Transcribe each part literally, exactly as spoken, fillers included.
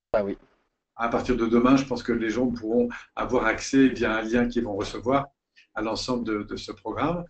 Ah oui. À partir de demain, je pense que les gens pourront avoir accès via un lien qu'ils vont recevoir à l'ensemble de, de ce programme.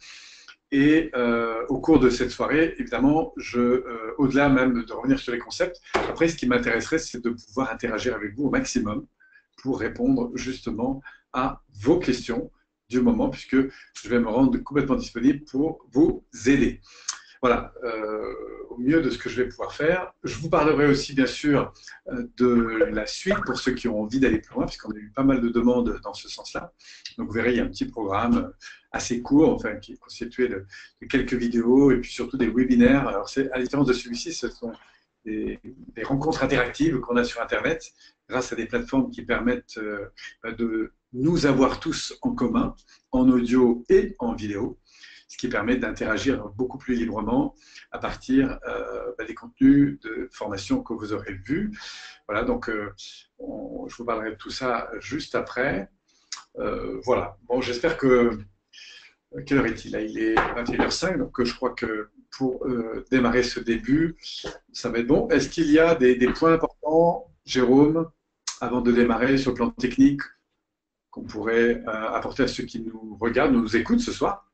Et euh, au cours de cette soirée, évidemment, je, euh, au-delà même de revenir sur les concepts, après, ce qui m'intéresserait, c'est de pouvoir interagir avec vous au maximum pour répondre justement à vos questions du moment, puisque je vais me rendre complètement disponible pour vous aider. Voilà, euh, au mieux de ce que je vais pouvoir faire. Je vous parlerai aussi, bien sûr, euh, de la suite pour ceux qui ont envie d'aller plus loin, puisqu'on a eu pas mal de demandes dans ce sens-là. Donc, vous verrez, il y a un petit programme assez court, enfin, qui est constitué de, de quelques vidéos et puis surtout des webinaires. Alors, c'est, à la différence de celui-ci, ce sont des, des rencontres interactives qu'on a sur Internet, grâce à des plateformes qui permettent euh, de nous avoir tous en commun, en audio et en vidéo, ce qui permet d'interagir beaucoup plus librement à partir euh, bah, des contenus de formation que vous aurez vus. Voilà, donc euh, on, je vous parlerai de tout ça juste après. Euh, voilà, bon, j'espère que. Quelle heure est-il là? Il est vingt et une heures cinq, donc je crois que pour euh, démarrer ce début, ça va être bon. Est-ce qu'il y a des, des points importants, Jérôme, avant de démarrer sur le plan technique, qu'on pourrait euh, apporter à ceux qui nous regardent, nous écoutent ce soir?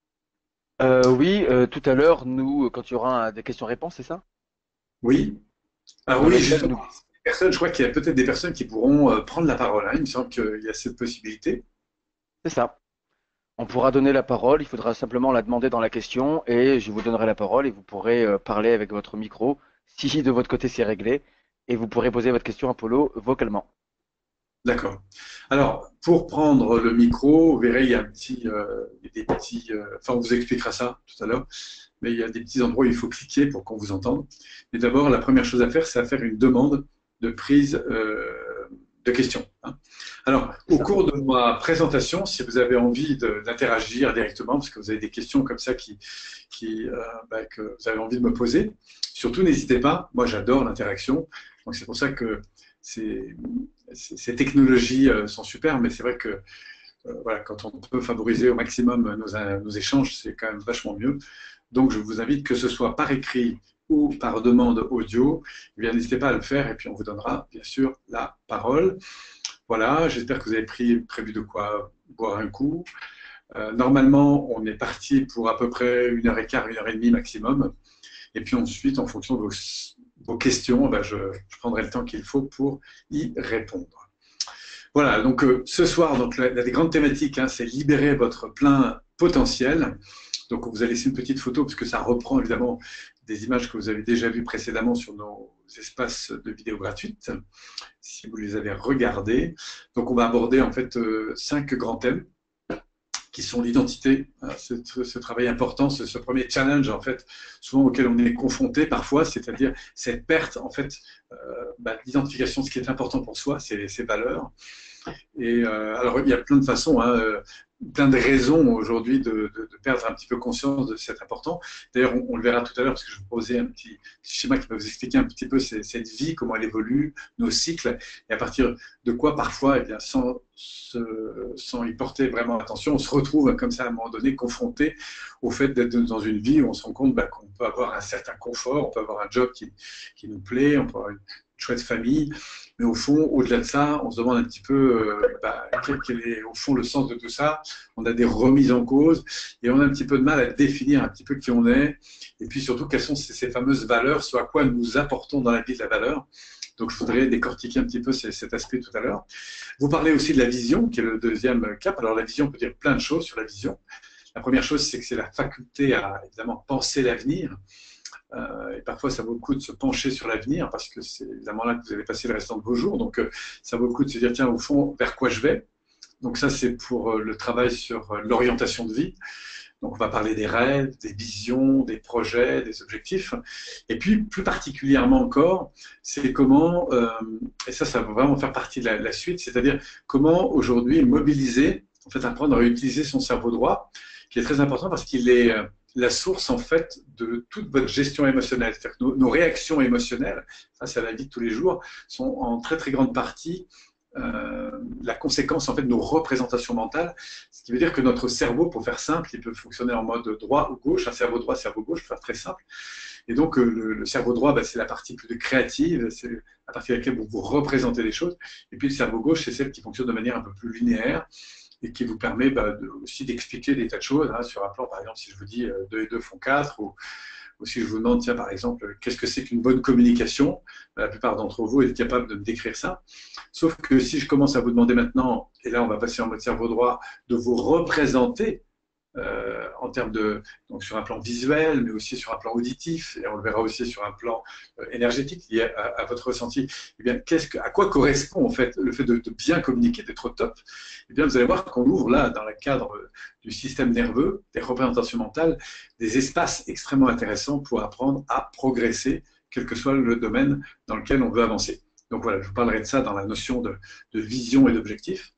Euh, oui, euh, tout à l'heure, nous, quand il y aura un- des questions-réponses, c'est ça? Oui. Alors Dans oui, lesquelles justement, nous. personnes, je crois qu'il y a peut-être des personnes qui pourront euh, prendre la parole, hein. Il me semble qu'il y a cette possibilité. C'est ça. On pourra donner la parole, il faudra simplement la demander dans la question et je vous donnerai la parole et vous pourrez euh, parler avec votre micro si de votre côté c'est réglé et vous pourrez poser votre question à Polo vocalement. D'accord. Alors, pour prendre le micro, vous verrez, il y a un petit, euh, des petits, euh, enfin, on vous expliquera ça tout à l'heure, mais il y a des petits endroits où il faut cliquer pour qu'on vous entende. Mais d'abord, la première chose à faire, c'est à faire une demande de prise euh, de questions, hein. Alors, C'est au ça. cours de ma présentation, si vous avez envie de- d'interagir directement, parce que vous avez des questions comme ça qui, qui, euh, bah, que vous avez envie de me poser, surtout n'hésitez pas. Moi, j'adore l'interaction. Donc, c'est pour ça que ces, ces, ces technologies euh, sont super, mais c'est vrai que euh, voilà, quand on peut favoriser au maximum nos, nos échanges, c'est quand même vachement mieux. Donc, je vous invite, que ce soit par écrit ou par demande audio, eh bien, n'hésitez pas à le faire et puis on vous donnera bien sûr la parole. Voilà, j'espère que vous avez pris, prévu de quoi boire un coup. Euh, normalement, on est parti pour à peu près une heure et quart, une heure et demie maximum. Et puis ensuite, en fonction de vos, vos questions, ben je, je, prendrai le temps qu'il faut pour y répondre. Voilà, donc euh, ce soir, donc, la, la des grandes thématiques, hein, c'est libérer votre plein potentiel. Donc on vous a laissé une petite photo parce que ça reprend évidemment des images que vous avez déjà vues précédemment sur nos espaces de vidéos gratuites, si vous les avez regardées. Donc on va aborder en fait euh, cinq grands thèmes qui sont l'identité, ce, ce, travail important, ce, ce, premier challenge en fait, souvent auquel on est confronté parfois, c'est-à-dire cette perte en fait euh, bah, d'identification de ce qui est important pour soi, ses, ses valeurs. Et euh, alors il y a plein de façons, hein, euh, plein de raisons aujourd'hui de, de, de, perdre un petit peu conscience de cet important. D'ailleurs, on, on le verra tout à l'heure parce que je vous posais un petit, petit schéma qui va vous expliquer un petit peu cette, cette vie, comment elle évolue, nos cycles, et à partir de quoi parfois, eh bien, sans, se, sans y porter vraiment attention, on se retrouve comme ça à un moment donné confronté au fait d'être dans une vie où on se rend compte bah, qu'on peut avoir un certain confort, on peut avoir un job qui, qui nous plaît, on peut avoir une chouette famille, mais au fond, au-delà de ça, on se demande un petit peu euh, bah, quel, quel est au fond le sens de tout ça. On a des remises en cause et on a un petit peu de mal à définir un petit peu qui on est et puis surtout quelles sont ces, ces fameuses valeurs, soit à quoi nous apportons dans la vie de la valeur. Donc je voudrais décortiquer un petit peu cet aspect tout à l'heure. Vous parlez aussi de la vision, qui est le deuxième cap. Alors la vision, on peut dire plein de choses sur la vision. La première chose, c'est que c'est la faculté à évidemment penser l'avenir. Euh, et parfois, ça vaut le coup de se pencher sur l'avenir parce que c'est évidemment là que vous allez passer le restant de vos jours. Donc, euh, ça vaut le coup de se dire, tiens, au fond, vers quoi je vais? Donc, ça, c'est pour euh, le travail sur euh, l'orientation de vie. Donc, on va parler des rêves, des visions, des projets, des objectifs. Et puis, plus particulièrement encore, c'est comment, euh, et ça, ça va vraiment faire partie de la, la suite, c'est-à-dire comment aujourd'hui mobiliser, en fait, apprendre à utiliser son cerveau droit, qui est très important parce qu'il est euh, la source, en fait, de toute votre gestion émotionnelle. C'est-à-dire que nos, nos réactions émotionnelles, face à la vie de tous les jours, sont en très, très grande partie euh, la conséquence en fait de nos représentations mentales, ce qui veut dire que notre cerveau, pour faire simple, il peut fonctionner en mode droit ou gauche, un cerveau droit, cerveau gauche, pour faire très simple. Et donc, euh, le, le cerveau droit, bah, c'est la partie plus créative, c'est la partie à laquelle vous vous représentez des choses. Et puis, le cerveau gauche, c'est celle qui fonctionne de manière un peu plus linéaire et qui vous permet bah, de, aussi d'expliquer des tas de choses. Hein, sur un plan, par exemple, si je vous dis euh, deux et deux font quatre, ou, ou si je vous demande, tiens, par exemple, qu'est-ce que c'est qu'une bonne communication, la plupart d'entre vous êtes capables de me décrire ça. Sauf que si je commence à vous demander maintenant, et là on va passer en mode cerveau droit, de vous représenter euh, en termes de, donc sur un plan visuel, mais aussi sur un plan auditif, et on le verra aussi sur un plan euh, énergétique lié à, à votre ressenti, eh bien, qu'est-ce que, à quoi correspond en fait le fait de, de bien communiquer, d'être au top? Eh bien, vous allez voir qu'on ouvre là, dans le cadre du système nerveux, des représentations mentales, des espaces extrêmement intéressants pour apprendre à progresser, quel que soit le domaine dans lequel on veut avancer. Donc voilà, je vous parlerai de ça dans la notion de, de vision et d'objectif.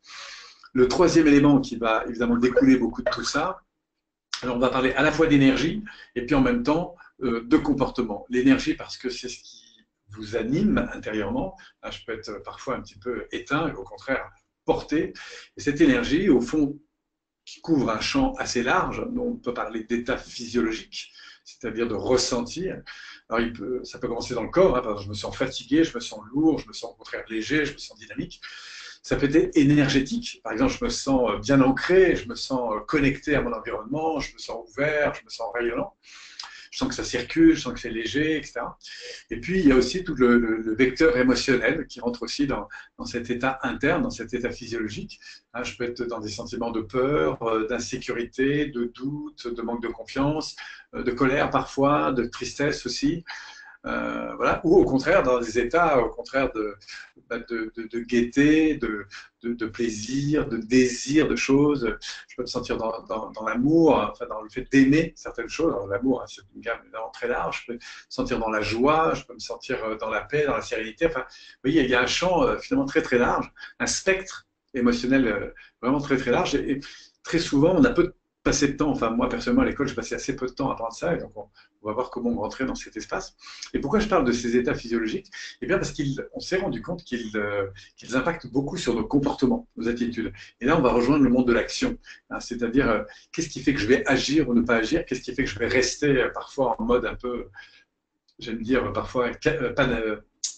Le troisième élément qui va évidemment découler beaucoup de tout ça, alors on va parler à la fois d'énergie et puis en même temps euh, de comportement. L'énergie parce que c'est ce qui vous anime intérieurement. Là, je peux être parfois un petit peu éteint, au contraire porté. Et cette énergie, au fond, qui couvre un champ assez large, dont on peut parler d'état physiologique, c'est-à-dire de ressentir. Alors, il peut, ça peut commencer dans le corps, hein, parce que je me sens fatigué, je me sens lourd, je me sens au contraire léger, je me sens dynamique. Ça peut être énergétique. Par exemple, je me sens bien ancré, je me sens connecté à mon environnement, je me sens ouvert, je me sens rayonnant. Je sens que ça circule, je sens que c'est léger, et cetera. Et puis, il y a aussi tout le, le, le vecteur émotionnel qui rentre aussi dans, dans cet état interne, dans cet état physiologique. Hein, je peux être dans des sentiments de peur, d'insécurité, de doute, de manque de confiance, de colère parfois, de tristesse aussi. Euh, voilà. Ou au contraire, dans des états au contraire de, de, de, de gaieté, de, de, de plaisir, de désir de choses. Je peux me sentir dans, dans, dans l'amour, enfin dans le fait d'aimer certaines choses. L'amour, hein, c'est une gamme évidemment très large. Je peux me sentir dans la joie, je peux me sentir dans la paix, dans la sérénité. Enfin, vous voyez, il y a un champ euh, finalement très très large, un spectre émotionnel euh, vraiment très très large. Et, et très souvent, on a peu de passer de temps, enfin moi personnellement à l'école je passais assez peu de temps à apprendre ça et donc on, on va voir comment on rentrait dans cet espace. Et pourquoi je parle de ces états physiologiques? Eh bien parce qu'on s'est rendu compte qu'ils euh, qu'ils impactent beaucoup sur nos comportements, nos attitudes. Et là on va rejoindre le monde de l'action, hein, c'est-à-dire euh, qu'est-ce qui fait que je vais agir ou ne pas agir, qu'est-ce qui fait que je vais rester euh, parfois en mode un peu, j'aime dire parfois euh, pan, euh,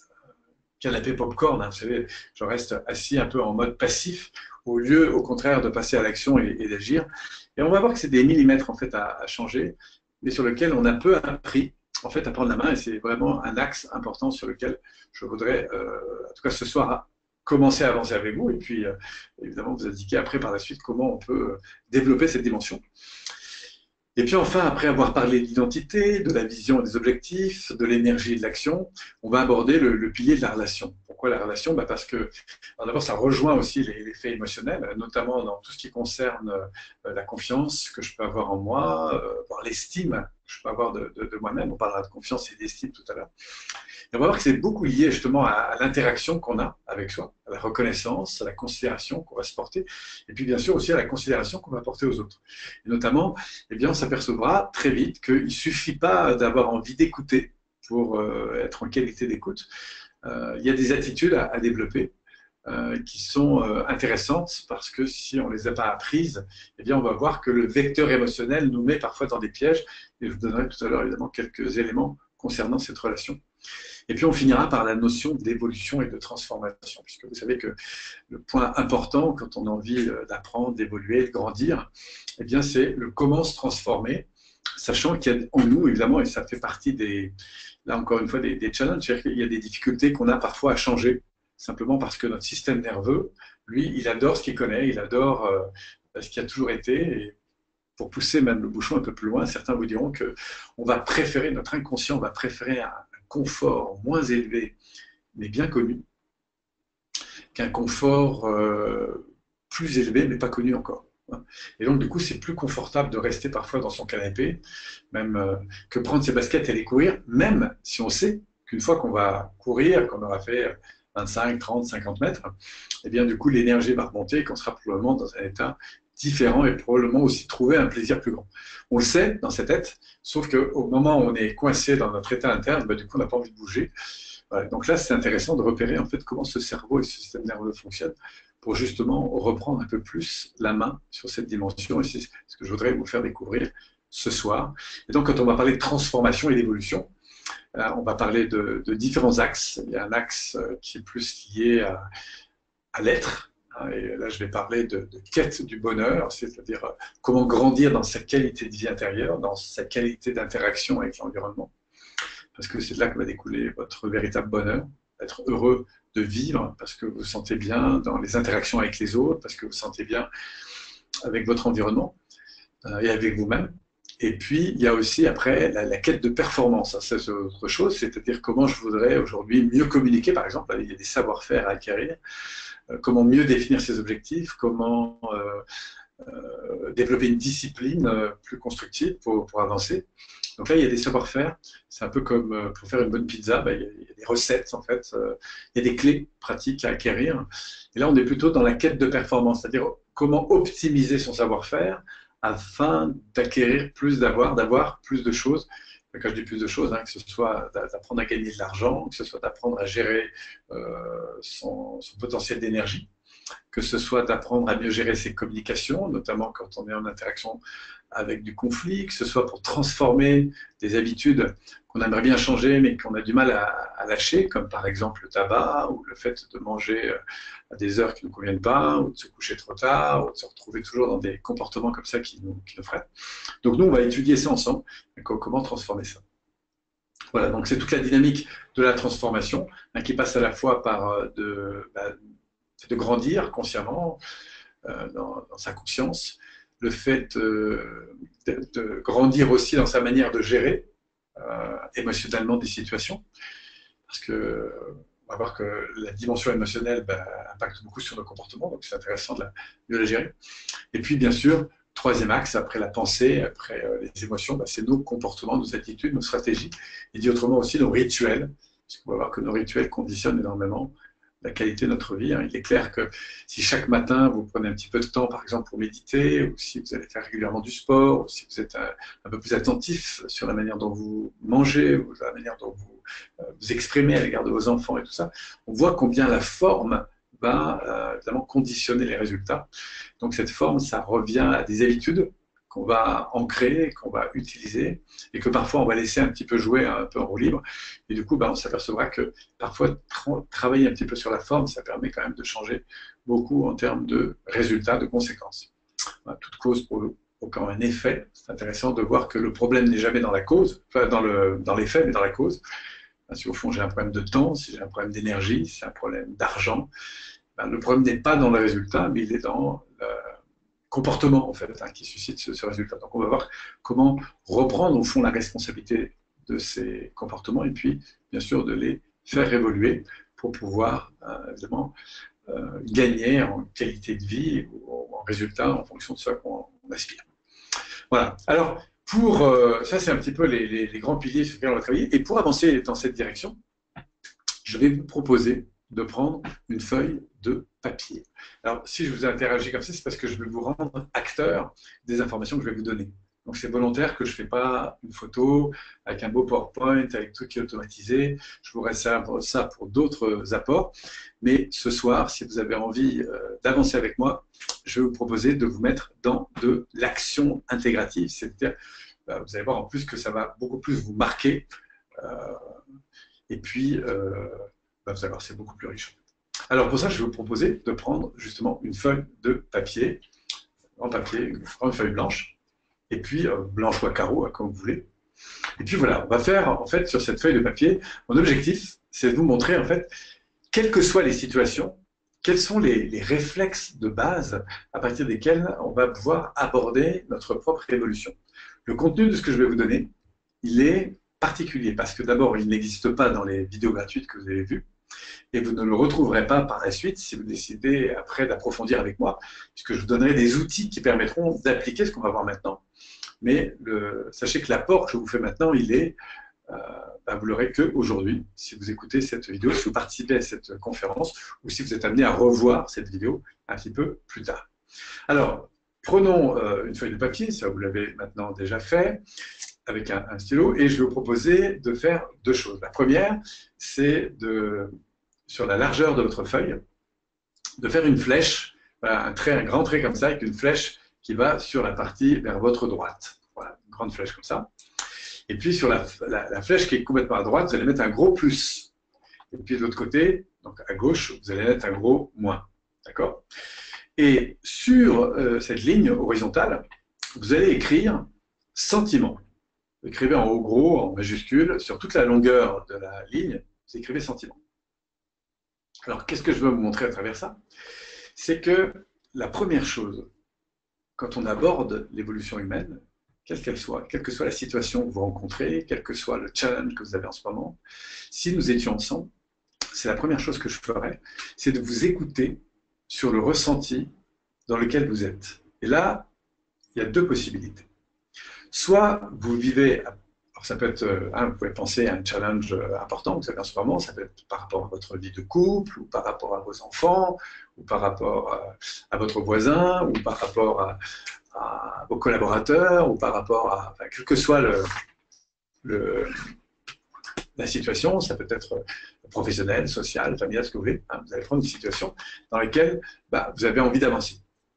canapé popcorn, hein, vous savez, je reste assis un peu en mode passif au lieu au contraire de passer à l'action et, et d'agir. Et on va voir que c'est des millimètres en fait à, à changer, mais sur lequel on a peu appris en fait à prendre la main et c'est vraiment un axe important sur lequel je voudrais, euh, en tout cas ce soir, commencer à avancer avec vous et puis euh, évidemment vous indiquer après par la suite comment on peut développer cette dimension. Et puis enfin, après avoir parlé de l'identité, de la vision et des objectifs, de l'énergie et de l'action, on va aborder le, le pilier de la relation. Pourquoi la relation? Bah parce que, d'abord, ça rejoint aussi les, les faits émotionnels, notamment dans tout ce qui concerne euh, la confiance que je peux avoir en moi, euh, voire l'estime que je peux avoir de, de, de moi-même. On parlera de confiance et d'estime tout à l'heure. Et on va voir que c'est beaucoup lié justement à, à l'interaction qu'on a avec soi, à la reconnaissance, à la considération qu'on va se porter, et puis bien sûr aussi à la considération qu'on va porter aux autres. Et notamment, eh bien, on s'apercevra très vite qu'il ne suffit pas d'avoir envie d'écouter pour euh, être en qualité d'écoute. Euh, il y a des attitudes à, à développer euh, qui sont euh, intéressantes parce que si on ne les a pas apprises, eh bien, on va voir que le vecteur émotionnel nous met parfois dans des pièges. Et je vous donnerai tout à l'heure évidemment quelques éléments concernant cette relation. Et puis on finira par la notion d'évolution et de transformation, puisque vous savez que le point important quand on a envie d'apprendre, d'évoluer, de grandir, eh bien c'est le comment se transformer, sachant qu'il y a en nous, évidemment, et ça fait partie des, là encore une fois, des, des challenges, c'est-à-dire qu'il y a des difficultés qu'on a parfois à changer, simplement parce que notre système nerveux, lui, il adore ce qu'il connaît, il adore euh, ce qui a toujours été, et pour pousser même le bouchon un peu plus loin, certains vous diront qu'on va préférer, notre inconscient va préférer un confort moins élevé, mais bien connu, qu'un confort euh, plus élevé, mais pas connu encore. Et donc, du coup, c'est plus confortable de rester parfois dans son canapé, même euh, que prendre ses baskets et aller courir, même si on sait qu'une fois qu'on va courir, qu'on aura fait vingt-cinq, trente, cinquante mètres, et bien du coup, l'énergie va remonter et qu'on sera probablement dans un état différent et probablement aussi trouver un plaisir plus grand. On le sait dans sa tête, sauf qu'au moment où on est coincé dans notre état interne, bah, du coup, on n'a pas envie de bouger. Voilà. Donc là, c'est intéressant de repérer en fait comment ce cerveau et ce système nerveux fonctionnent pour justement reprendre un peu plus la main sur cette dimension. Et c'est ce que je voudrais vous faire découvrir ce soir. Et donc, quand on va parler de transformation et d'évolution, Euh, on va parler de, de différents axes. Il y a un axe euh, qui est plus lié à, à l'être. Hein, et là, je vais parler de, de quête du bonheur, c'est-à-dire euh, comment grandir dans sa qualité de vie intérieure, dans sa qualité d'interaction avec l'environnement. Parce que c'est de là que va découler votre véritable bonheur, être heureux de vivre, parce que vous vous sentez bien dans les interactions avec les autres, parce que vous vous sentez bien avec votre environnement euh, et avec vous-même. Et puis, il y a aussi après la, la quête de performance. Ça, c'est autre chose, c'est-à-dire comment je voudrais aujourd'hui mieux communiquer, par exemple, il y a des savoir-faire à acquérir, euh, comment mieux définir ses objectifs, comment euh, euh, développer une discipline euh, plus constructive pour, pour avancer. Donc là, il y a des savoir-faire. C'est un peu comme euh, pour faire une bonne pizza, bah, il, y a, il y a des recettes, en fait. Euh, il y a des clés pratiques à acquérir. Et là, on est plutôt dans la quête de performance, c'est-à-dire comment optimiser son savoir-faire afin d'acquérir plus, d'avoir, d'avoir plus de choses. Quand je dis plus de choses, hein, que ce soit d'apprendre à gagner de l'argent, que ce soit d'apprendre à gérer euh, son, son potentiel d'énergie, que ce soit d'apprendre à mieux gérer ses communications, notamment quand on est en interaction avec du conflit, que ce soit pour transformer des habitudes qu'on aimerait bien changer mais qu'on a du mal à, à lâcher, comme par exemple le tabac ou le fait de manger à des heures qui ne nous conviennent pas, ou de se coucher trop tard, ou de se retrouver toujours dans des comportements comme ça qui nous, qui nous freinent. Donc nous, on va étudier ça ensemble, comment transformer ça. Voilà, donc c'est toute la dynamique de la transformation hein, qui passe à la fois par de, bah, de grandir consciemment euh, dans, dans sa conscience, le fait euh, de, de grandir aussi dans sa manière de gérer euh, émotionnellement des situations, parce que on va voir que la dimension émotionnelle bah, impacte beaucoup sur nos comportements, donc c'est intéressant de, la, de la gérer. Et puis bien sûr, troisième axe, après la pensée, après euh, les émotions, bah, c'est nos comportements, nos attitudes, nos stratégies, et dit autrement aussi nos rituels, parce qu'on va voir que nos rituels conditionnent énormément la qualité de notre vie. Il est clair que si chaque matin vous prenez un petit peu de temps, par exemple, pour méditer, ou si vous allez faire régulièrement du sport, ou si vous êtes un, un peu plus attentif sur la manière dont vous mangez, ou la manière dont vous euh, vous exprimez à l'égard de vos enfants et tout ça, on voit combien la forme va euh, évidemment conditionner les résultats. Donc cette forme, ça revient à des habitudes qu'on va ancrer, qu'on va utiliser, et que parfois on va laisser un petit peu jouer un peu en roue libre. Et du coup, bah, on s'apercevra que parfois tra travailler un petit peu sur la forme, ça permet quand même de changer beaucoup en termes de résultats, de conséquences. Voilà, toute cause provoquant un effet, c'est intéressant de voir que le problème n'est jamais dans la cause, enfin dans le dans l'effet, mais dans la cause. Si au fond j'ai un problème de temps, si j'ai un problème d'énergie, si j'ai un problème d'argent, ben, le problème n'est pas dans le résultat, mais il est dans le comportement en fait, hein, qui suscite ce, ce résultat. Donc on va voir comment reprendre au fond la responsabilité de ces comportements et puis bien sûr de les faire évoluer pour pouvoir euh, évidemment euh, gagner en qualité de vie ou en résultat en fonction de ce qu'on aspire. Voilà. Alors pour euh, ça c'est un petit peu les, les, les grands piliers sur lesquels on va travailler et pour avancer dans cette direction, je vais vous proposer de prendre une feuille de papier. Alors, si je vous ai interagi comme ça, c'est parce que je vais vous rendre acteur des informations que je vais vous donner. Donc, c'est volontaire que je ne fais pas une photo avec un beau PowerPoint, avec tout qui est automatisé. Je vous réserve ça pour d'autres apports. Mais ce soir, si vous avez envie euh, d'avancer avec moi, je vais vous proposer de vous mettre dans de l'action intégrative. C'est-à-dire, bah, vous allez voir en plus que ça va beaucoup plus vous marquer. Euh, et puis, euh, bah, vous allez voir, c'est beaucoup plus riche. Alors pour ça, je vais vous proposer de prendre justement une feuille de papier, en papier, une grande feuille blanche, et puis euh, blanche ou à carreaux, comme vous voulez. Et puis voilà, on va faire en fait sur cette feuille de papier, mon objectif, c'est de vous montrer en fait, quelles que soient les situations, quels sont les, les réflexes de base à partir desquels on va pouvoir aborder notre propre évolution. Le contenu de ce que je vais vous donner, il est particulier parce que d'abord, il n'existe pas dans les vidéos gratuites que vous avez vues et vous ne le retrouverez pas par la suite si vous décidez après d'approfondir avec moi, puisque je vous donnerai des outils qui permettront d'appliquer ce qu'on va voir maintenant. Mais le, sachez que l'apport que je vous fais maintenant, il est, euh, bah, vous l'aurez qu'aujourd'hui, si vous écoutez cette vidéo, si vous participez à cette conférence, ou si vous êtes amené à revoir cette vidéo un petit peu plus tard. Alors, prenons euh, une feuille de papier, ça vous l'avez maintenant déjà fait, avec un, un stylo, et je vais vous proposer de faire deux choses. La première, c'est de, sur la largeur de votre feuille, de faire une flèche, voilà, un trait, un grand trait comme ça, avec une flèche qui va sur la partie vers votre droite. Voilà, une grande flèche comme ça. Et puis sur la, la, la flèche qui est complètement à droite, vous allez mettre un gros plus. Et puis de l'autre côté, donc à gauche, vous allez mettre un gros moins. D'accord? Et sur euh, cette ligne horizontale, vous allez écrire sentiment. Vous écrivez en haut gros, en majuscule, sur toute la longueur de la ligne, vous écrivez sentiment. Alors, qu'est-ce que je veux vous montrer à travers ça? C'est que la première chose, quand on aborde l'évolution humaine, quelle qu'elle soit, quelle que soit la situation que vous rencontrez, quel que soit le challenge que vous avez en ce moment, si nous étions ensemble, c'est la première chose que je ferais, c'est de vous écouter sur le ressenti dans lequel vous êtes. Et là, il y a deux possibilités. Soit vous vivez, alors ça peut être, hein, vous pouvez penser à un challenge important que vous avez en ce moment, ça peut être par rapport à votre vie de couple, ou par rapport à vos enfants, ou par rapport à, à votre voisin, ou par rapport à, à vos collaborateurs, ou par rapport à, enfin, quel que soit le, le, la situation, ça peut être professionnelle, sociale, familiale, ce que vous voulez, hein, vous allez prendre une situation dans laquelle bah, vous avez envie d'avancer.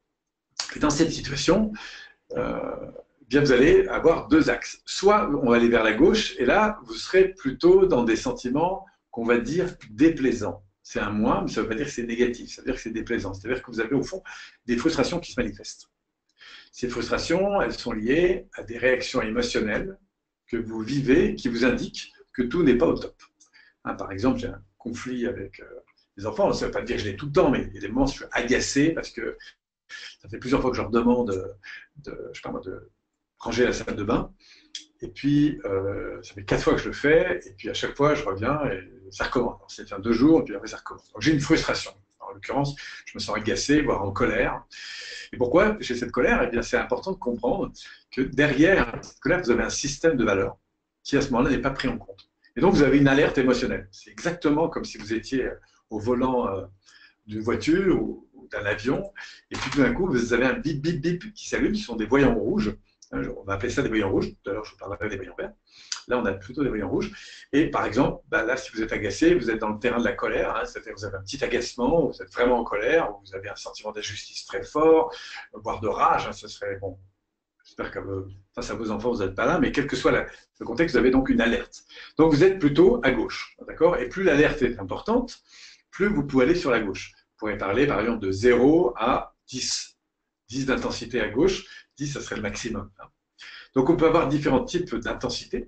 Et dans cette situation, euh, bien vous allez avoir deux axes. Soit on va aller vers la gauche, et là, vous serez plutôt dans des sentiments qu'on va dire déplaisants. C'est un moins, mais ça ne veut pas dire que c'est négatif, ça veut dire que c'est déplaisant. C'est-à-dire que vous avez au fond des frustrations qui se manifestent. Ces frustrations, elles sont liées à des réactions émotionnelles que vous vivez, qui vous indiquent que tout n'est pas au top. Hein, par exemple, j'ai un conflit avec euh, les enfants, ça ne veut pas dire que je l'ai tout le temps, mais il y a des moments où je suis agacé parce que ça fait plusieurs fois que je leur demande de, de, je sais pas moi, de ranger la salle de bain. Et puis, euh, ça fait quatre fois que je le fais, et puis à chaque fois, je reviens et ça recommence. C'est fait deux jours, et puis après, ça recommence. Donc j'ai une frustration. En l'occurrence, je me sens agacé, voire en colère. Et pourquoi j'ai cette colère? Eh bien, c'est important de comprendre que derrière cette colère, vous avez un système de valeurs qui, à ce moment-là, n'est pas pris en compte. Et donc, vous avez une alerte émotionnelle. C'est exactement comme si vous étiez au volant euh, d'une voiture ou, ou d'un avion, et puis tout d'un coup, vous avez un bip, bip, bip qui s'allume, ce sont des voyants rouges. On va appeler ça des voyants rouges. Tout à l'heure, je vous parlerai des voyants verts. Là, on a plutôt des voyants rouges. Et par exemple, bah là, si vous êtes agacé, vous êtes dans le terrain de la colère, hein, c'est-à-dire que vous avez un petit agacement, vous êtes vraiment en colère, ou vous avez un sentiment d'injustice très fort, voire de rage. Hein, ce serait bon. J'espère que euh, face à vos enfants, vous n'êtes pas là, mais quel que soit la, le contexte, vous avez donc une alerte. Donc, vous êtes plutôt à gauche, d'accord? Et plus l'alerte est importante, plus vous pouvez aller sur la gauche. Vous pourrez parler, par exemple, de zéro à dix. dix d'intensité à gauche, dix, ça serait le maximum. Donc, on peut avoir différents types d'intensité,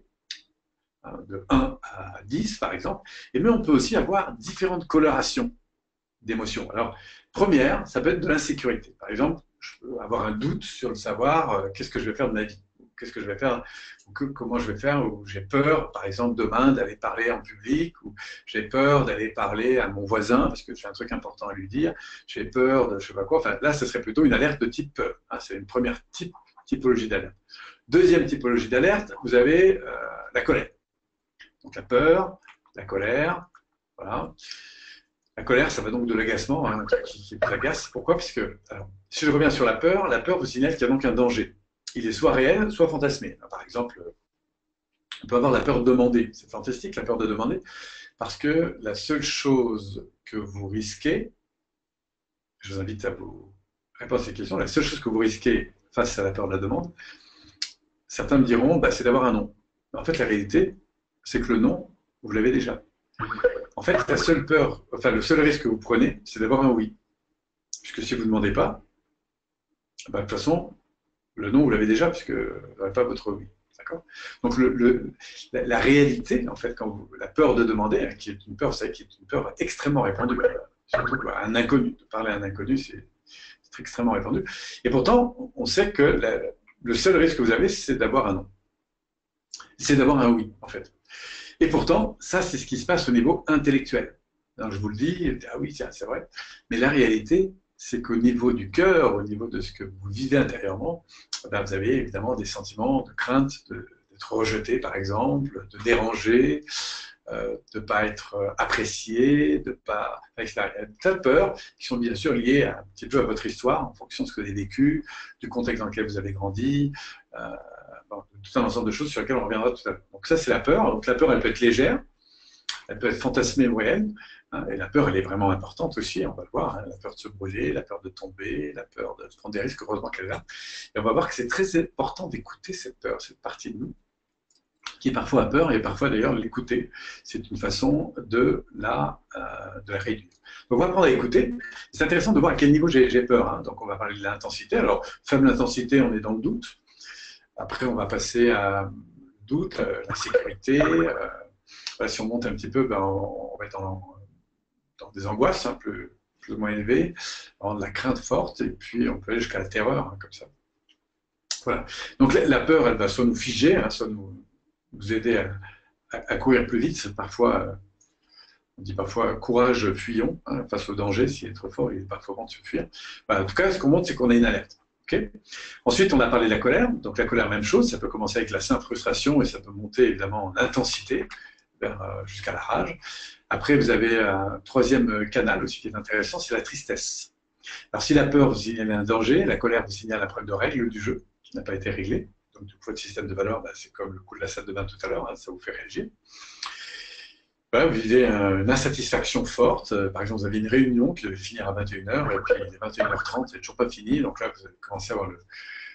de un à dix, par exemple, et mais on peut aussi avoir différentes colorations d'émotions. Alors, première, ça peut être de l'insécurité. Par exemple, je peux avoir un doute sur le savoir, euh, qu'est-ce que je vais faire de ma vie, qu'est-ce que je vais faire, ou que, comment je vais faire, ou j'ai peur, par exemple, demain d'aller parler en public, ou j'ai peur d'aller parler à mon voisin parce que j'ai un truc important à lui dire, j'ai peur de je sais pas quoi. Enfin, là, ce serait plutôt une alerte de type peur. Hein, c'est une première type, typologie d'alerte. Deuxième typologie d'alerte, vous avez euh, la colère. Donc la peur, la colère, voilà. La colère, ça va donc de l'agacement, hein, qui, qui vous agace. Pourquoi? Parce que, alors, si je reviens sur la peur, la peur vous signale qu'il y a donc un danger. Il est soit réel, soit fantasmé. Par exemple, on peut avoir la peur de demander. C'est fantastique, la peur de demander, parce que la seule chose que vous risquez, je vous invite à vous répondre à ces questions, la seule chose que vous risquez face à la peur de la demande, certains me diront, bah, c'est d'avoir un non. Mais en fait, la réalité, c'est que le non, vous l'avez déjà. En fait, la seule peur, enfin, le seul risque que vous prenez, c'est d'avoir un oui. Puisque si vous ne demandez pas, bah, de toute façon, le non, vous l'avez déjà, puisque vous n'aurez pas votre oui. D'accord? Donc, le, le, la, la réalité, en fait, quand vous, la peur de demander, hein, qui est une peur, c'est qui est une peur extrêmement répandue, surtout à un inconnu, de parler à un inconnu, c'est extrêmement répandu. Et pourtant, on sait que la, le seul risque que vous avez, c'est d'avoir un non. C'est d'avoir un oui, en fait. Et pourtant, ça, c'est ce qui se passe au niveau intellectuel. Alors, je vous le dis, ah oui, tiens, c'est vrai. Mais la réalité, c'est qu'au niveau du cœur, au niveau de ce que vous vivez intérieurement, ben, vous avez évidemment des sentiments de crainte d'être rejeté, par exemple, de déranger, euh, de ne pas être apprécié, de pas. Il y a plein de peurs qui sont bien sûr liées à, un petit peu à votre histoire, en fonction de ce que vous avez vécu, du contexte dans lequel vous avez grandi. Euh, Bon, tout un ensemble de choses sur lesquelles on reviendra tout à l'heure. Donc ça, c'est la peur. Donc la peur, elle peut être légère, elle peut être fantasmée ou réelle. Hein, et la peur, elle est vraiment importante aussi, on va le voir. Hein, la peur de se brûler, la peur de tomber, la peur de prendre des risques, heureusement qu'elle est là. Et on va voir que c'est très important d'écouter cette peur, cette partie de nous, qui parfois a peur, et parfois d'ailleurs l'écouter, c'est une façon de la, euh, de la réduire. Donc on va apprendre à écouter. C'est intéressant de voir à quel niveau j'ai peur. Hein. Donc on va parler de l'intensité. Alors faible intensité, on est dans le doute. Après on va passer à doute, euh, la sécurité. Euh, voilà, si on monte un petit peu, ben, on, on va être dans, dans des angoisses hein, plus, plus ou moins élevées, dans de la crainte forte, et puis on peut aller jusqu'à la terreur, hein, comme ça. Voilà. Donc la, la peur, elle va soit nous figer, hein, soit nous, nous aider à, à, à courir plus vite. Parfois, euh, on dit parfois courage, fuyons, hein, face au danger. S'il est trop fort, il est parfois bon de se fuir. Voilà. En tout cas, ce qu'on montre, c'est qu'on a une alerte. Okay. Ensuite, on a parlé de la colère. Donc la colère, même chose. Ça peut commencer avec la simple frustration et ça peut monter évidemment en intensité euh, jusqu'à la rage. Après, vous avez un troisième canal aussi qui est intéressant, c'est la tristesse. Alors si la peur vous signale un danger, la colère vous signale un problème de règle du jeu qui n'a pas été réglé. Donc, du coup, votre système de valeurs, bah, c'est comme le coup de la salle de bain tout à l'heure, hein, ça vous fait réagir. Voilà, vous vivez une insatisfaction forte. Par exemple, vous avez une réunion qui devait finir à vingt et une heures, et puis il est vingt et une heures trente, c'est toujours pas fini. Donc là, vous allez commencer à avoir le,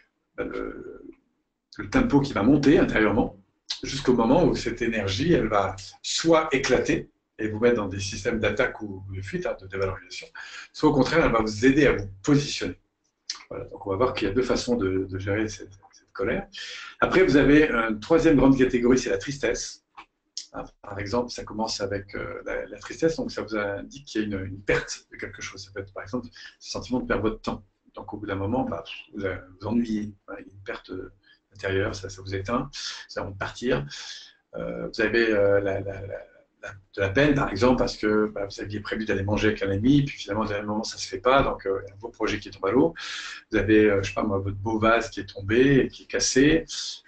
le, le tempo qui va monter intérieurement, jusqu'au moment où cette énergie, elle va soit éclater et vous mettre dans des systèmes d'attaque ou de fuite, hein, de dévalorisation, soit au contraire, elle va vous aider à vous positionner. Voilà, donc on va voir qu'il y a deux façons de, de gérer cette, cette colère. Après, vous avez une troisième grande catégorie, c'est la tristesse. Par exemple, ça commence avec euh, la, la tristesse, donc ça vous indique qu'il y a une, une perte de quelque chose. Ça peut être, par exemple, le sentiment de perdre votre temps. Donc, au bout d'un moment, bah, vous vous ennuyez. Voilà, il y a une perte intérieure, ça, ça vous éteint, vous avez envie de partir. Euh, vous avez euh, la, la, la, de la peine, par exemple, parce que bah, vous aviez prévu d'aller manger avec un ami, puis finalement, au dernier moment, ça ne se fait pas, donc euh, il y a un beau projet qui tombe à l'eau. Vous avez, euh, je sais pas moi, votre beau vase qui est tombé, qui est cassé,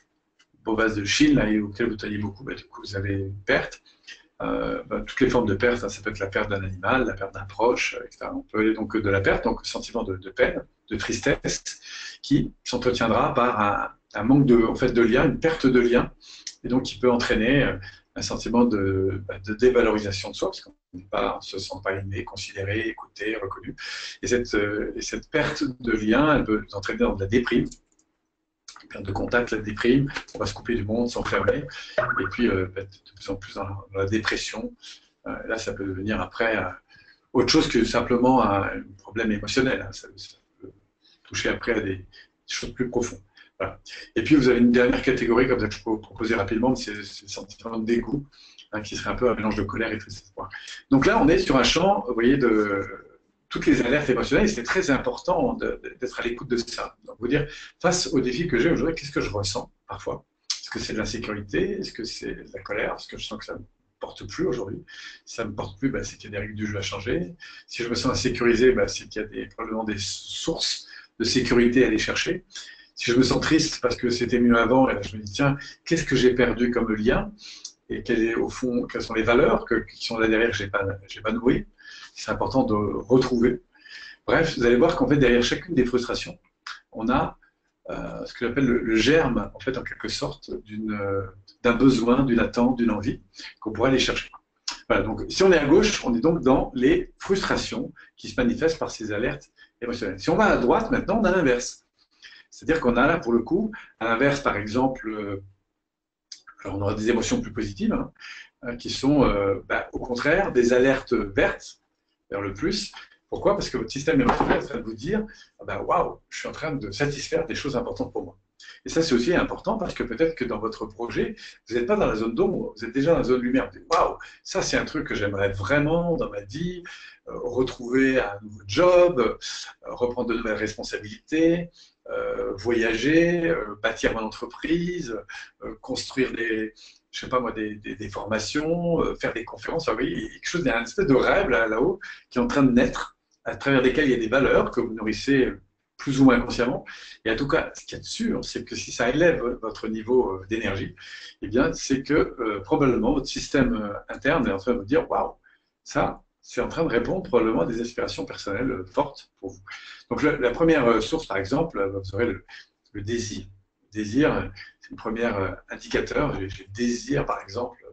beau vase de Chine, là, auquel vous teniez beaucoup, bah, du coup, vous avez une perte. Euh, bah, toutes les formes de perte, hein, ça peut être la perte d'un animal, la perte d'un proche, et cetera. On peut aller donc de la perte, donc le sentiment de, de peine, de tristesse, qui s'entretiendra par un, un manque de, en fait, de lien, une perte de lien, et donc qui peut entraîner un sentiment de, bah, de dévalorisation de soi, parce qu'on ne se sent pas aimé, considéré, écouté, reconnu. Et cette, euh, et cette perte de lien, elle peut nous entraîner dans de la déprime, perte de contact, la déprime, on va se couper du monde, s'enfermer, et puis euh, de plus en plus dans la, dans la dépression. Euh, là, ça peut devenir après euh, autre chose que simplement un, un problème émotionnel. Hein. Ça, ça peut toucher après à des choses plus profondes. Voilà. Et puis, vous avez une dernière catégorie, comme ça que je peux vous proposer rapidement, c'est le sentiment de dégoût, hein, qui serait un peu un mélange de colère et tristesse. Donc là, on est sur un champ, vous voyez, de toutes les alertes émotionnelles, et c'est très important d'être à l'écoute de ça. Donc, vous dire, face aux défis que j'ai aujourd'hui, qu'est-ce que je ressens parfois? Est-ce que c'est de l'insécurité? Est-ce que c'est de la colère? Est-ce que je sens que ça ne me porte plus aujourd'hui? Si ça ne me porte plus, bah, c'est qu'il y a des règles du jeu à changer. Si je me sens insécurisé, bah, c'est qu'il y a des, probablement des sources de sécurité à aller chercher. Si je me sens triste parce que c'était mieux avant, et là je me dis, tiens, qu'est-ce que j'ai perdu comme lien? Et quel est, au fond, quelles sont les valeurs que, qui sont là derrière que je n'ai pas, pas nouées? C'est important de retrouver. Bref, vous allez voir qu'en fait, derrière chacune des frustrations, on a euh, ce que j'appelle le, le germe, en fait, en quelque sorte, euh, d'un besoin, d'une attente, d'une envie qu'on pourrait aller chercher. Voilà, donc si on est à gauche, on est donc dans les frustrations qui se manifestent par ces alertes émotionnelles. Si on va à droite, maintenant, on a l'inverse. C'est-à-dire qu'on a là, pour le coup, à l'inverse, par exemple, euh, alors on aura des émotions plus positives, hein, qui sont, euh, bah, au contraire, des alertes vertes, vers le plus. Pourquoi? Parce que votre système émotionnel est en train de vous dire, ah ben, waouh, je suis en train de satisfaire des choses importantes pour moi. Et ça, c'est aussi important parce que peut-être que dans votre projet, vous n'êtes pas dans la zone d'ombre, vous êtes déjà dans la zone de lumière. Vous dites, waouh, ça, c'est un truc que j'aimerais vraiment dans ma vie, euh, retrouver un nouveau job, euh, reprendre de nouvelles responsabilités, euh, voyager, euh, bâtir mon entreprise, euh, construire des, je sais pas moi, des, des, des formations, euh, faire des conférences. Enfin, vous voyez, quelque chose, il y a un espèce de rêve là, là-haut qui est en train de naître, à travers desquels il y a des valeurs que vous nourrissez plus ou moins consciemment. Et en tout cas, ce qu'il y a de sûr, c'est que si ça élève votre niveau d'énergie, eh bien, c'est que euh, probablement votre système euh, interne est en train de vous dire, waouh, ça, c'est en train de répondre probablement à des aspirations personnelles euh, fortes pour vous. Donc, le, la première source, par exemple, vous aurez le, le désir. Le désir, c'est le premier euh, indicateur. J'ai le désir, par exemple,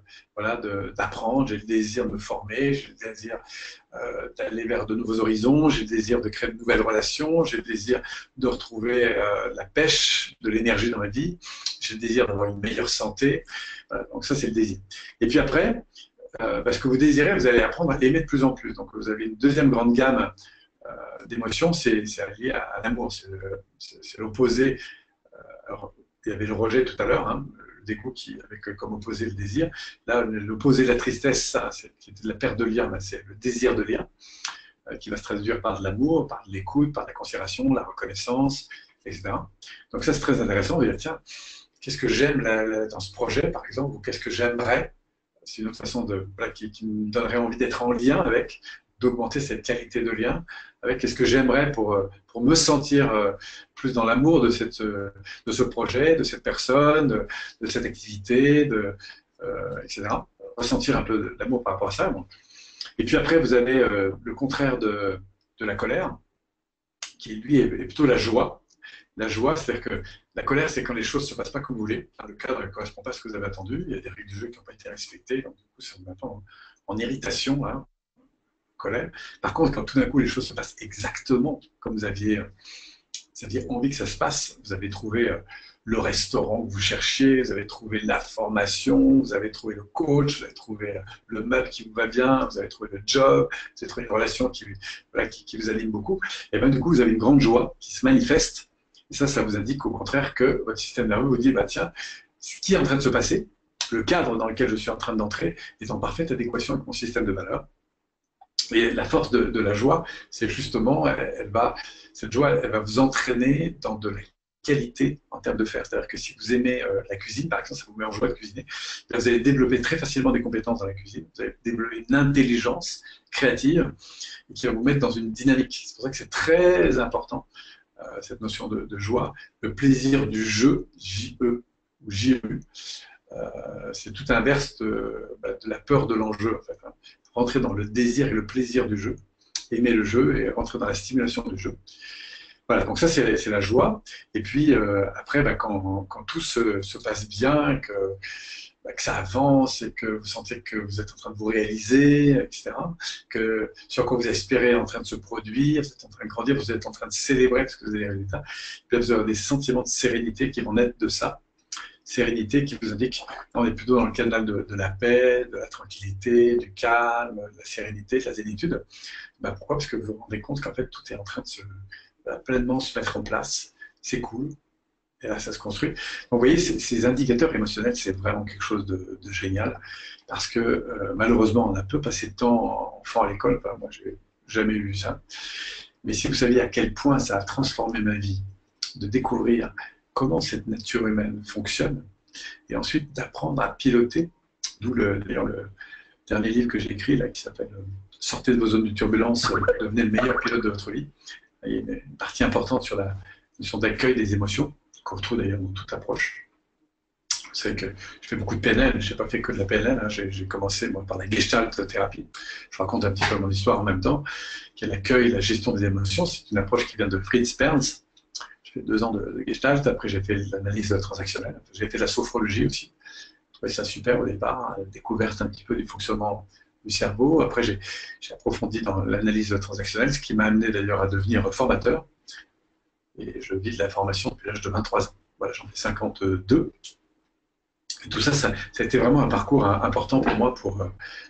voilà, d'apprendre, j'ai le désir de me former, j'ai le désir euh, d'aller vers de nouveaux horizons, j'ai le désir de créer de nouvelles relations, j'ai le désir de retrouver euh, la pêche, de l'énergie dans ma vie, j'ai le désir d'avoir une meilleure santé. Voilà, donc ça, c'est le désir. Et puis après, euh, parce que vous désirez, vous allez apprendre à aimer de plus en plus. Donc vous avez une deuxième grande gamme euh, d'émotions, c'est lié à, à l'amour, c'est l'opposé. Alors, il y avait le rejet tout à l'heure, hein, le dégoût qui avec comme opposé le désir. Là, l'opposé de la tristesse, ça, c'est la perte de lien, c'est le désir de lien, euh, qui va se traduire par de l'amour, par de l'écoute, par de la considération, la reconnaissance, et cetera. Donc ça, c'est très intéressant. On va dire, tiens, qu'est-ce que j'aime dans ce projet, par exemple, ou qu'est-ce que j'aimerais, c'est une autre façon de, voilà, qui, qui me donnerait envie d'être en lien avec, d'augmenter cette qualité de lien, avec qu'est-ce que j'aimerais pour, pour me sentir plus dans l'amour de, cette, de ce projet, de cette personne, de, de cette activité, de, euh, et cetera. Ressentir un peu d'amour par rapport à ça. Bon. Et puis après, vous avez euh, le contraire de, de la colère, qui lui est, est plutôt la joie. La joie, c'est-à-dire que la colère, c'est quand les choses ne se passent pas comme vous voulez. Enfin, le cadre ne correspond pas à ce que vous avez attendu. Il y a des règles du jeu qui n'ont pas été respectées. Donc, du coup, ça vous met en, en irritation, hein, colère. Par contre, quand tout d'un coup, les choses se passent exactement comme vous aviez, vous aviez envie que ça se passe, vous avez trouvé euh, le restaurant que vous cherchiez, vous avez trouvé la formation, vous avez trouvé le coach, vous avez trouvé le meuble qui vous va bien, vous avez trouvé le job, vous avez trouvé une relation qui, voilà, qui, qui vous anime beaucoup. Et bien, du coup, vous avez une grande joie qui se manifeste. Et ça, ça vous indique au contraire que votre système nerveux vous dit, bah, tiens, ce qui est en train de se passer, le cadre dans lequel je suis en train d'entrer est en parfaite adéquation avec mon système de valeurs. Et la force de, de la joie, c'est justement, elle, elle va, cette joie, elle, elle va vous entraîner dans de la qualité en termes de faire. C'est-à-dire que si vous aimez euh, la cuisine, par exemple, ça vous met en joie de cuisiner, vous allez développer très facilement des compétences dans la cuisine, vous allez développer une intelligence créative qui va vous mettre dans une dynamique. C'est pour ça que c'est très important, euh, cette notion de, de joie, le plaisir du jeu, J E ou J E U. Euh, c'est tout inverse de, bah, de la peur de l'enjeu, en fait, hein. Rentrer dans le désir et le plaisir du jeu, aimer le jeu et rentrer dans la stimulation du jeu. Voilà, donc ça c'est la joie. Et puis euh, après, bah, quand, quand tout se, se passe bien, que, bah, que ça avance et que vous sentez que vous êtes en train de vous réaliser, et cetera, que sur quoi vous espérez en train de se produire, vous êtes en train de grandir, vous êtes en train de célébrer parce que vous avez des résultats, puis là, vous avez des sentiments de sérénité qui vont naître de ça. Sérénité qui vous indique, on est plutôt dans le canal de, de la paix, de la tranquillité, du calme, de la sérénité, de la zénitude. Ben pourquoi? Parce que vous vous rendez compte qu'en fait tout est en train de se, ben, pleinement se mettre en place, c'est cool, et là ça se construit. Donc vous voyez, ces, ces indicateurs émotionnels, c'est vraiment quelque chose de, de génial, parce que euh, malheureusement on a peu passé de temps enfant à l'école, enfin, moi j'ai jamais eu ça, mais si vous saviez à quel point ça a transformé ma vie, de découvrir comment cette nature humaine fonctionne, et ensuite d'apprendre à piloter, d'où d'ailleurs le, le dernier livre que j'ai écrit, là, qui s'appelle « Sortez de vos zones de turbulence, devenez le meilleur pilote de votre vie ». Il y a une partie importante sur la notion d'accueil des émotions, qu'on retrouve d'ailleurs dans toute approche. Vous savez que je fais beaucoup de P N L, je n'ai pas fait que de la P N L, hein. J'ai commencé moi, par la Gestalt thérapie. Je raconte un petit peu mon histoire en même temps, qui est l'accueil, la gestion des émotions. C'est une approche qui vient de Fritz Perls. J'ai fait deux ans de, de Gestalt, après j'ai fait l'analyse transactionnelle, j'ai fait la sophrologie aussi. Je trouvais ça super au départ, la découverte un petit peu du fonctionnement du cerveau. Après j'ai approfondi dans l'analyse transactionnelle, ce qui m'a amené d'ailleurs à devenir formateur. Et je vis de la formation depuis l'âge de vingt-trois ans. Voilà, j'en ai cinquante-deux. Et tout ça, ça, ça a été vraiment un parcours important pour moi pour,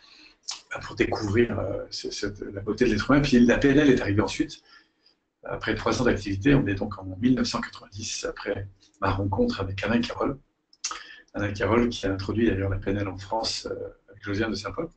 pour découvrir cette, la beauté de l'être humain. Puis la P N L est arrivée ensuite. Après trois ans d'activité, on est donc en mille neuf cent quatre-vingt-dix, après ma rencontre avec Alain Carole. Alain Carole qui a introduit d'ailleurs la P N L en France euh, avec Josiane de Saint-Paul.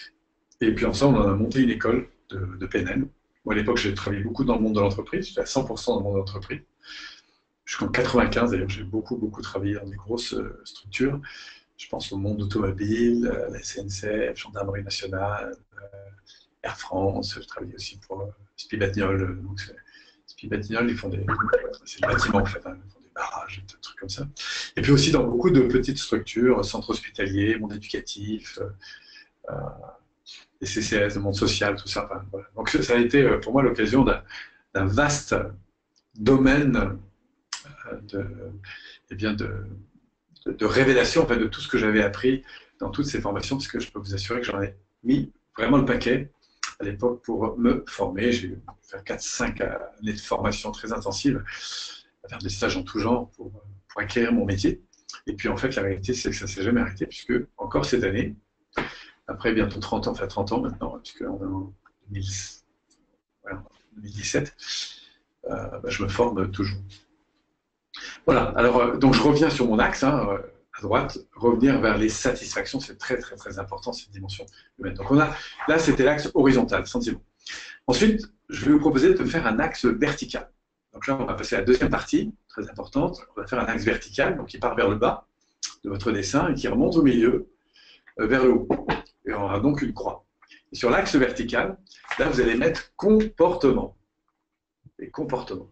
Et puis ensemble, on a monté une école de, de P N L. Moi, à l'époque, j'ai travaillé beaucoup dans le monde de l'entreprise, j'étais à cent pour cent dans le monde de l'entreprise. Jusqu'en quatre-vingt-quinze, d'ailleurs, j'ai beaucoup, beaucoup travaillé dans des grosses euh, structures. Je pense au monde automobile, euh, la S N C F, Gendarmerie nationale, euh, Air France. Je travaillais aussi pour euh, Spibagnol, donc Spibagnol, ils font des, c'est des bâtiments en fait, hein, ils font des barrages, des trucs comme ça. Et puis aussi dans beaucoup de petites structures, centres hospitaliers, monde éducatif, euh, les C C S, le monde social, tout ça. Enfin, voilà. Donc ça a été pour moi l'occasion d'un vaste domaine de, eh bien de, de, de révélation en fait, de tout ce que j'avais appris dans toutes ces formations, parce que je peux vous assurer que j'en ai mis vraiment le paquet à l'époque pour me former. J'ai fait quatre cinq années de formation très intensive, à faire des stages en tout genre pour, pour acquérir mon métier. Et puis en fait, la réalité, c'est que ça ne s'est jamais arrêté, puisque encore cette année, après bientôt trente ans, enfin trente ans maintenant, puisque on est en deux mille, voilà, deux mille dix-sept, euh, bah, je me forme toujours. Voilà, alors euh, donc je reviens sur mon axe, hein, euh, à droite, revenir vers les satisfactions, c'est très très très important cette dimension humaine. Donc on a, là c'était l'axe horizontal, sentiment. Ensuite, je vais vous proposer de faire un axe vertical. Donc là on va passer à la deuxième partie, très importante, on va faire un axe vertical, donc qui part vers le bas de votre dessin et qui remonte au milieu, euh, vers le haut. Et on aura donc une croix. Et sur l'axe vertical, là vous allez mettre comportement. Et comportement.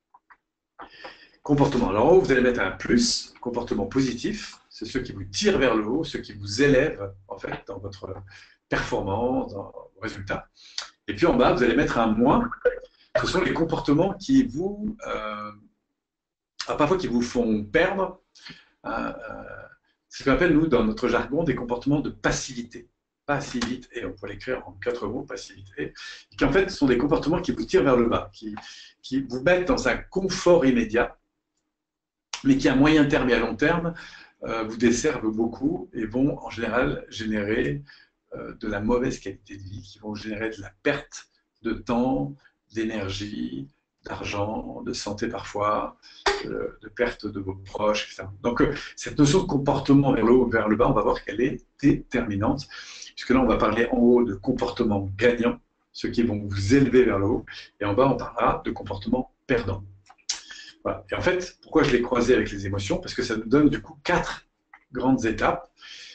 Comportement. Alors en haut, vous allez mettre un plus, comportement positif, c'est ceux qui vous tirent vers le haut, ceux qui vous élèvent en fait dans votre performance, dans vos résultats. Et puis en bas, vous allez mettre un moins, ce sont les comportements qui vous, euh, parfois qui vous font perdre, euh, c'est ce qu'on appelle nous dans notre jargon des comportements de passivité. Passivité, et on peut l'écrire en quatre mots, passivité, qui en fait sont des comportements qui vous tirent vers le bas, qui, qui vous mettent dans un confort immédiat, mais qui à moyen terme et à long terme euh, vous desservent beaucoup et vont en général générer euh, de la mauvaise qualité de vie, qui vont générer de la perte de temps, d'énergie, d'argent, de santé parfois, de, de perte de vos proches, et cetera. Donc euh, cette notion de comportement vers le haut, vers le bas, on va voir qu'elle est déterminante, puisque là on va parler en haut de comportement gagnant, ceux qui vont vous élever vers le haut, et en bas on parlera de comportement perdant. Voilà. Et en fait, pourquoi je l'ai croisé avec les émotions? Parce que ça nous donne du coup quatre grandes étapes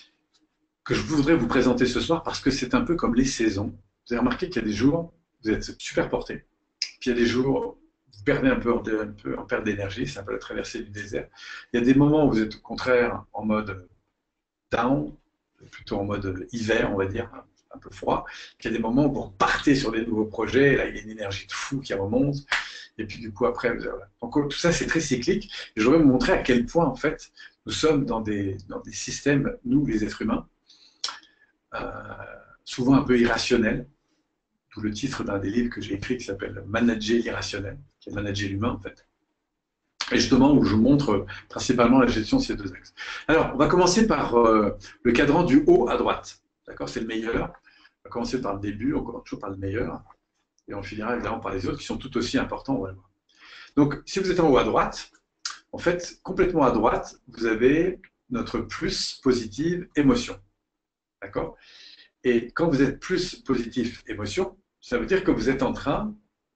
que je voudrais vous présenter ce soir, parce que c'est un peu comme les saisons. Vous avez remarqué qu'il y a des jours, vous êtes super porté, puis il y a des jours, vous perdez un peu, un peu en perte d'énergie, c'est un peu la traversée du désert. Il y a des moments où vous êtes au contraire en mode down, plutôt en mode hiver, on va dire, un peu froid. Puis il y a des moments où vous repartez sur des nouveaux projets, là il y a une énergie de fou qui remonte. Et puis du coup après, voilà. Donc tout ça c'est très cyclique. Et je voudrais vous montrer à quel point en fait nous sommes dans des, dans des systèmes, nous les êtres humains, euh, souvent un peu irrationnels. D'où le titre d'un des livres que j'ai écrit qui s'appelle Manager l'irrationnel, qui est manager l'humain en fait. Et justement où je montre principalement la gestion de ces deux axes. Alors on va commencer par euh, le cadran du haut à droite. D'accord, c'est le meilleur. On va commencer par le début, on commence toujours par le meilleur. Et on finira évidemment par les autres qui sont tout aussi importants, on va le voir. Donc, si vous êtes en haut à droite, en fait, complètement à droite, vous avez notre plus positive émotion. D'accord? Et quand vous êtes plus positif émotion, ça veut dire que vous êtes en train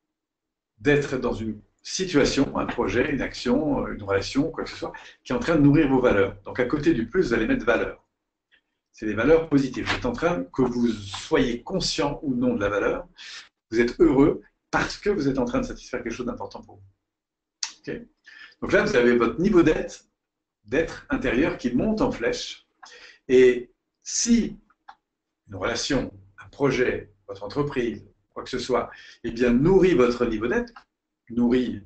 d'être dans une situation, un projet, une action, une relation, quoi que ce soit, qui est en train de nourrir vos valeurs. Donc, à côté du plus, vous allez mettre valeur. C'est des valeurs positives. Vous êtes en train, que vous soyez conscient ou non de la valeur, vous êtes heureux parce que vous êtes en train de satisfaire quelque chose d'important pour vous. Okay. Donc là, vous avez votre niveau d'être, d'être intérieur qui monte en flèche. Et si une relation, un projet, votre entreprise, quoi que ce soit, eh bien, nourrit votre niveau d'être, nourrit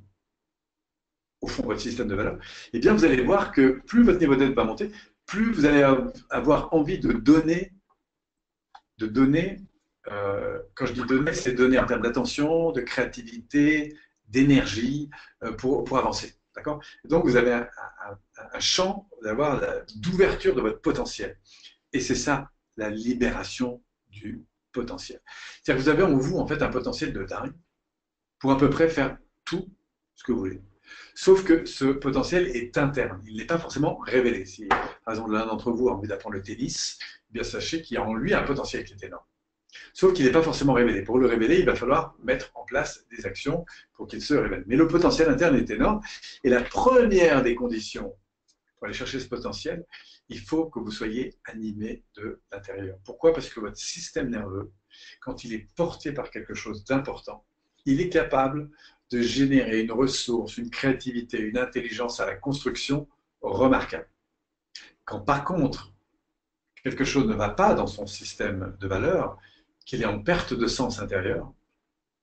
au fond votre système de valeurs, eh bien, vous allez voir que plus votre niveau d'être va monter, plus vous allez avoir envie de donner, de donner, euh, quand je dis donner, c'est donner en termes d'attention, de créativité, d'énergie euh, pour, pour avancer. D'accord? Donc, vous avez un, un, un champ d'ouverture de votre potentiel. Et c'est ça, la libération du potentiel. C'est-à-dire que vous avez en vous, en fait, un potentiel de dingue pour à peu près faire tout ce que vous voulez. Sauf que ce potentiel est interne. Il n'est pas forcément révélé. Si, par exemple, l'un d'entre vous a envie d'apprendre le tennis, eh bien sachez qu'il y a en lui un potentiel qui est énorme. Sauf qu'il n'est pas forcément révélé. Pour le révéler, il va falloir mettre en place des actions pour qu'il se révèle. Mais le potentiel interne est énorme. Et la première des conditions pour aller chercher ce potentiel, il faut que vous soyez animé de l'intérieur. Pourquoi? Parce que votre système nerveux, quand il est porté par quelque chose d'important, il est capable de générer une ressource, une créativité, une intelligence à la construction remarquable. Quand par contre, quelque chose ne va pas dans son système de valeurs, qu'il est en perte de sens intérieur,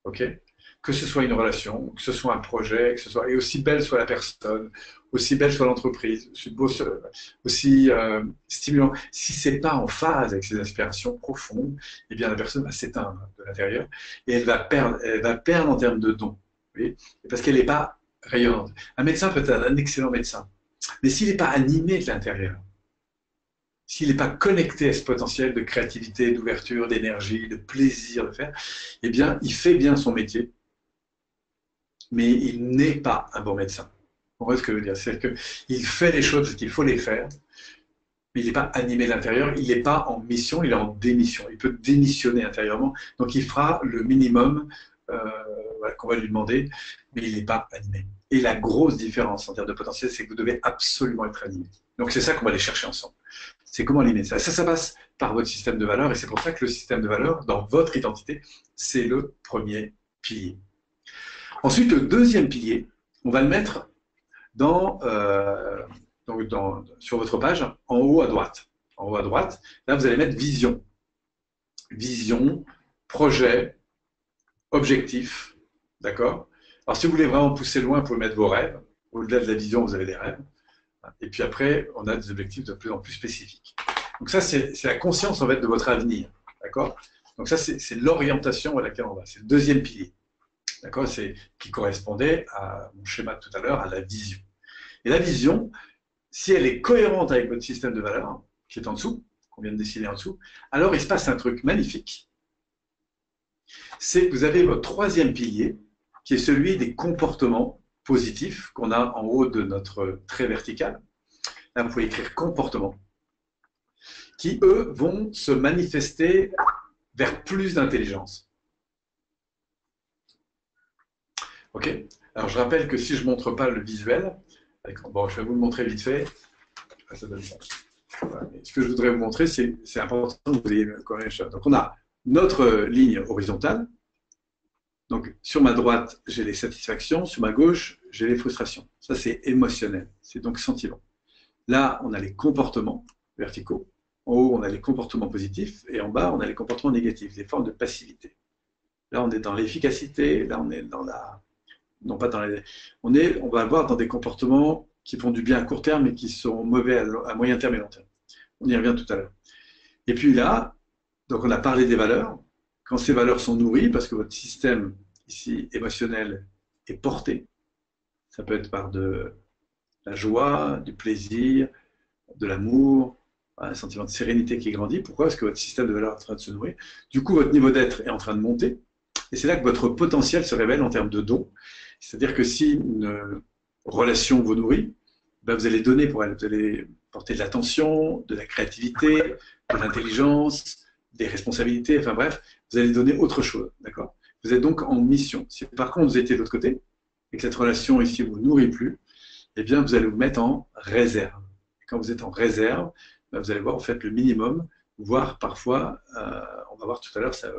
ok? Que ce soit une relation, que ce soit un projet, que ce soit, et aussi belle soit la personne, aussi belle soit l'entreprise, aussi, beau, aussi euh, stimulant. Si c'est pas en phase avec ses aspirations profondes, eh bien la personne va s'éteindre de l'intérieur et elle va perdre, elle va perdre en termes de dons, vous voyez? Parce qu'elle n'est pas rayonnante. Un médecin peut être un excellent médecin, mais s'il n'est pas animé de l'intérieur, s'il n'est pas connecté à ce potentiel de créativité, d'ouverture, d'énergie, de plaisir de faire, eh bien, il fait bien son métier, mais il n'est pas un bon médecin. Vous voyez ce que je veux dire? C'est qu'il fait les choses qu'il faut les faire, mais il n'est pas animé de l'intérieur, il n'est pas en mission, il est en démission. Il peut démissionner intérieurement, donc il fera le minimum euh, voilà, qu'on va lui demander, mais il n'est pas animé. Et la grosse différence en termes de potentiel, c'est que vous devez absolument être animé. Donc c'est ça qu'on va aller chercher ensemble. C'est comment animer ça. Ça, ça passe par votre système de valeurs, et c'est pour ça que le système de valeurs, dans votre identité, c'est le premier pilier. Ensuite, le deuxième pilier, on va le mettre dans, euh, donc dans, sur votre page, en haut à droite. En haut à droite, là, vous allez mettre vision. Vision, projet, objectif. D'accord? Alors, si vous voulez vraiment pousser loin, vous pouvez mettre vos rêves. Au-delà de la vision, vous avez des rêves. Et puis après, on a des objectifs de plus en plus spécifiques. Donc ça, c'est la conscience en fait de votre avenir. D'accord? Donc ça, c'est l'orientation à laquelle on va. C'est le deuxième pilier. D'accord? C'est qui correspondait à mon schéma de tout à l'heure, à la vision. Et la vision, si elle est cohérente avec votre système de valeurs, qui est en dessous, qu'on vient de dessiner en dessous, alors il se passe un truc magnifique. C'est que vous avez votre troisième pilier, qui est celui des comportements positifs qu'on a en haut de notre trait vertical. Là, vous pouvez écrire comportements, qui, eux, vont se manifester vers plus d'intelligence. Ok? Alors, je rappelle que si je ne montre pas le visuel, bon, je vais vous le montrer vite fait. Ça donne ça. Voilà. Ce que je voudrais vous montrer, c'est important que vous ayez le corrélation. Donc, on a notre ligne horizontale. Donc, sur ma droite, j'ai les satisfactions. Sur ma gauche, j'ai les frustrations. Ça, c'est émotionnel. C'est donc sentiment. Là, on a les comportements verticaux. En haut, on a les comportements positifs. Et en bas, on a les comportements négatifs, les formes de passivité. Là, on est dans l'efficacité. Là, on est dans la... Non, pas dans les... On, est... on va avoir dans des comportements qui font du bien à court terme et qui sont mauvais à moyen terme et long terme. On y revient tout à l'heure. Et puis là, donc on a parlé des valeurs. Quand ces valeurs sont nourries, parce que votre système ici émotionnel est porté, ça peut être par de la joie, du plaisir, de l'amour, un sentiment de sérénité qui grandit. Pourquoi? Parce que votre système de valeurs est en train de se nourrir. Du coup, votre niveau d'être est en train de monter. Et c'est là que votre potentiel se révèle en termes de dons. C'est-à-dire que si une relation vous nourrit, ben vous allez donner pour elle. Vous allez porter de l'attention, de la créativité, de l'intelligence, des responsabilités, enfin bref, vous allez donner autre chose, d'accord? Vous êtes donc en mission. Si par contre vous étiez de l'autre côté, et que cette relation ici ne vous nourrit plus, eh bien vous allez vous mettre en réserve. Et quand vous êtes en réserve, ben vous allez voir en fait le minimum, voire parfois, euh, on va voir tout à l'heure, ça,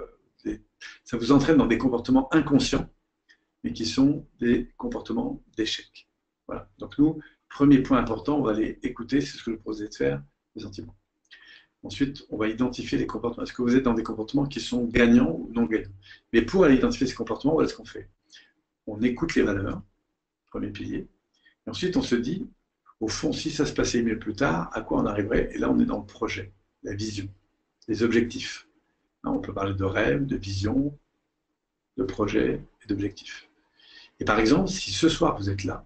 ça vous entraîne dans des comportements inconscients, mais qui sont des comportements d'échec. Voilà. Donc nous, premier point important, on va aller écouter, c'est ce que je proposais de faire, les sentiments. Ensuite, on va identifier les comportements. Est-ce que vous êtes dans des comportements qui sont gagnants ou non gagnants? Mais pour aller identifier ces comportements, voilà ce qu'on fait. On écoute les valeurs, premier pilier. Et ensuite, on se dit, au fond, si ça se passait mieux plus tard, à quoi on arriverait? Et là, on est dans le projet, la vision, les objectifs. Là, on peut parler de rêve, de vision, de projet et d'objectifs. Et par exemple, si ce soir, vous êtes là,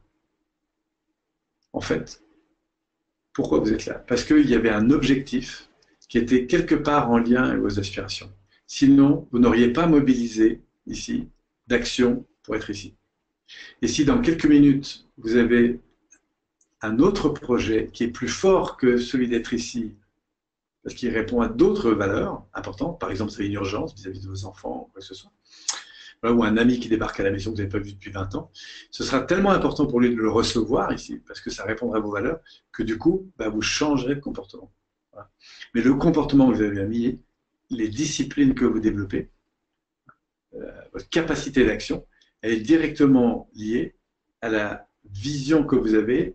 en fait, pourquoi vous êtes là? Parce qu'il y avait un objectif qui était quelque part en lien avec vos aspirations. Sinon, vous n'auriez pas mobilisé ici d'action pour être ici. Et si dans quelques minutes, vous avez un autre projet qui est plus fort que celui d'être ici, parce qu'il répond à d'autres valeurs importantes, par exemple, vous avez une urgence vis-à-vis de vos enfants, ou quoi que ce soit, ou un ami qui débarque à la maison que vous n'avez pas vu depuis vingt ans, ce sera tellement important pour lui de le recevoir ici, parce que ça répondra à vos valeurs, que du coup, bah, vous changerez de comportement. Voilà. Mais le comportement que vous avez mis, les disciplines que vous développez, euh, votre capacité d'action, elle est directement liée à la vision que vous avez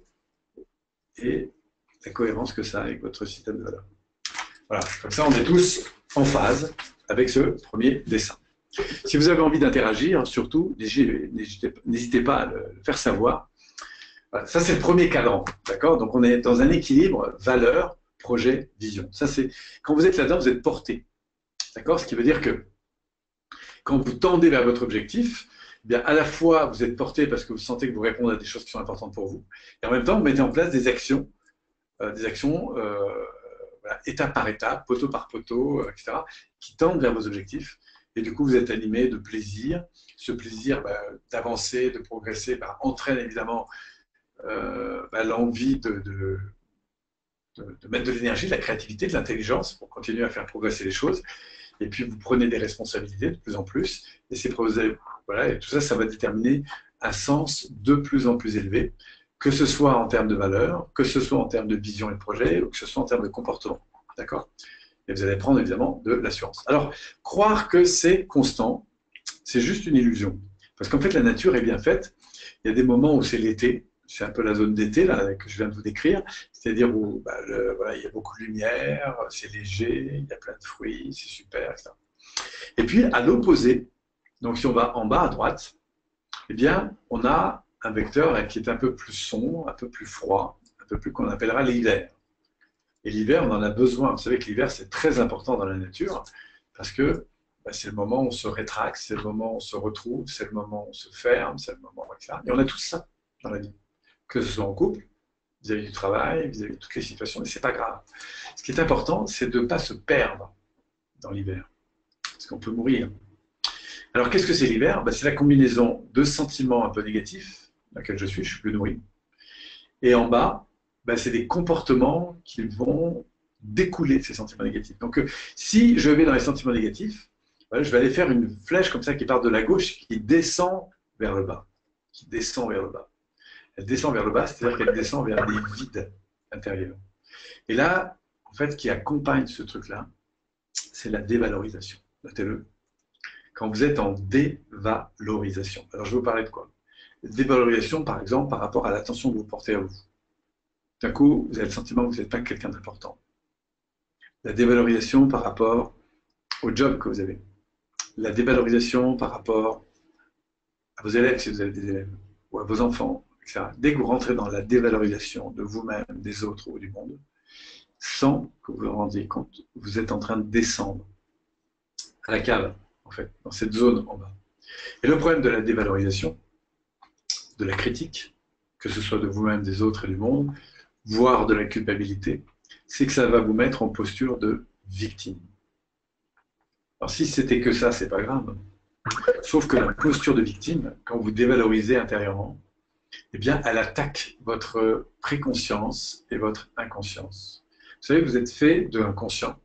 et la cohérence que ça a avec votre système de valeurs. Voilà, comme ça on est tous en phase avec ce premier dessin. Si vous avez envie d'interagir, surtout, n'hésitez pas à le faire savoir. Voilà, ça, c'est le premier cadran. D'accord? Donc, on est dans un équilibre valeur, projet, vision. Ça, c'est quand vous êtes là-dedans, vous êtes porté. D'accord? Ce qui veut dire que quand vous tendez vers votre objectif, eh bien, à la fois, vous êtes porté parce que vous sentez que vous répondez à des choses qui sont importantes pour vous, et en même temps, vous mettez en place des actions, euh, des actions euh, voilà, étape par étape, poteau par poteau, euh, et cetera, qui tendent vers vos objectifs. Et du coup, vous êtes animé de plaisir. Ce plaisir bah, d'avancer, de progresser, bah, entraîne évidemment euh, bah, l'envie de, de, de, de mettre de l'énergie, de la créativité, de l'intelligence pour continuer à faire progresser les choses. Et puis, vous prenez des responsabilités de plus en plus. Et, c'est voilà, et tout ça, ça va déterminer un sens de plus en plus élevé, que ce soit en termes de valeur, que ce soit en termes de vision et de projet, ou que ce soit en termes de comportement. D'accord? Et vous allez prendre évidemment de l'assurance. Alors, croire que c'est constant, c'est juste une illusion. Parce qu'en fait, la nature est bien faite. Il y a des moments où c'est l'été, c'est un peu la zone d'été là, que je viens de vous décrire, c'est-à-dire où bah, le, voilà, il y a beaucoup de lumière, c'est léger, il y a plein de fruits, c'est super, et cetera. Et puis, à l'opposé, donc si on va en bas à droite, eh bien, on a un vecteur qui est un peu plus sombre, un peu plus froid, un peu plus qu'on appellera l'hiver. Et l'hiver, on en a besoin. Vous savez que l'hiver, c'est très important dans la nature parce que bah, c'est le moment où on se rétracte, c'est le moment où on se retrouve, c'est le moment où on se ferme, c'est le moment où et cetera. Et on a tout ça dans la vie, que ce soit en couple, vis-à-vis du travail, vis-à-vis de toutes les situations, mais c'est pas grave. Ce qui est important, c'est de ne pas se perdre dans l'hiver, parce qu'on peut mourir. Alors, qu'est-ce que c'est l'hiver? bah, C'est la combinaison de sentiments un peu négatifs, dans lesquels je suis, je suis plus nourri, et en bas, ben, c'est des comportements qui vont découler de ces sentiments négatifs. Donc, euh, si je vais dans les sentiments négatifs, voilà, je vais aller faire une flèche comme ça qui part de la gauche, qui descend vers le bas. Qui descend vers le bas. Elle descend vers le bas, c'est-à-dire qu'elle descend vers les vides intérieurs. Et là, en fait, ce qui accompagne ce truc-là, c'est la dévalorisation. Notez-le. Quand vous êtes en dévalorisation. Alors, je vais vous parler de quoi? Dévalorisation, par exemple, par rapport à l'attention que vous portez à vous. D'un coup, vous avez le sentiment que vous n'êtes pas quelqu'un d'important. La dévalorisation par rapport au job que vous avez. La dévalorisation par rapport à vos élèves, si vous avez des élèves, ou à vos enfants, et cetera. Dès que vous rentrez dans la dévalorisation de vous-même, des autres ou du monde, sans que vous vous rendiez compte, vous êtes en train de descendre à la cave, en fait, dans cette zone en bas. Et le problème de la dévalorisation, de la critique, que ce soit de vous-même, des autres et du monde, voire de la culpabilité, c'est que ça va vous mettre en posture de victime. Alors si c'était que ça, c'est pas grave. Sauf que la posture de victime, quand vous dévalorisez intérieurement, eh bien, elle attaque votre préconscience et votre inconscience. Vous savez, vous êtes fait de inconscient,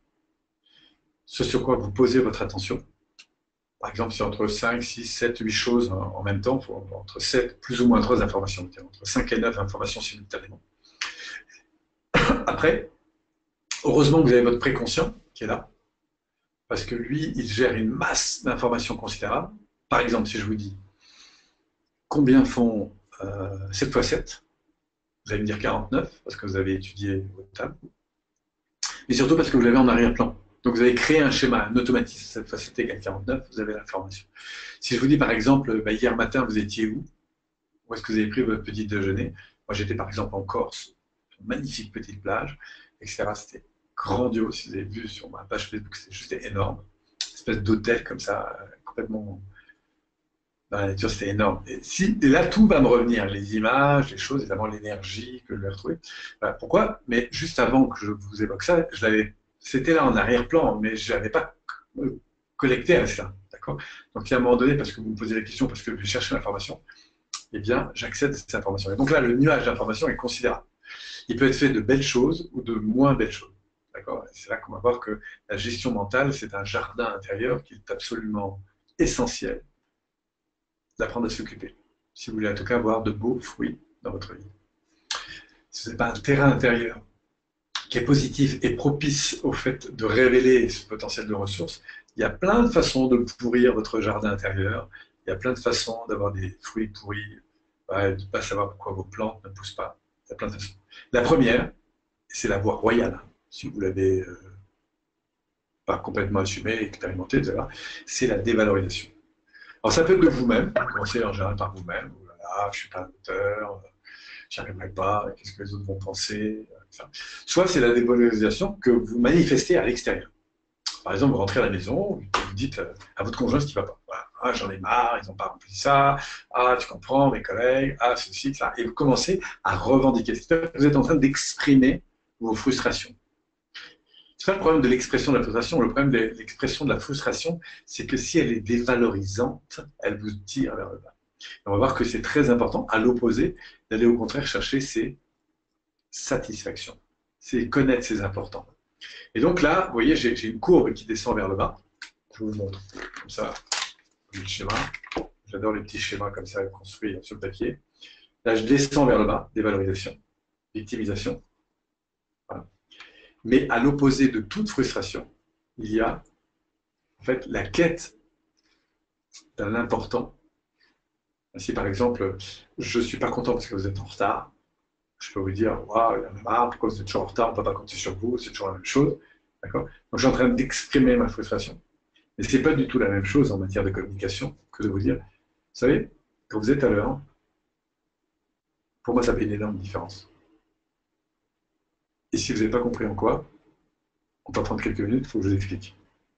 ce sur quoi vous posez votre attention. Par exemple, c'est entre cinq, six, sept, huit choses en même temps, entre sept, plus ou moins trois informations, entre cinq et neuf informations simultanément. Après, heureusement que vous avez votre préconscient qui est là, parce que lui, il gère une masse d'informations considérables. Par exemple, si je vous dis combien font euh, sept fois sept, vous allez me dire quarante-neuf, parce que vous avez étudié votre table, mais surtout parce que vous l'avez en arrière-plan. Donc vous avez créé un schéma, un automatisme, sept fois sept égale quarante-neuf, vous avez l'information. Si je vous dis par exemple, bah, hier matin, vous étiez où? Où est-ce que vous avez pris votre petit déjeuner? Moi, j'étais par exemple en Corse, une magnifique petite plage, et cetera. C'était grandiose. Si vous avez vu sur ma page Facebook, c'était juste énorme. Une espèce d'hôtel comme ça, complètement dans la nature, c'était énorme. Et, si, et là, tout va me revenir, les images, les choses, évidemment l'énergie que je vais retrouver. Voilà. Pourquoi? Mais juste avant que je vous évoque ça, je l'avais, c'était là en arrière-plan, mais je n'avais pas collecté à ça. D'accord? Donc, à un moment donné, parce que vous me posez la question, parce que je cherche l'information, eh bien, j'accède à cette information. Et donc là, le nuage d'information est considérable. Il peut être fait de belles choses ou de moins belles choses. D'accord? C'est là qu'on va voir que la gestion mentale, c'est un jardin intérieur qui est absolument essentiel d'apprendre à s'occuper. Si vous voulez en tout cas avoir de beaux fruits dans votre vie. Ce n'est pas un terrain intérieur qui est positif et propice au fait de révéler ce potentiel de ressources. Il y a plein de façons de pourrir votre jardin intérieur. Il y a plein de façons d'avoir des fruits pourris, de ne pas savoir pourquoi vos plantes ne poussent pas. Il y a plein de façons. La première, c'est la voie royale. Si vous l'avez euh, pas complètement assumé, expérimenté, et cetera, c'est la dévalorisation. Alors ça peut être de vous-même, commencez en général par vous-même, oh là là, je ne suis pas un auteur, j'y arriverai pas, qu'est-ce que les autres vont penser, enfin. Soit c'est la dévalorisation que vous manifestez à l'extérieur. Par exemple, vous rentrez à la maison, vous dites à votre conjoint ce qui ne va pas. Voilà. Ah, j'en ai marre, ils n'ont pas rempli ça. Ah, tu comprends, mes collègues. Ah, ceci, ça. Et vous commencez à revendiquer. C'est-à-dire que vous êtes en train d'exprimer vos frustrations. Ce n'est pas le problème de l'expression de la frustration. Le problème de l'expression de la frustration, c'est que si elle est dévalorisante, elle vous tire vers le bas. Et on va voir que c'est très important, à l'opposé, d'aller au contraire chercher ses satisfactions. C'est connaître ses importants. Et donc là, vous voyez, j'ai une courbe qui descend vers le bas. Je vous montre. Comme ça, le schéma. J'adore les petits schémas comme ça construits sur le papier. Là, je descends vers le bas, dévalorisation, victimisation. Voilà. Mais à l'opposé de toute frustration, il y a en fait la quête d'un important. Si par exemple, je ne suis pas content parce que vous êtes en retard, je peux vous dire, waouh, il y en a marre, pourquoi vous êtes toujours en retard, on ne peut pas compter sur vous, c'est toujours la même chose. D'accord ? Donc, je suis en train d'exprimer ma frustration. Mais ce n'est pas du tout la même chose en matière de communication que de vous dire, vous savez, quand vous êtes à l'heure, pour moi, ça fait une énorme différence. Et si vous n'avez pas compris en quoi, on peut prendre quelques minutes, il faut que je vous explique.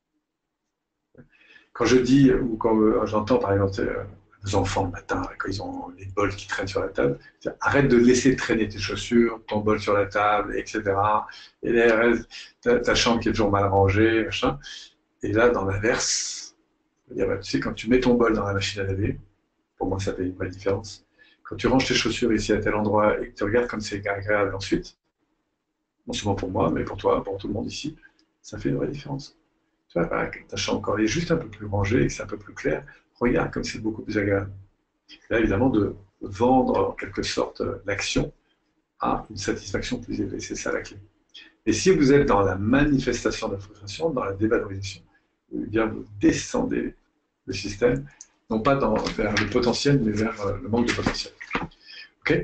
Quand je dis, ou quand j'entends par exemple les enfants le matin, quand ils ont les bols qui traînent sur la table, arrête de laisser traîner tes chaussures, ton bol sur la table, et cetera. Et là, ta, ta chambre qui est toujours mal rangée, machin. Et là, dans l'inverse, tu sais, quand tu mets ton bol dans la machine à laver, pour moi, ça fait une vraie différence. Quand tu ranges tes chaussures ici à tel endroit et que tu regardes comme c'est agréable ensuite, non seulement pour moi, mais pour toi, pour tout le monde ici, ça fait une vraie différence. Tu vois, ta chambre, quand elle est juste un peu plus rangée et que c'est un peu plus clair, regarde comme c'est beaucoup plus agréable. Là, évidemment, de vendre en quelque sorte l'action à une satisfaction plus élevée, c'est ça la clé. Et si vous êtes dans la manifestation de la frustration, dans la dévalorisation, eh bien, vous descendez le système, non pas dans, vers le potentiel, mais vers le manque de potentiel. Okay ?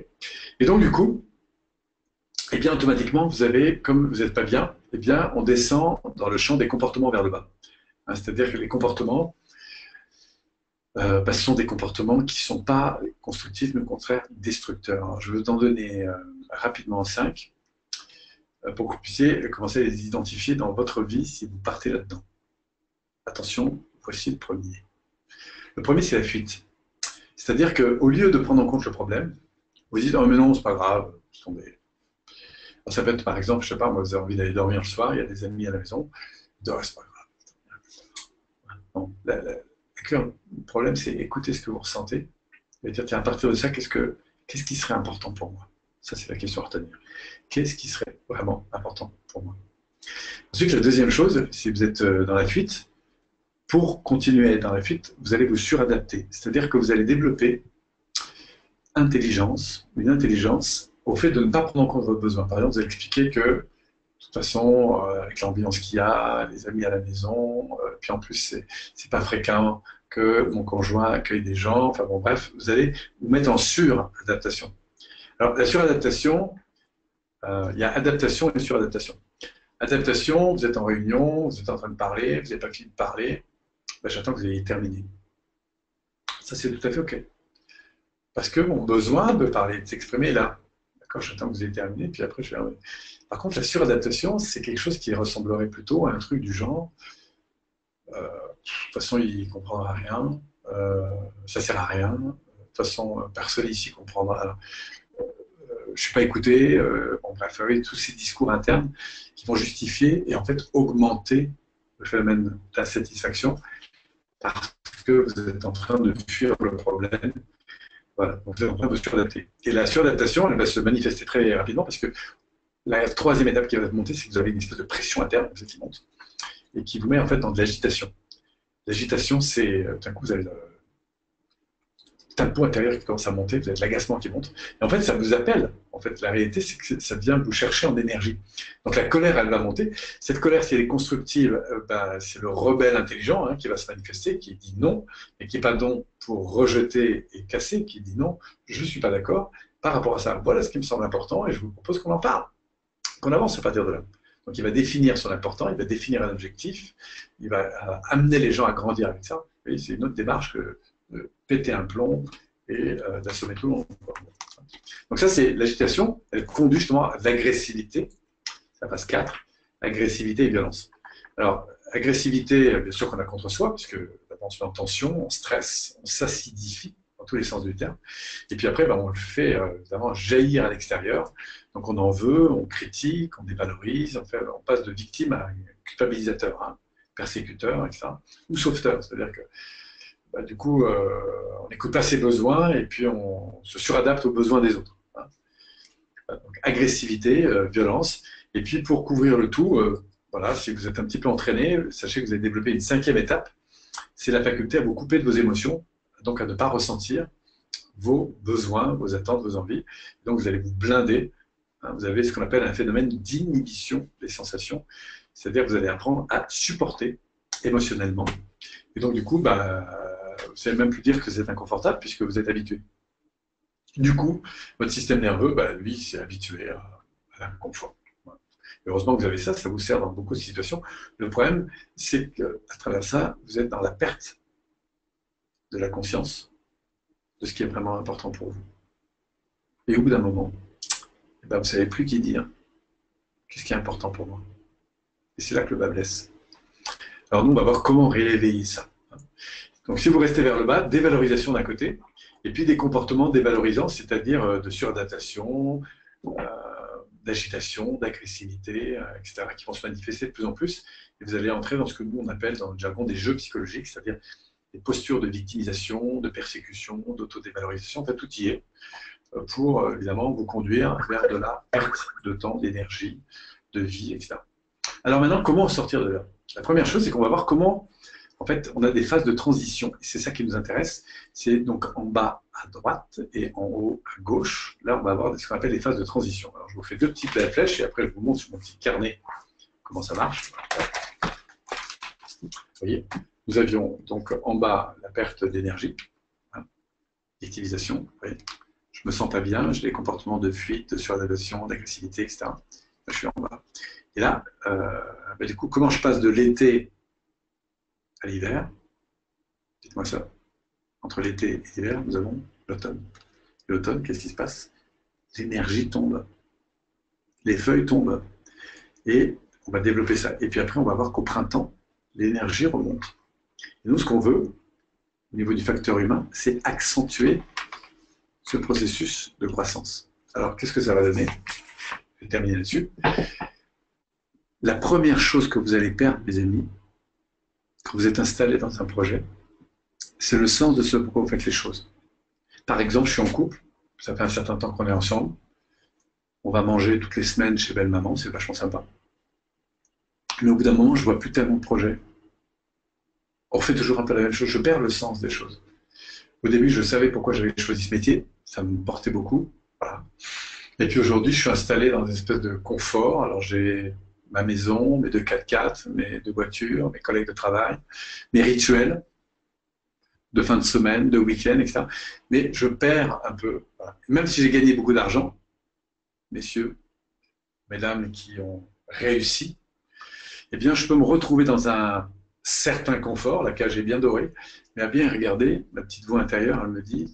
Et donc, du coup, eh bien, automatiquement, vous avez, comme vous n'êtes pas bien, eh bien, on descend dans le champ des comportements vers le bas. Hein, c'est-à-dire que les comportements, euh, bah, ce sont des comportements qui ne sont pas constructifs, mais au contraire destructeurs. Alors, je vais vous en donner euh, rapidement cinq euh, pour que vous puissiez commencer à les identifier dans votre vie si vous partez là-dedans. Attention, voici le premier. Le premier, c'est la fuite. C'est-à-dire qu'au lieu de prendre en compte le problème, vous dites « Oh, mais non, c'est pas grave, c'est tombé. » Ça peut être, par exemple, je ne sais pas, moi, vous avez envie d'aller dormir le soir, il y a des amis à la maison, vous dites « Oh, c'est pas grave. » Non, la, la, le problème, c'est écouter ce que vous ressentez et dire « Tiens, à partir de ça, qu'est-ce que, qu'est-ce qui serait important pour moi ?» Ça, c'est la question à retenir. Qu'est-ce qui serait vraiment important pour moi? Ensuite, la deuxième chose, si vous êtes dans la fuite, pour continuer à être dans la fuite, vous allez vous suradapter. C'est-à-dire que vous allez développer intelligence, une intelligence au fait de ne pas prendre en compte vos besoins. Par exemple, vous allez expliquer que, de toute façon, euh, avec l'ambiance qu'il y a, les amis à la maison, euh, puis en plus, c'est, c'est pas fréquent que mon conjoint accueille des gens, enfin bon, bref, vous allez vous mettre en suradaptation. Alors, la suradaptation, euh, il y a adaptation et suradaptation. Adaptation, vous êtes en réunion, vous êtes en train de parler, vous n'avez pas fini de parler, ben, j'attends que vous ayez terminé. Ça, c'est tout à fait OK. Parce que mon besoin de parler, de s'exprimer est là. D'accord, j'attends que vous ayez terminé, puis après je vais... Par contre, la suradaptation, c'est quelque chose qui ressemblerait plutôt à un truc du genre euh, de toute façon, il ne comprendra rien, euh, ça ne sert à rien, de toute façon, personne ici comprendra. Alors, euh, je ne suis pas écouté, euh, bon, bref, oui, tous ces discours internes qui vont justifier et en fait augmenter le phénomène d'insatisfaction parce que vous êtes en train de fuir le problème. Voilà, donc vous êtes en train de vous suradapter. Et la suradaptation, elle va se manifester très rapidement parce que la troisième étape qui va monter, c'est que vous avez une espèce de pression interne qui monte et qui vous met en fait dans de l'agitation. L'agitation, c'est d'un coup, vous avez le tempo intérieur qui commence à monter, vous avez de l'agacement qui monte. Et en fait, ça vous appelle. En fait, la réalité, c'est que ça vient vous chercher en énergie. Donc la colère, elle va monter. Cette colère, si elle est constructive, euh, ben, c'est le rebelle intelligent hein, qui va se manifester, qui dit non, et qui n'est pas non pour rejeter et casser, qui dit non, je ne suis pas d'accord par rapport à ça. Voilà ce qui me semble important et je vous propose qu'on en parle, qu'on avance à partir de là. Donc il va définir son important, il va définir un objectif, il va euh, amener les gens à grandir avec ça. C'est une autre démarche que de péter un plomb et euh, d'assommer tout le monde. Donc ça, c'est l'agitation, elle conduit justement à l'agressivité, ça passe quatre, agressivité et violence. Alors, agressivité, bien sûr qu'on a contre soi, puisque d'abord on se met en tension, on stresse, on s'acidifie, dans tous les sens du terme. Et puis après, ben, on le fait euh, évidemment jaillir à l'extérieur. Donc on en veut, on critique, on dévalorise, on, fait, on passe de victime à culpabilisateur, hein, persécuteur, et cetera. Ou sauveteur, c'est-à-dire que bah, du coup, euh, on n'écoute pas ses besoins et puis on se suradapte aux besoins des autres. Hein. Donc agressivité, euh, violence. Et puis pour couvrir le tout, euh, voilà, si vous êtes un petit peu entraîné, sachez que vous avez développé une cinquième étape, c'est la faculté à vous couper de vos émotions, donc à ne pas ressentir vos besoins, vos attentes, vos envies. Donc vous allez vous blinder. Hein, vous avez ce qu'on appelle un phénomène d'inhibition des sensations, c'est-à-dire que vous allez apprendre à supporter émotionnellement. Et donc du coup, bah, vous savez même plus dire que c'est inconfortable puisque vous êtes habitué. Du coup, votre système nerveux, bah, lui, s'est habitué à, à l'inconfort. Heureusement que vous avez ça, ça vous sert dans beaucoup de situations. Le problème, c'est qu'à travers ça, vous êtes dans la perte de la conscience de ce qui est vraiment important pour vous. Et au bout d'un moment, eh ben, vous ne savez plus qui dire qu'est-ce qui est important pour moi. Et c'est là que le bas blesse. Alors nous, on va voir comment réveiller ça. Donc si vous restez vers le bas, dévalorisation d'un côté, et puis des comportements dévalorisants, c'est-à-dire de suradaptation, euh, d'agitation, d'agressivité, euh, et cetera, qui vont se manifester de plus en plus. Et vous allez entrer dans ce que nous, on appelle dans le jargon des jeux psychologiques, c'est-à-dire des postures de victimisation, de persécution, d'autodévalorisation, en fait, tout y est, pour, évidemment, vous conduire vers de la perte de temps, d'énergie, de vie, et cetera. Alors maintenant, comment sortir de là? La première chose, c'est qu'on va voir comment, en fait, on a des phases de transition, et c'est ça qui nous intéresse. C'est donc en bas à droite et en haut à gauche. Là, on va avoir ce qu'on appelle des phases de transition. Alors, je vous fais deux petites belles flèches, et après, je vous montre sur mon petit carnet comment ça marche. Vous voyez, nous avions donc en bas la perte d'énergie, hein, l'utilisation. Je me sens pas bien, j'ai des comportements de fuite, de suradaptation, d'agressivité, et cetera. Là, je suis en bas. Et là, euh, bah, du coup, comment je passe de l'été à l'hiver? Dites-moi ça. Entre l'été et l'hiver, nous avons l'automne. L'automne, qu'est-ce qui se passe? L'énergie tombe, les feuilles tombent, et on va développer ça. Et puis après, on va voir qu'au printemps, l'énergie remonte. Et nous, ce qu'on veut, au niveau du facteur humain, c'est accentuer ce processus de croissance. Alors, qu'est-ce que ça va donner? Je vais terminer là-dessus. La première chose que vous allez perdre, mes amis, quand vous êtes installé dans un projet, c'est le sens de ce pourquoi vous faites les choses. Par exemple, je suis en couple, ça fait un certain temps qu'on est ensemble, on va manger toutes les semaines chez Belle Maman, c'est vachement sympa. Mais au bout d'un moment, je ne vois plus tellement de projets. On fait toujours un peu la même chose, je perds le sens des choses. Au début, je savais pourquoi j'avais choisi ce métier, ça me portait beaucoup. Voilà. Et puis aujourd'hui, je suis installé dans une espèce de confort. Alors j'ai ma maison, mes deux quatre-quatre, mes deux voitures, mes collègues de travail, mes rituels de fin de semaine, de week-end, et cetera. Mais je perds un peu. Voilà. Même si j'ai gagné beaucoup d'argent, messieurs, mesdames qui ont réussi, eh bien, je peux me retrouver dans un certain confort, la cage est bien dorée, mais à bien regarder, ma petite voix intérieure, elle me dit,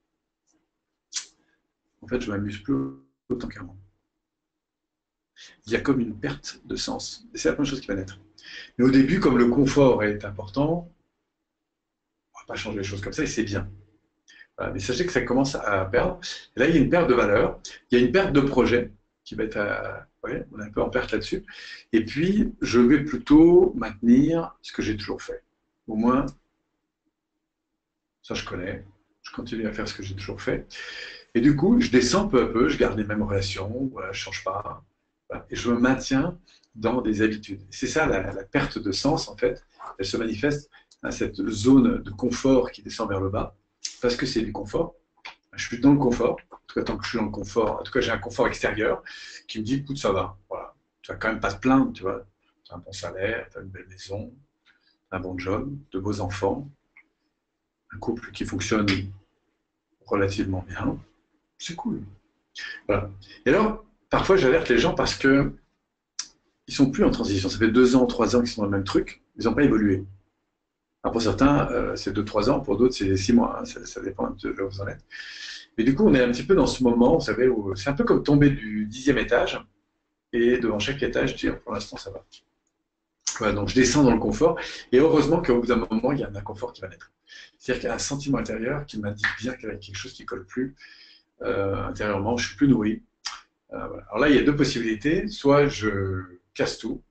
en fait, je ne m'amuse plus autant qu'avant. Il y a comme une perte de sens. Et c'est la première chose qui va naître. Mais au début, comme le confort est important, on ne va pas changer les choses comme ça, et c'est bien. Voilà, mais sachez que ça commence à perdre. Et là, il y a une perte de valeur, il y a une perte de projet qui va être à... Ouais, on est un peu en perte là-dessus. Et puis, je vais plutôt maintenir ce que j'ai toujours fait. Au moins, ça je connais. Je continue à faire ce que j'ai toujours fait. Et du coup, je descends peu à peu, je garde les mêmes relations, voilà, je ne change pas. Voilà, et je me maintiens dans des habitudes. C'est ça, la, la perte de sens, en fait. Elle se manifeste à cette zone de confort qui descend vers le bas, parce que c'est du confort. Je suis dans le confort. En tout cas, tant que je suis dans le confort, en tout cas, j'ai un confort extérieur qui me dit, écoute, ça va. Voilà. Tu vas quand même pas te plaindre, tu vois. Tu as un bon salaire, tu as une belle maison, un bon job, de beaux enfants, un couple qui fonctionne relativement bien. C'est cool. Voilà. Et alors, parfois, j'alerte les gens parce que ils sont plus en transition. Ça fait deux ans, trois ans qu'ils sont dans le même truc, ils n'ont pas évolué. Alors pour certains, euh, c'est deux, trois ans, pour d'autres, c'est six mois, hein, ça, ça dépend de là où vous en êtes. Mais du coup, on est un petit peu dans ce moment, vous savez, où c'est un peu comme tomber du dixième étage, et devant chaque étage, dire pour l'instant, ça va. Voilà, donc je descends dans le confort, et heureusement qu'au bout d'un moment, il y a un inconfort qui va naître. C'est-à-dire qu'il y a un sentiment intérieur qui m'indique bien qu'il y a quelque chose qui ne colle plus euh, intérieurement, je suis plus nourri. Euh, voilà. Alors là, il y a deux possibilités. Soit je casse tout,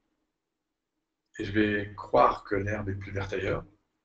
et je vais croire que l'herbe est plus verte ailleurs,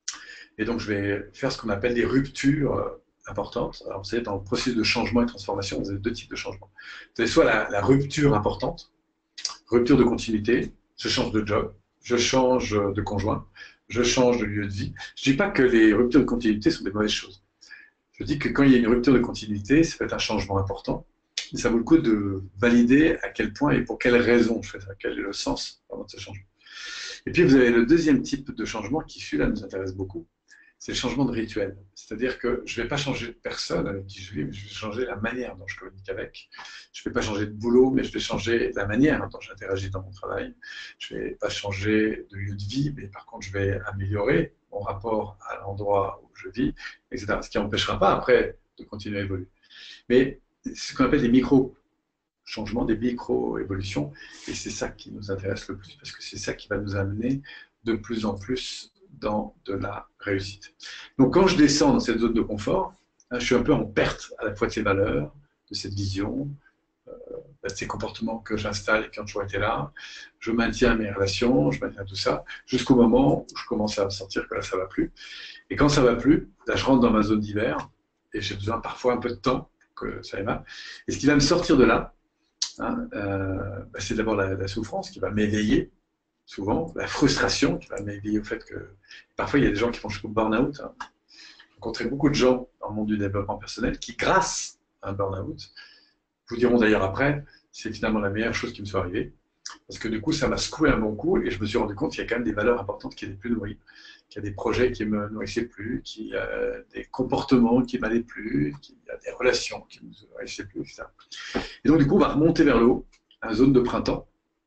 et donc je vais faire ce qu'on appelle des ruptures euh, importantes. Alors vous savez, dans le processus de changement et de transformation, vous avez deux types de changements. Vous avez soit la, la rupture importante, rupture de continuité, je change de job, je change de conjoint, je change de lieu de vie. Je ne dis pas que les ruptures de continuité sont des mauvaises choses. Je dis que quand il y a une rupture de continuité, ça peut être un changement important. Et ça vaut le coup de valider à quel point et pour quelles raisons je fais ça, quel est le sens de ce changement. Et puis vous avez le deuxième type de changement qui, celui-là, nous intéresse beaucoup, c'est le changement de rituel. C'est-à-dire que je ne vais pas changer de personne avec qui je vis, mais je vais changer la manière dont je communique avec. Je ne vais pas changer de boulot, mais je vais changer la manière dont j'interagis dans mon travail. Je ne vais pas changer de lieu de vie, mais par contre, je vais améliorer mon rapport à l'endroit où je vis, et cetera. Ce qui n'empêchera pas après de continuer à évoluer. Mais c'est ce qu'on appelle des micro-changements, des micro-évolutions, et c'est ça qui nous intéresse le plus, parce que c'est ça qui va nous amener de plus en plus dans de la réussite. Donc quand je descends dans cette zone de confort, hein, je suis un peu en perte à la fois de ces valeurs, de cette vision, euh, de ces comportements que j'installe et qui ont toujours été là. Je maintiens mes relations, je maintiens tout ça, jusqu'au moment où je commence à sentir que là, ça ne va plus. Et quand ça ne va plus, là, je rentre dans ma zone d'hiver et j'ai besoin parfois un peu de temps pour que ça aille mal. Et ce qui va me sortir de là, hein, euh, bah, c'est d'abord la, la souffrance qui va m'éveiller, souvent, la frustration qui va m'éveiller au fait que parfois il y a des gens qui font jusqu'au burn-out. Hein. J'ai rencontré beaucoup de gens dans le monde du développement personnel qui, grâce à un burn-out, vous diront d'ailleurs après, c'est finalement la meilleure chose qui me soit arrivée. Parce que du coup, ça m'a secoué un bon coup et je me suis rendu compte qu'il y a quand même des valeurs importantes qui n'étaient plus nourries, qu'il y a des projets qui ne me nourrissaient plus, qu'il y a des comportements qui ne m'allaient plus, qu'il y a des relations qui ne me nourrissaient plus, et cetera. Et donc, du coup, on va remonter vers le haut, à la zone de printemps,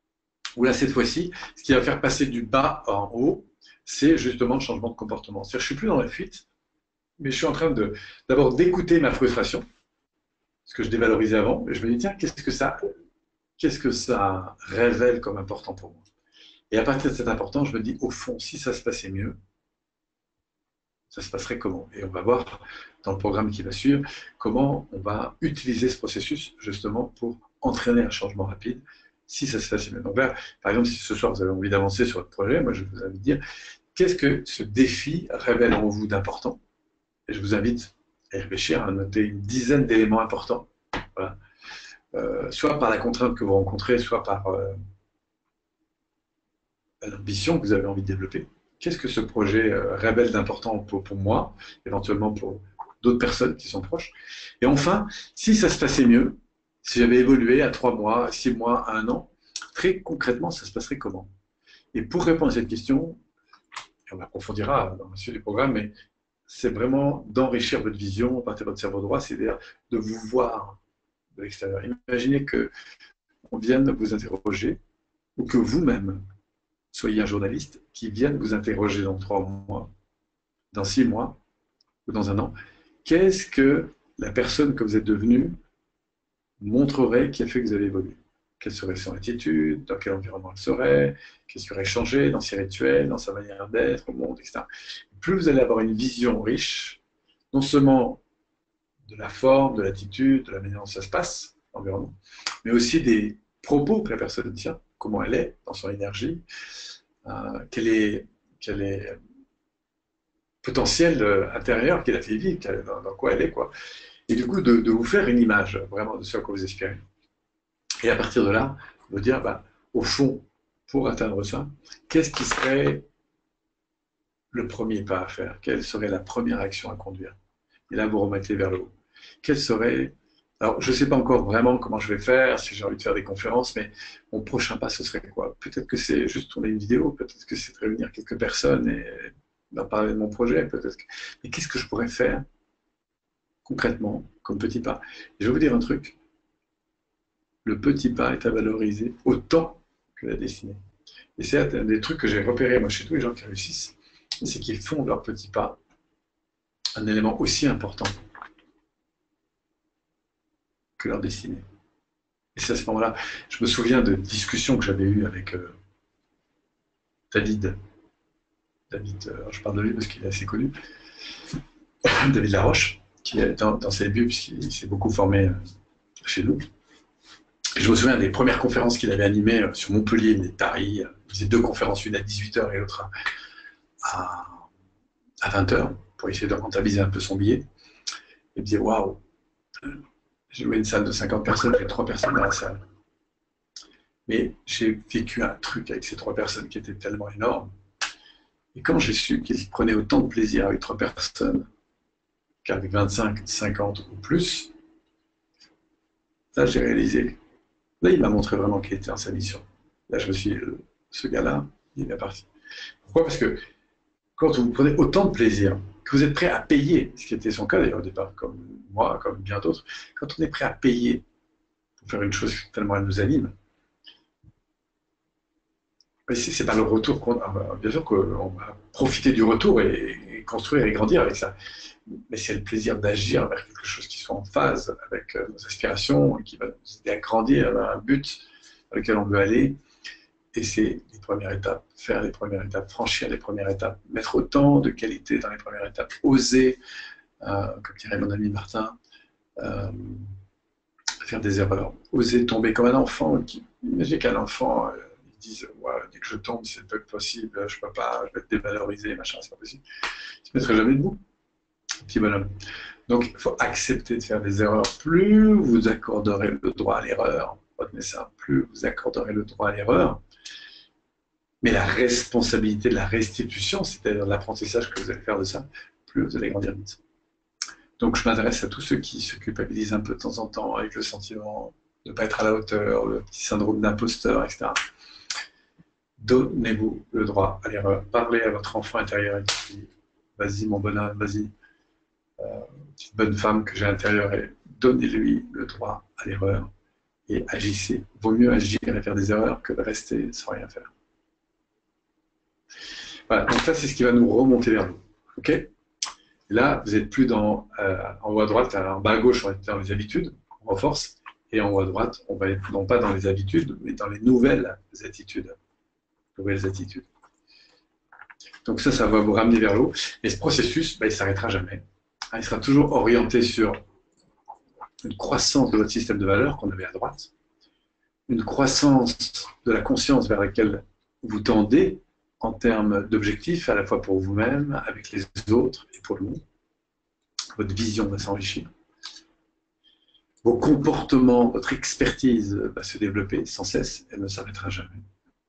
où là, cette fois-ci, ce qui va faire passer du bas en haut, c'est justement le changement de comportement. C'est-à-dire, je ne suis plus dans la fuite, mais je suis en train de, d'abord d'écouter ma frustration, ce que je dévalorisais avant, et je me dis, tiens, qu'est-ce que ça, qu'est-ce que ça révèle comme important pour moi? Et à partir de cet important, je me dis, au fond, si ça se passait mieux, ça se passerait comment? Et on va voir dans le programme qui va suivre comment on va utiliser ce processus justement pour entraîner un changement rapide si ça se passait mieux. Donc là, par exemple, si ce soir vous avez envie d'avancer sur votre projet, moi je vous invite à dire qu'est-ce que ce défi révèle en vous d'important? Et je vous invite à y réfléchir, à noter une dizaine d'éléments importants. Voilà. Euh, soit par la contrainte que vous rencontrez, soit par euh, l'ambition que vous avez envie de développer. Qu'est-ce que ce projet euh, révèle d'important pour, pour moi, éventuellement pour d'autres personnes qui sont proches? Et enfin, si ça se passait mieux, si j'avais évolué à trois mois, à six mois, à un an, très concrètement, ça se passerait comment? Et pour répondre à cette question, et on approfondira dans le suite du programme, mais c'est vraiment d'enrichir votre vision à partir de votre cerveau droit, c'est-à-dire de vous voir de l'extérieur. Imaginez qu'on vienne vous interroger ou que vous-même soyez un journaliste qui vienne vous interroger dans trois mois, dans six mois ou dans un an. Qu'est-ce que la personne que vous êtes devenue montrerait qui a fait que vous avez évolué? Quelle serait son attitude? Dans quel environnement elle serait? Qu'est-ce qui aurait changé dans ses rituels, dans sa manière d'être au monde, et cetera. Plus vous allez avoir une vision riche, non seulement de la forme, de l'attitude, de la manière dont ça se passe, l'environnement, mais aussi des propos que la personne tient, comment elle est dans son énergie, euh, quel est, quel est potentiel euh, intérieur qu'elle a fait vivre, dans, dans quoi elle est, quoi. Et du coup, de, de vous faire une image vraiment de ce à quoi vous aspirez. Et à partir de là, vous dire, bah, au fond, pour atteindre ça, qu'est-ce qui serait le premier pas à faire? Quelle serait la première action à conduire? Et là, vous remettez vers le haut. Quelle serait... Alors, je ne sais pas encore vraiment comment je vais faire, si j'ai envie de faire des conférences, mais mon prochain pas, ce serait quoi? Peut-être que c'est juste tourner une vidéo, peut-être que c'est de réunir quelques personnes et d'en parler de mon projet, peut-être que... Mais qu'est-ce que je pourrais faire concrètement comme petit pas? Et je vais vous dire un truc, le petit pas est à valoriser autant que la destinée. Et c'est un des trucs que j'ai repéré moi chez tous les gens qui réussissent, c'est qu'ils font de leurs petits pas un élément aussi important que leur destinée. Et c'est à ce moment-là, je me souviens de discussions que j'avais eues avec euh, David. David, euh, je parle de lui parce qu'il est assez connu. David Laroche, qui est dans, dans ses débuts, puisqu'il s'est beaucoup formé euh, chez nous. Et je me souviens des premières conférences qu'il avait animées euh, sur Montpellier, mais Paris. Euh, il faisait deux conférences, une à dix-huit heures et l'autre à, à vingt heures, pour essayer de rentabiliser un peu son billet. Il me disait, waouh, j'ai loué une salle de cinquante personnes, j'ai trois personnes dans la salle. Mais j'ai vécu un truc avec ces trois personnes qui était tellement énorme. Et quand j'ai su qu'ils prenaient autant de plaisir avec trois personnes qu'avec vingt-cinq, cinquante ou plus, là j'ai réalisé. Là, il m'a montré vraiment qu'il était dans sa mission. Là, je me suis dit, ce gars-là, il est bien parti. Pourquoi? Parce que quand vous prenez autant de plaisir, que vous êtes prêt à payer, ce qui était son cas d'ailleurs au départ, comme moi, comme bien d'autres, quand on est prêt à payer pour faire une chose tellement elle nous anime, c'est pas le retour qu'on a. Bien sûr qu'on va profiter du retour et, et construire et grandir avec ça. Mais c'est le plaisir d'agir vers quelque chose qui soit en phase avec nos aspirations et qui va nous aider à grandir vers un but dans lequel on veut aller. Et c'est les premières étapes, faire les premières étapes, franchir les premières étapes, mettre autant de qualité dans les premières étapes, oser, euh, comme dirait mon ami Martin, euh, faire des erreurs, oser tomber comme un enfant. Qui, imaginez qu'un enfant, euh, ils disent ouais, dès que je tombe, c'est pas possible, je peux pas, je vais être dévalorisé, machin, c'est pas possible. Il ne se mettrait jamais debout, petit bonhomme. Donc il faut accepter de faire des erreurs. Plus vous accorderez le droit à l'erreur, retenez ça, plus vous accorderez le droit à l'erreur, mais la responsabilité de la restitution, c'est-à-dire l'apprentissage que vous allez faire de ça, plus vous allez grandir vite. Donc je m'adresse à tous ceux qui se culpabilisent un peu de temps en temps avec le sentiment de ne pas être à la hauteur, le petit syndrome d'imposteur, et cetera. Donnez-vous le droit à l'erreur. Parlez à votre enfant intérieur et dites vas-y mon bonhomme, vas-y, euh, petite bonne femme que j'ai à l'intérieur, et donnez-lui le droit à l'erreur et agissez. Vaut mieux agir et faire des erreurs que de rester sans rien faire. Voilà, donc ça c'est ce qui va nous remonter vers nous. Ok? Là, vous n'êtes plus dans, euh, en haut à droite, en bas à gauche, on est dans les habitudes, on renforce, et en haut à droite, on va être non pas dans les habitudes, mais dans les nouvelles attitudes. Nouvelles attitudes. Donc ça, ça va vous ramener vers l'eau. Et ce processus, ben, il ne s'arrêtera jamais. Il sera toujours orienté sur une croissance de votre système de valeurs qu'on avait à droite, une croissance de la conscience vers laquelle vous tendez en termes d'objectifs, à la fois pour vous-même, avec les autres et pour le monde. Votre vision va s'enrichir. Vos comportements, votre expertise va se développer sans cesse, elle ne s'arrêtera jamais.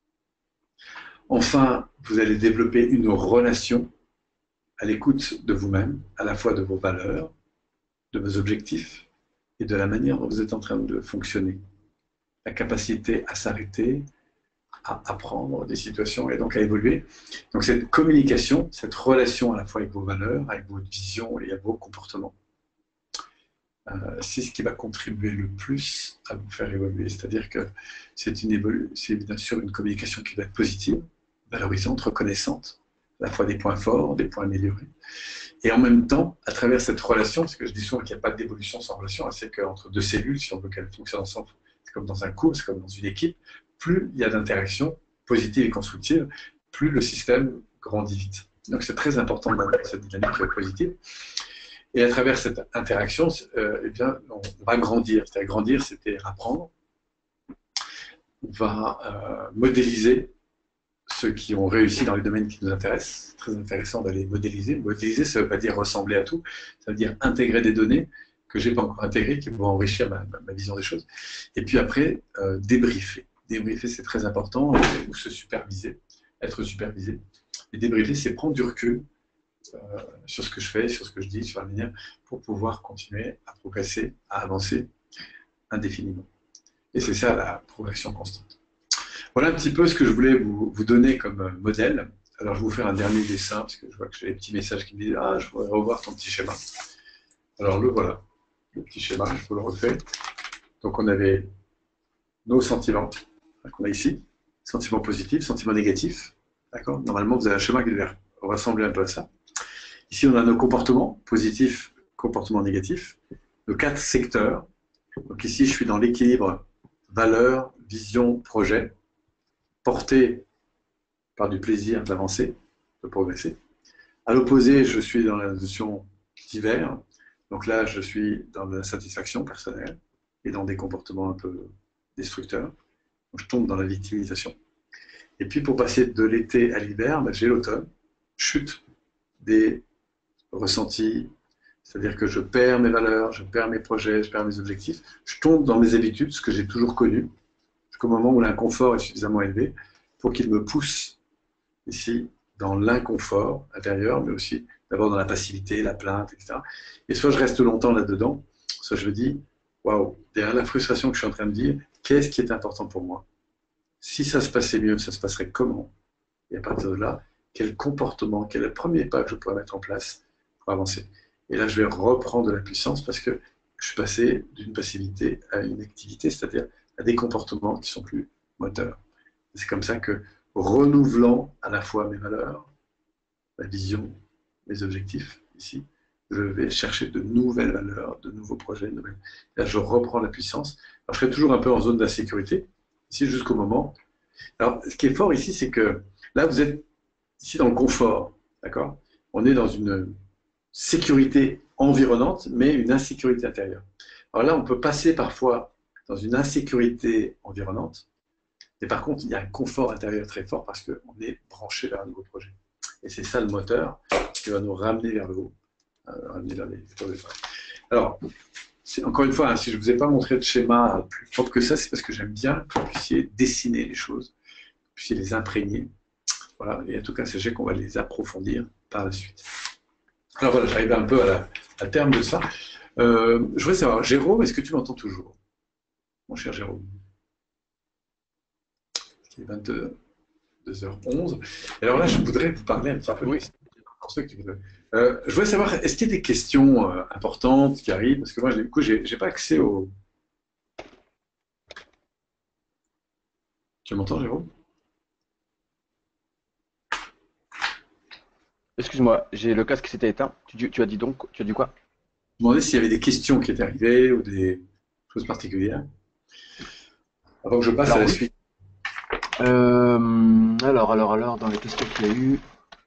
Enfin, vous allez développer une relation à l'écoute de vous-même, à la fois de vos valeurs, de vos objectifs et de la manière dont vous êtes en train de fonctionner. La capacité à s'arrêter, à apprendre des situations et donc à évoluer. Donc cette communication, cette relation à la fois avec vos valeurs, avec votre vision et à vos comportements, euh, c'est ce qui va contribuer le plus à vous faire évoluer. C'est-à-dire que c'est une évolu- c'est bien sûr une communication qui va être positive, valorisante, reconnaissante, à la fois des points forts, des points améliorés. Et en même temps, à travers cette relation, parce que je dis souvent qu'il n'y a pas d'évolution sans relation, c'est qu'entre deux cellules, si on veut qu'elles fonctionnent ensemble, c'est comme dans un couple, c'est comme dans une équipe, plus il y a d'interactions positives et constructives, plus le système grandit vite. Donc c'est très important dans cette dynamique positive. Et à travers cette interaction, euh, eh bien, on va grandir. C'est-à-dire grandir, c'était apprendre. On va euh, modéliser ceux qui ont réussi dans les domaines qui nous intéressent. C'est très intéressant d'aller modéliser. Modéliser, ça ne veut pas dire ressembler à tout, ça veut dire intégrer des données que je n'ai pas encore intégrées, qui vont enrichir ma, ma vision des choses. Et puis après, euh, débriefer. Débriefer, c'est très important, ou se superviser, être supervisé. Et débriefer, c'est prendre du recul euh, sur ce que je fais, sur ce que je dis, sur la manière, pour pouvoir continuer à progresser, à avancer indéfiniment. Et c'est ça la progression constante. Voilà un petit peu ce que je voulais vous, vous donner comme modèle. Alors je vais vous faire un dernier dessin, parce que je vois que j'ai des petits messages qui me disent « Ah, je voudrais revoir ton petit schéma ». Alors le voilà, le petit schéma, je vous le refais. Donc on avait nos sentiments, qu'on a ici. Sentiment positif, sentiment négatif. D'accord? Normalement, vous avez un schéma qui devrait ressembler un peu à ça. Ici, on a nos comportements positifs, comportements négatifs, nos quatre secteurs. Donc ici, je suis dans l'équilibre valeur, vision, projet, porté par du plaisir d'avancer, de progresser. À l'opposé, je suis dans la notion divers. Donc là, je suis dans la satisfaction personnelle et dans des comportements un peu destructeurs. Donc je tombe dans la victimisation. Et puis pour passer de l'été à l'hiver, ben, j'ai l'automne, chute des ressentis, c'est-à-dire que je perds mes valeurs, je perds mes projets, je perds mes objectifs, je tombe dans mes habitudes, ce que j'ai toujours connu, jusqu'au moment où l'inconfort est suffisamment élevé pour qu'il me pousse ici dans l'inconfort intérieur, mais aussi d'abord dans la passivité, la plainte, et cetera. Et soit je reste longtemps là-dedans, soit je me dis, waouh, derrière la frustration que je suis en train de dire, qu'est-ce qui est important pour moi? Si ça se passait mieux, ça se passerait comment? Et à partir de là, quel comportement, quel est le premier pas que je pourrais mettre en place pour avancer? Et là, je vais reprendre de la puissance parce que je suis passé d'une passivité à une activité, c'est-à-dire à des comportements qui sont plus moteurs. C'est comme ça que, renouvelant à la fois mes valeurs, ma vision, mes objectifs, ici, je vais chercher de nouvelles valeurs, de nouveaux projets. De nouvelles... Là, je reprends la puissance. Alors, je serai toujours un peu en zone d'insécurité, ici, jusqu'au moment. Alors, ce qui est fort ici, c'est que là, vous êtes ici dans le confort, d'accord? On est dans une sécurité environnante, mais une insécurité intérieure. Alors là, on peut passer parfois dans une insécurité environnante, mais par contre, il y a un confort intérieur très fort parce qu'on est branché vers un nouveau projet. Et c'est ça le moteur qui va nous ramener vers le haut, euh, ramener vers les futurs efforts. Alors, encore une fois, hein, si je ne vous ai pas montré de schéma plus propre que ça, c'est parce que j'aime bien que vous puissiez dessiner les choses, que vous puissiez les imprégner. Voilà. Et en tout cas, sachez qu'on va les approfondir par la suite. Alors voilà, j'arrive un peu à, la, à terme de ça. Euh, je voudrais savoir, Jérôme, est-ce que tu m'entends toujours? Mon cher Jérôme. Il est vingt-deux heures onze. Alors là, je voudrais vous parler un petit peu. Oui. Pour ceux qui voudraient. Euh, je voudrais savoir, est-ce qu'il y a des questions euh, importantes qui arrivent? Parce que moi, du coup, je n'ai pas accès au... Tu m'entends, Jérôme? Excuse-moi, j'ai le casque qui s'était éteint. Tu, tu as dit donc, tu as dit quoi? Je me demandais s'il y avait des questions qui étaient arrivées ou des choses particulières. Avant que je passe Alors, à la oui. suite. Euh, alors, alors, alors, dans les questions qu'il y a eu,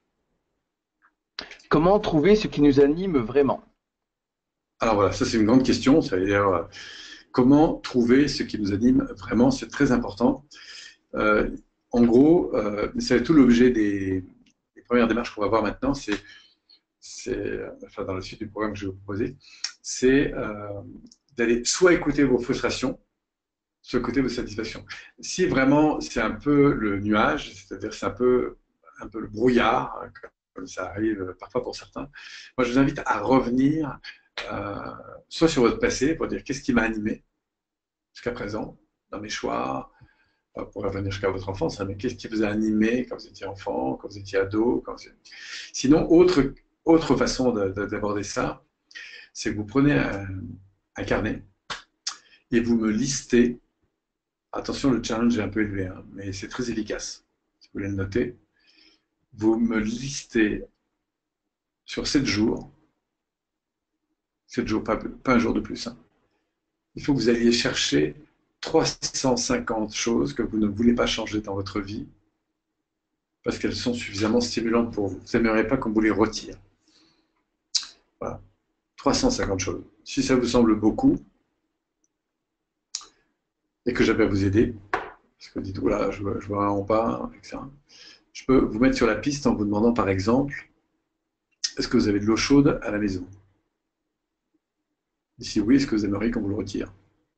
comment trouver ce qui nous anime vraiment? Alors voilà, ça c'est une grande question. Ça veut dire euh, comment trouver ce qui nous anime vraiment, c'est très important. Euh, en gros, euh, c'est tout l'objet des, des premières démarches qu'on va voir maintenant. C'est, c'est, enfin, dans la suite du programme que je vais vous proposer, c'est euh, d'aller soit écouter vos frustrations, soit écouter vos satisfactions. Si vraiment c'est un peu le nuage, c'est-à-dire c'est un peu, un peu le brouillard, hein, comme ça arrive parfois pour certains, moi je vous invite à revenir euh, soit sur votre passé pour dire qu'est-ce qui m'a animé jusqu'à présent dans mes choix, pas pour revenir jusqu'à votre enfance, hein, mais qu'est-ce qui vous a animé quand vous étiez enfant, quand vous étiez ado, quand vous... Sinon, autre, autre façon de, de, d'aborder ça, c'est que vous prenez un, un carnet et vous me listez. Attention, le challenge est un peu élevé, hein, mais c'est très efficace. Si vous voulez le noter, vous me listez sur sept jours, sept jours, pas, pas un jour de plus. Hein. Il faut que vous alliez chercher trois cent cinquante choses que vous ne voulez pas changer dans votre vie parce qu'elles sont suffisamment stimulantes pour vous. Vous n'aimeriez pas qu'on vous les retire. Voilà. trois cent cinquante choses. Si ça vous semble beaucoup et que j'avais à vous aider, parce que vous dites, oula, je ne vois vraiment pas, et cetera, je peux vous mettre sur la piste en vous demandant par exemple, est-ce que vous avez de l'eau chaude à la maison? Et si oui, est-ce que vous aimeriez qu'on vous le retire?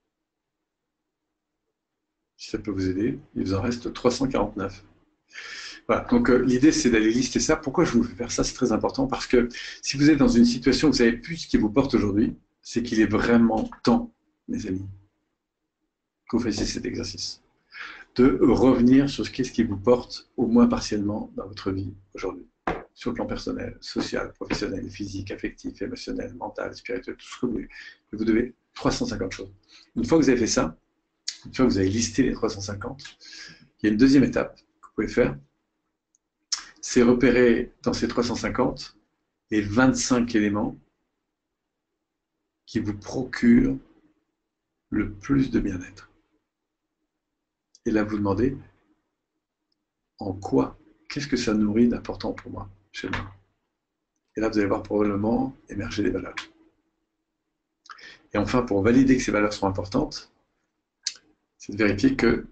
Si ça peut vous aider, il vous en reste trois cent quarante-neuf. Voilà, donc euh, l'idée c'est d'aller lister ça. Pourquoi je vous fais faire ça? C'est très important parce que si vous êtes dans une situation où vous savez plus ce qui vous porte aujourd'hui, c'est qu'il est vraiment temps, mes amis, que vous fassiez cet exercice. De revenir sur ce qu'est-ce qui vous porte, au moins partiellement, dans votre vie aujourd'hui. Sur le plan personnel, social, professionnel, physique, affectif, émotionnel, mental, spirituel, tout ce que vous voulez. Vous devez trois cent cinquante choses. Une fois que vous avez fait ça, une fois que vous avez listé les trois cent cinquante, Il y a une deuxième étape que vous pouvez faire, c'est repérer dans ces trois cent cinquante les vingt-cinq éléments qui vous procurent le plus de bien-être. Et là, vous demandez, en quoi, qu'est-ce que ça nourrit d'important pour moi, chez moi? Et là, vous allez voir probablement émerger des valeurs. Et enfin, pour valider que ces valeurs sont importantes, c'est de vérifier que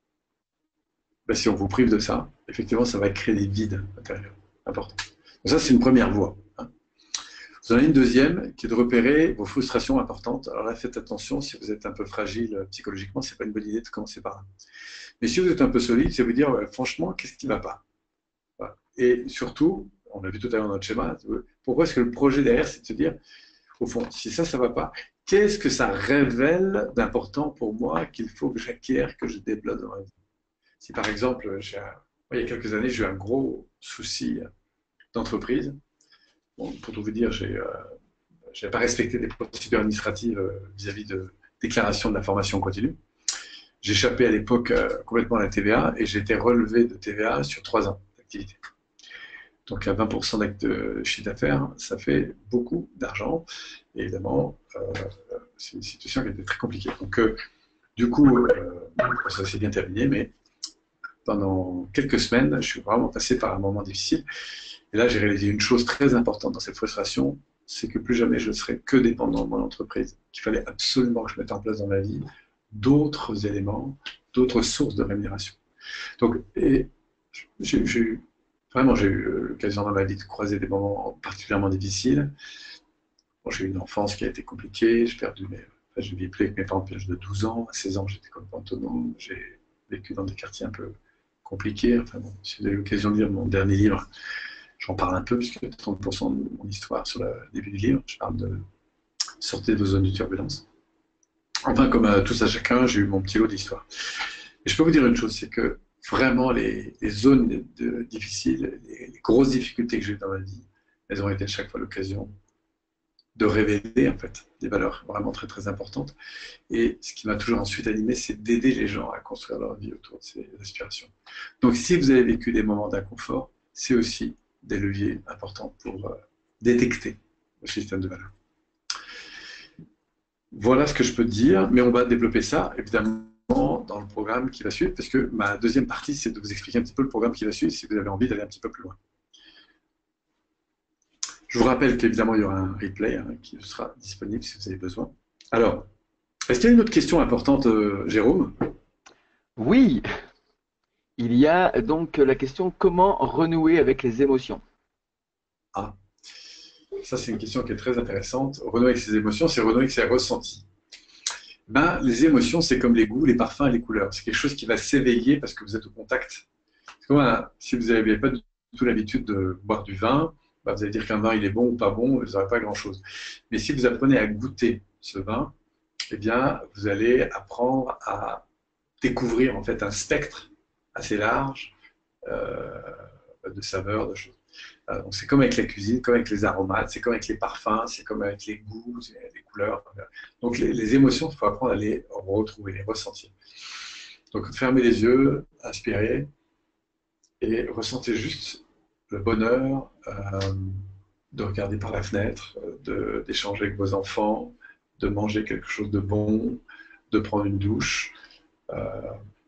ben, si on vous prive de ça, effectivement, ça va créer des vides intérieurs importants. Donc ça, c'est une première voie. Hein. Vous en avez une deuxième qui est de repérer vos frustrations importantes. Alors là, faites attention, si vous êtes un peu fragile euh, psychologiquement, c'est pas une bonne idée de commencer par là. Mais si vous êtes un peu solide, c'est vous dire, ouais, franchement, qu'est-ce qui ne va pas? Voilà. Et surtout, on l'a vu tout à l'heure dans notre schéma, pourquoi est-ce que le projet derrière, c'est de se dire, au fond, si ça, ça ne va pas, qu'est-ce que ça révèle d'important pour moi qu'il faut que j'acquière, que je développe dans ma vie? Si par exemple, un... il y a quelques années, j'ai eu un gros souci d'entreprise. Bon, pour tout vous dire, je n'ai euh, pas respecté des procédures administratives euh, vis-à-vis de déclaration de la formation continue. J'échappais à l'époque euh, complètement à la T V A et j'ai été relevé de T V A sur trois ans d'activité. Donc à vingt pour cent de chiffre d'affaires, ça fait beaucoup d'argent. Et évidemment, euh, c'est une situation qui était très compliquée. Donc euh, du coup, euh, ça s'est bien terminé, mais pendant quelques semaines, je suis vraiment passé par un moment difficile. Et là, j'ai réalisé une chose très importante dans cette frustration, c'est que plus jamais je ne serai que dépendant de mon entreprise. Qu'il fallait absolument que je mette en place dans ma vie d'autres éléments, d'autres sources de rémunération. Donc, j'ai eu, vraiment, j'ai eu l'occasion dans ma vie de croiser des moments particulièrement difficiles. Bon, j'ai eu une enfance qui a été compliquée, j'ai perdu mes, enfin, j'ai vécu avec mes parents depuis l'âge de douze ans, à seize ans, j'étais complètement autonome, j'ai vécu dans des quartiers un peu compliqués. Enfin bon, si vous avez l'occasion de lire mon dernier livre, j'en parle un peu, puisque trente pour cent de mon histoire sur le début du livre, je parle de sortir de vos zones de turbulence. Enfin, comme à tous à chacun, j'ai eu mon petit lot d'histoire. Et je peux vous dire une chose, c'est que vraiment, les, les zones de, de, difficiles, les, les grosses difficultés que j'ai eues dans ma vie, elles ont été à chaque fois l'occasion de révéler, en fait, des valeurs vraiment très, très importantes. Et ce qui m'a toujours ensuite animé, c'est d'aider les gens à construire leur vie autour de ces aspirations. Donc, si vous avez vécu des moments d'inconfort, c'est aussi des leviers importants pour euh, détecter le système de valeurs. Voilà ce que je peux te dire, mais on va développer ça, évidemment, dans le programme qui va suivre, parce que ma deuxième partie, c'est de vous expliquer un petit peu le programme qui va suivre, si vous avez envie d'aller un petit peu plus loin. Je vous rappelle qu'évidemment, il y aura un replay hein, qui sera disponible si vous avez besoin. Alors, est-ce qu'il y a une autre question importante, euh, Jérôme? Oui, il y a donc la question comment renouer avec les émotions. Ah, ça c'est une question qui est très intéressante. Renouer avec ses émotions, c'est renouer avec ses ressentis. Ben, les émotions, c'est comme les goûts, les parfums et les couleurs. C'est quelque chose qui va s'éveiller parce que vous êtes au contact. C'est comme un, si vous n'avez pas du tout l'habitude de boire du vin, ben, vous allez dire qu'un vin il est bon ou pas bon, vous n'aurez pas grand-chose. Mais si vous apprenez à goûter ce vin, eh bien, vous allez apprendre à découvrir en fait un spectre assez large euh, de saveurs, de choses. Euh, c'est comme avec la cuisine, comme avec les aromates, c'est comme avec les parfums, c'est comme avec les goûts, les couleurs. Donc les, les émotions, il faut apprendre à les retrouver, les ressentir. Donc fermez les yeux, inspirez et ressentez juste le bonheur euh, de regarder par la fenêtre, d'échanger avec vos enfants, de manger quelque chose de bon, de prendre une douche. Euh,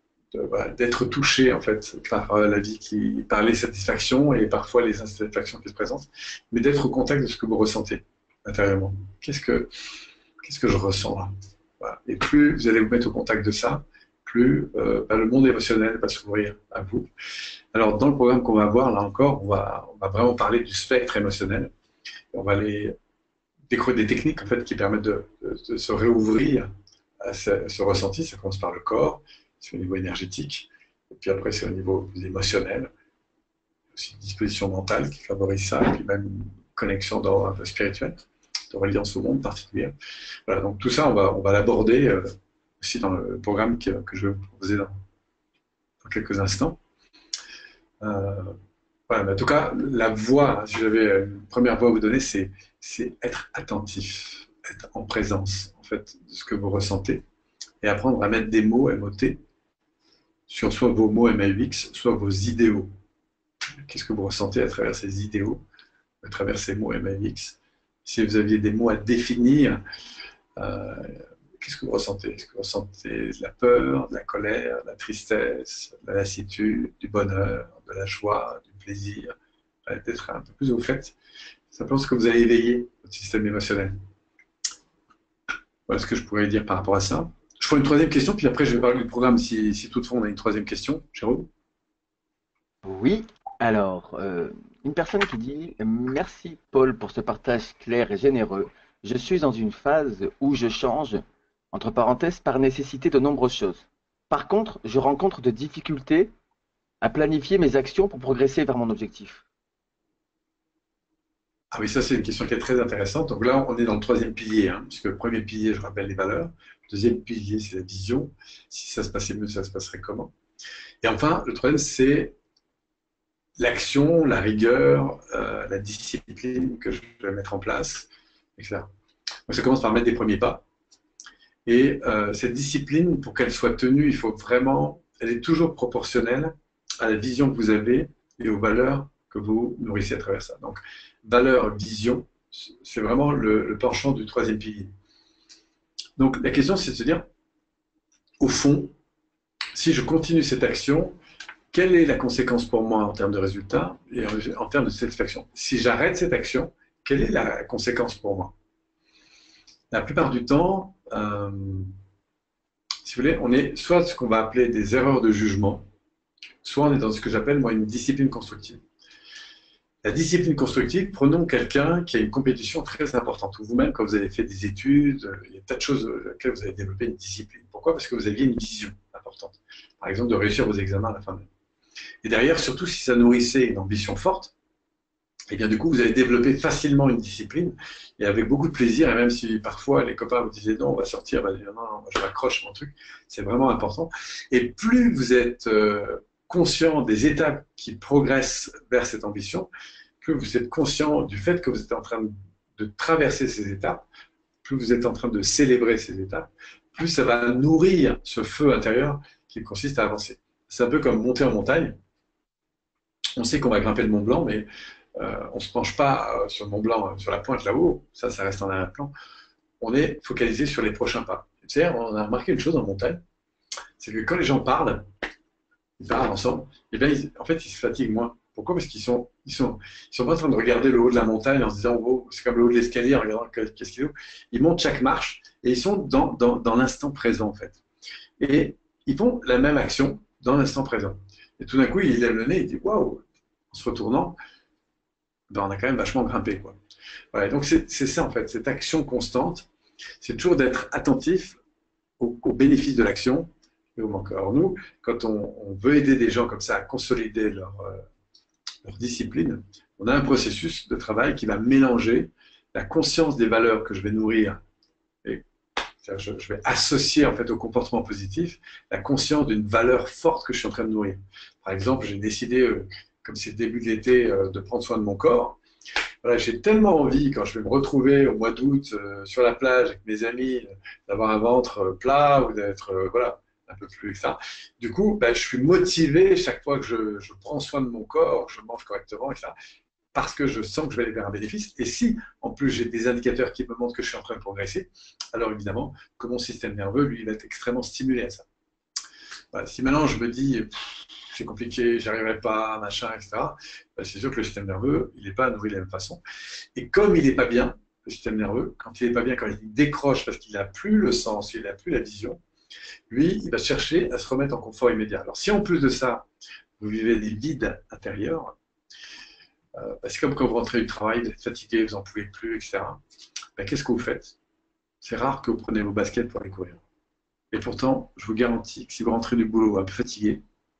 d'être touché en fait par euh, la vie qui, par les satisfactions et parfois les insatisfactions qui se présentent, mais d'être au contact de ce que vous ressentez intérieurement. Qu'est-ce que, qu'est-ce que je ressens là? Voilà. Et plus vous allez vous mettre au contact de ça, plus euh, bah, le monde émotionnel va s'ouvrir à vous. Alors dans le programme qu'on va voir là encore, on va, on va vraiment parler du spectre émotionnel. On va aller découvrir des techniques en fait qui permettent de, de, de se réouvrir à ce, ce ressenti. Ça commence par le corps. C'est au niveau énergétique, et puis après c'est au niveau émotionnel, aussi une disposition mentale qui favorise ça, et puis même une connexion dans, un peu spirituelle, de reliance au monde particulière. Voilà, donc tout ça, on va, on va l'aborder euh, aussi dans le programme que, que je vais vous proposer dans, dans quelques instants. Euh, voilà, mais en tout cas, la voie, si j'avais une première voie à vous donner, c'est être attentif, être en présence en fait, de ce que vous ressentez, et apprendre à mettre des mots, M O T, sur soit vos mots M A U X, soit vos idéaux. Qu'est-ce que vous ressentez à travers ces idéaux, à travers ces mots M A U X? Si vous aviez des mots à définir, euh, qu'est-ce que vous ressentez? Est-ce que vous ressentez de la peur, de la colère, de la tristesse, de la lassitude, du bonheur, de la joie, du plaisir? Peut-être un peu plus au fait, simplement ce que vous avez éveillé votre système émotionnel. Voilà ce que je pourrais dire par rapport à ça. Je ferai une troisième question, puis après je vais parler du programme si, si toutefois on a une troisième question. Jérôme? Oui, alors, euh, une personne qui dit: Merci Paul pour ce partage clair et généreux. Je suis dans une phase où je change, entre parenthèses, par nécessité de nombreuses choses. Par contre, je rencontre de difficultés à planifier mes actions pour progresser vers mon objectif. Ah oui, ça c'est une question qui est très intéressante. Donc là, on est dans le troisième pilier, hein, puisque le premier pilier, je rappelle les valeurs. Le deuxième pilier, c'est la vision. Si ça se passait mieux, ça se passerait comment? Et enfin, le troisième, c'est l'action, la rigueur, euh, la discipline que je vais mettre en place, et cetera. Donc ça commence par mettre des premiers pas. Et euh, cette discipline, pour qu'elle soit tenue, il faut vraiment, elle est toujours proportionnelle à la vision que vous avez et aux valeurs que vous nourrissez à travers ça. Donc, valeur, vision, c'est vraiment le, le penchant du troisième pilier. Donc, la question, c'est de se dire, au fond, si je continue cette action, quelle est la conséquence pour moi en termes de résultats et en, en termes de satisfaction? Si j'arrête cette action, quelle est la conséquence pour moi? La plupart du temps, euh, si vous voulez, on est soit ce qu'on va appeler des erreurs de jugement, soit on est dans ce que j'appelle, moi, une discipline constructive. La discipline constructive, prenons quelqu'un qui a une compétition très importante, ou vous-même, quand vous avez fait des études, il y a tas de choses dans lesquelles vous avez développé une discipline. Pourquoi? Parce que vous aviez une vision importante. Par exemple, de réussir vos examens à la fin de l'année. Et derrière, surtout si ça nourrissait une ambition forte, et bien du coup, vous avez développé facilement une discipline, et avec beaucoup de plaisir, et même si parfois les copains vous disaient non, on va sortir, bah, non, non, je m'accroche mon truc, c'est vraiment important. Et plus vous êtes euh, conscient des étapes qui progressent vers cette ambition, plus vous êtes conscient du fait que vous êtes en train de traverser ces étapes, plus vous êtes en train de célébrer ces étapes, plus ça va nourrir ce feu intérieur qui consiste à avancer. C'est un peu comme monter en montagne. On sait qu'on va grimper le Mont Blanc, mais euh, on ne se penche pas euh, sur le Mont Blanc, euh, sur la pointe là-haut, ça, ça reste en arrière-plan. On est focalisé sur les prochains pas. C'est-à-dire, on a remarqué une chose en montagne, c'est que quand les gens parlent, ils parlent ensemble, et bien, ils, en fait, ils se fatiguent moins. Pourquoi? Parce qu'ils sont, ils sont, ils sont pas en train de regarder le haut de la montagne en se disant, oh, c'est comme le haut de l'escalier en regardant qu'est-ce qu'il y a. Ils montent chaque marche et ils sont dans, dans, dans l'instant présent, en fait. Et ils font la même action dans l'instant présent. Et tout d'un coup, il lève le nez et il dit, waouh, en se retournant, ben, on a quand même vachement grimpé, quoi. Voilà, donc c'est ça, en fait, cette action constante, c'est toujours d'être attentif aux, aux bénéfices de l'action et au manque. Alors nous, quand on, on, veut aider des gens comme ça à consolider leur, euh, leur discipline, on a un processus de travail qui va mélanger la conscience des valeurs que je vais nourrir et je, je vais associer en fait au comportement positif la conscience d'une valeur forte que je suis en train de nourrir. Par exemple, j'ai décidé, euh, comme c'est le début de l'été, euh, de prendre soin de mon corps. Voilà, j'ai tellement envie, quand je vais me retrouver au mois d'août euh, sur la plage avec mes amis, euh, d'avoir un ventre euh, plat ou d'être euh, voilà, un peu plus ça. Du coup, ben, je suis motivé chaque fois que je, je prends soin de mon corps, je mange correctement, et cetera, parce que je sens que je vais aller vers un bénéfice. Et si, en plus, j'ai des indicateurs qui me montrent que je suis en train de progresser, alors évidemment que mon système nerveux, lui, il va être extrêmement stimulé à ça. Voilà, si maintenant je me dis, c'est compliqué, j'y arriverai pas, machin, et cetera, ben, c'est sûr que le système nerveux, il n'est pas nourri de la même façon. Et comme il n'est pas bien, le système nerveux, quand il n'est pas bien, quand il décroche parce qu'il n'a plus le sens, il n'a plus la vision, lui, il va chercher à se remettre en confort immédiat. Alors si en plus de ça, vous vivez des vides intérieurs, euh, c'est comme quand vous rentrez du travail, vous êtes fatigué, vous n'en pouvez plus, et cetera. Ben, qu'est-ce que vous faites? C'est rare que vous preniez vos baskets pour aller courir. Et pourtant, je vous garantis que si vous rentrez du boulot un peu fatigué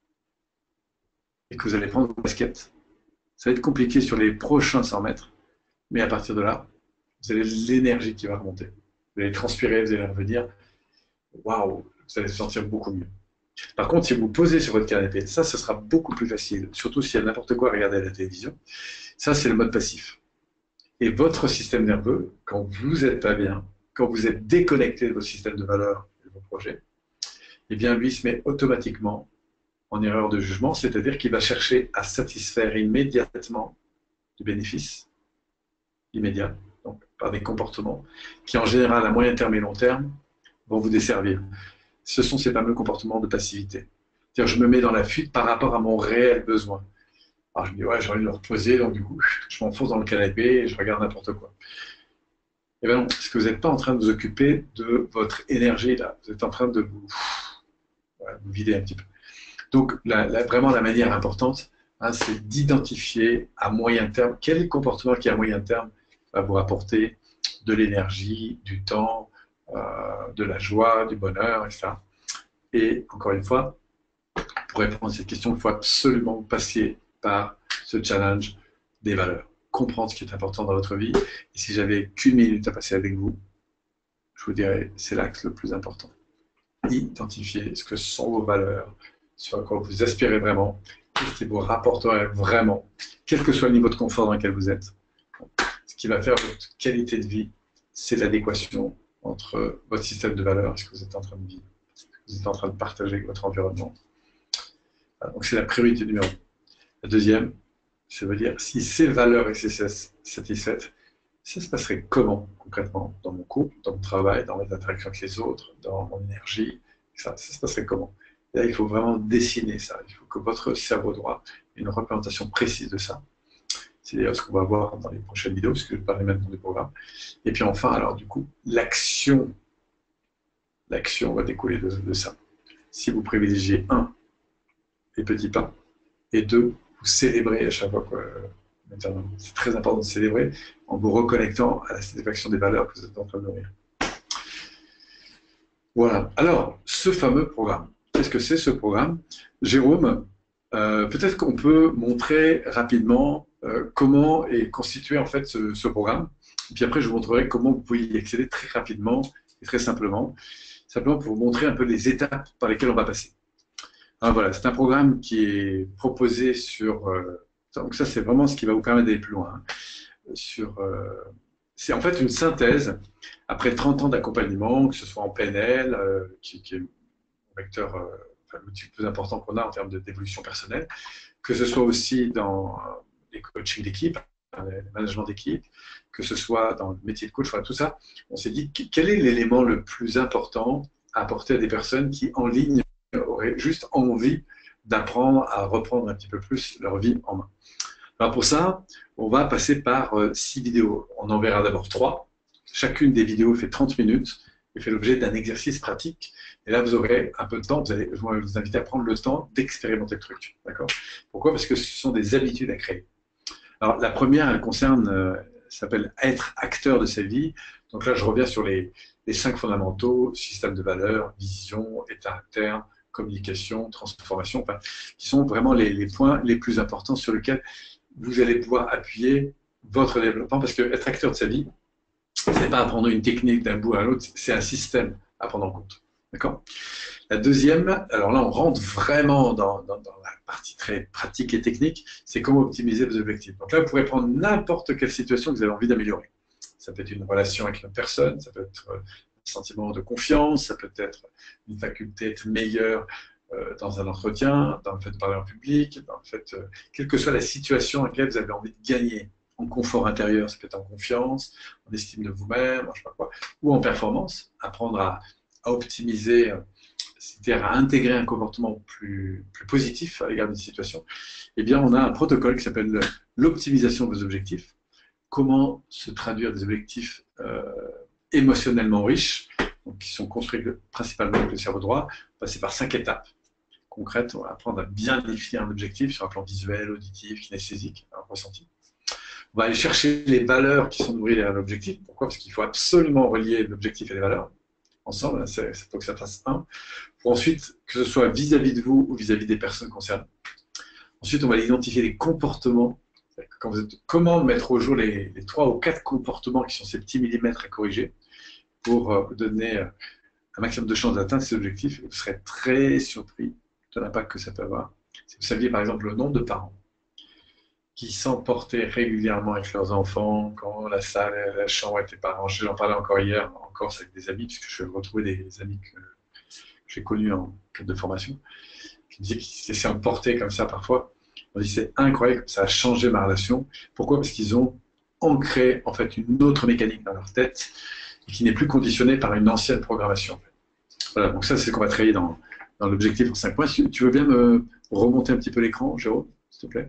et que vous allez prendre vos baskets, ça va être compliqué sur les prochains cent mètres, mais à partir de là, vous avez l'énergie qui va remonter. Vous allez transpirer, vous allez revenir, waouh, vous allez se sentir beaucoup mieux. Par contre, si vous vous posez sur votre canapé, ça, ce sera beaucoup plus facile, surtout s'il y a n'importe quoi à regarder à la télévision. Ça, c'est le mode passif. Et votre système nerveux, quand vous n'êtes pas bien, quand vous êtes déconnecté de votre système de valeurs et de vos projets, eh bien, lui se met automatiquement en erreur de jugement, c'est-à-dire qu'il va chercher à satisfaire immédiatement du bénéfice immédiat, donc par des comportements qui en général à moyen terme et long terme vont vous desservir. Ce sont ces fameux comportements de passivité. C'est-à-dire je me mets dans la fuite par rapport à mon réel besoin. Alors je me dis ouais j'ai envie de me reposer, donc du coup je m'enfonce dans le canapé et je regarde n'importe quoi. Et bien non, parce que vous n'êtes pas en train de vous occuper de votre énergie là, vous êtes en train de vous, voilà, vous vider un petit peu. Donc la, la, vraiment la manière importante, hein, c'est d'identifier à moyen terme quel est le comportement qui à moyen terme va vous apporter de l'énergie, du temps, euh, de la joie, du bonheur, et cetera. Et encore une fois, pour répondre à cette question, il faut absolument passer par ce challenge des valeurs. Comprendre ce qui est important dans votre vie. Et si j'avais qu'une minute à passer avec vous, je vous dirais, c'est l'axe le plus important. Identifier ce que sont vos valeurs, sur quoi vous aspirez vraiment, ce qui vous rapporterait vraiment, quel que soit le niveau de confort dans lequel vous êtes. Ce qui va faire votre qualité de vie, c'est l'adéquation entre votre système de valeurs et ce que vous êtes en train de vivre, ce que vous êtes en train de partager avec votre environnement. Donc c'est la priorité numéro un. La deuxième, ça veut dire si ces valeurs étaient satisfaites, ça se passerait comment concrètement dans mon couple, dans mon travail, dans mes interactions avec les autres, dans mon énergie, ça, ça se passerait comment? Et là, il faut vraiment dessiner ça. Il faut que votre cerveau droit ait une représentation précise de ça. C'est d'ailleurs ce qu'on va voir dans les prochaines vidéos, parce que je parlais maintenant du programme. Et puis enfin, alors du coup, l'action, l'action va découler de, de ça. Si vous privilégiez un, les petits pas, et deux, vous célébrez à chaque fois que c'est très important de célébrer en vous reconnectant à la satisfaction des valeurs que vous êtes en train de nourrir. Voilà. Alors, ce fameux programme, qu'est-ce que c'est ce programme? Jérôme, euh, peut-être qu'on peut montrer rapidement euh, comment est constitué en fait ce, ce programme. Et puis après, je vous montrerai comment vous pouvez y accéder très rapidement et très simplement, simplement pour vous montrer un peu les étapes par lesquelles on va passer. Alors voilà, c'est un programme qui est proposé sur... Euh, donc ça, c'est vraiment ce qui va vous permettre d'aller plus loin. Hein, sur, euh, c'est en fait une synthèse, après trente ans d'accompagnement, que ce soit en P N L, euh, qui, qui est le vecteur, euh, enfin, l'outil le plus important qu'on a en termes d'évolution personnelle, que ce soit aussi dans les coachings d'équipe, le management d'équipe, que ce soit dans le métier de coach, enfin, tout ça, on s'est dit quel est l'élément le plus important à apporter à des personnes qui, en ligne, auraient juste envie d'apprendre à reprendre un petit peu plus leur vie en main. Alors pour ça, on va passer par euh, six vidéos. On en verra d'abord trois. Chacune des vidéos fait trente minutes et fait l'objet d'un exercice pratique. Et là, vous aurez un peu de temps. Vous allez, je vais vous inviter à prendre le temps d'expérimenter le truc. D'accord? Pourquoi? Parce que ce sont des habitudes à créer. Alors la première, elle concerne, euh, s'appelle être acteur de sa vie. Donc là, je reviens sur les, les cinq fondamentaux, système de valeurs, vision, état interne, communication, transformation, enfin, qui sont vraiment les, les points les plus importants sur lesquels vous allez pouvoir appuyer votre développement, parce que être acteur de sa vie, ce n'est pas apprendre une technique d'un bout à l'autre, c'est un système à prendre en compte. D'accord? La deuxième, alors là, on rentre vraiment dans, dans, dans la partie très pratique et technique, c'est comment optimiser vos objectifs. Donc là, vous pourrez prendre n'importe quelle situation que vous avez envie d'améliorer. Ça peut être une relation avec une personne, ça peut être un sentiment de confiance, ça peut être une faculté à être meilleur euh, dans un entretien, dans le fait de parler en public, dans le fait, euh, quelle que soit la situation dans laquelle vous avez envie de gagner en confort intérieur, ça peut être en confiance, en estime de vous-même, je sais pas quoi, ou en performance, apprendre à, à optimiser, euh, c'est-à-dire à intégrer un comportement plus, plus positif à l'égard d'une situation. Eh bien, on a un protocole qui s'appelle l'optimisation de vos objectifs. Comment se traduire des objectifs euh, émotionnellement riches, donc qui sont construits principalement avec le cerveau droit, passer par cinq étapes concrètes. On va apprendre à bien définir un objectif sur un plan visuel, auditif, kinesthésique, un ressenti. On va aller chercher les valeurs qui sont nourries derrière l'objectif. Pourquoi? Parce qu'il faut absolument relier l'objectif et les valeurs ensemble. Il faut que ça fasse un. Pour ensuite, que ce soit vis-à-vis de vous ou vis-à-vis des personnes concernées. Ensuite, on va identifier les comportements. Quand vous êtes, comment mettre au jour les, les trois ou quatre comportements qui sont ces petits millimètres à corriger pour euh, vous donner euh, un maximum de chances d'atteindre ces objectifs. Vous serez très surpris de l'impact que ça peut avoir. Si vous saviez par exemple le nombre de parents qui s'emportaient régulièrement avec leurs enfants quand la salle, la chambre n'était pas rangée. J'en parlais encore hier, encore avec des amis, puisque je vais retrouver des amis que j'ai connus en cadre de formation, qui me disait qu'il se laissait emporter comme ça parfois. On dit c'est incroyable, ça a changé ma relation. Pourquoi? Parce qu'ils ont ancré en fait une autre mécanique dans leur tête et qui n'est plus conditionnée par une ancienne programmation. Voilà, donc ça c'est ce qu'on va travailler dans, dans l'objectif en cinq points. Tu, tu veux bien me remonter un petit peu l'écran, Jérôme, s'il te plaît?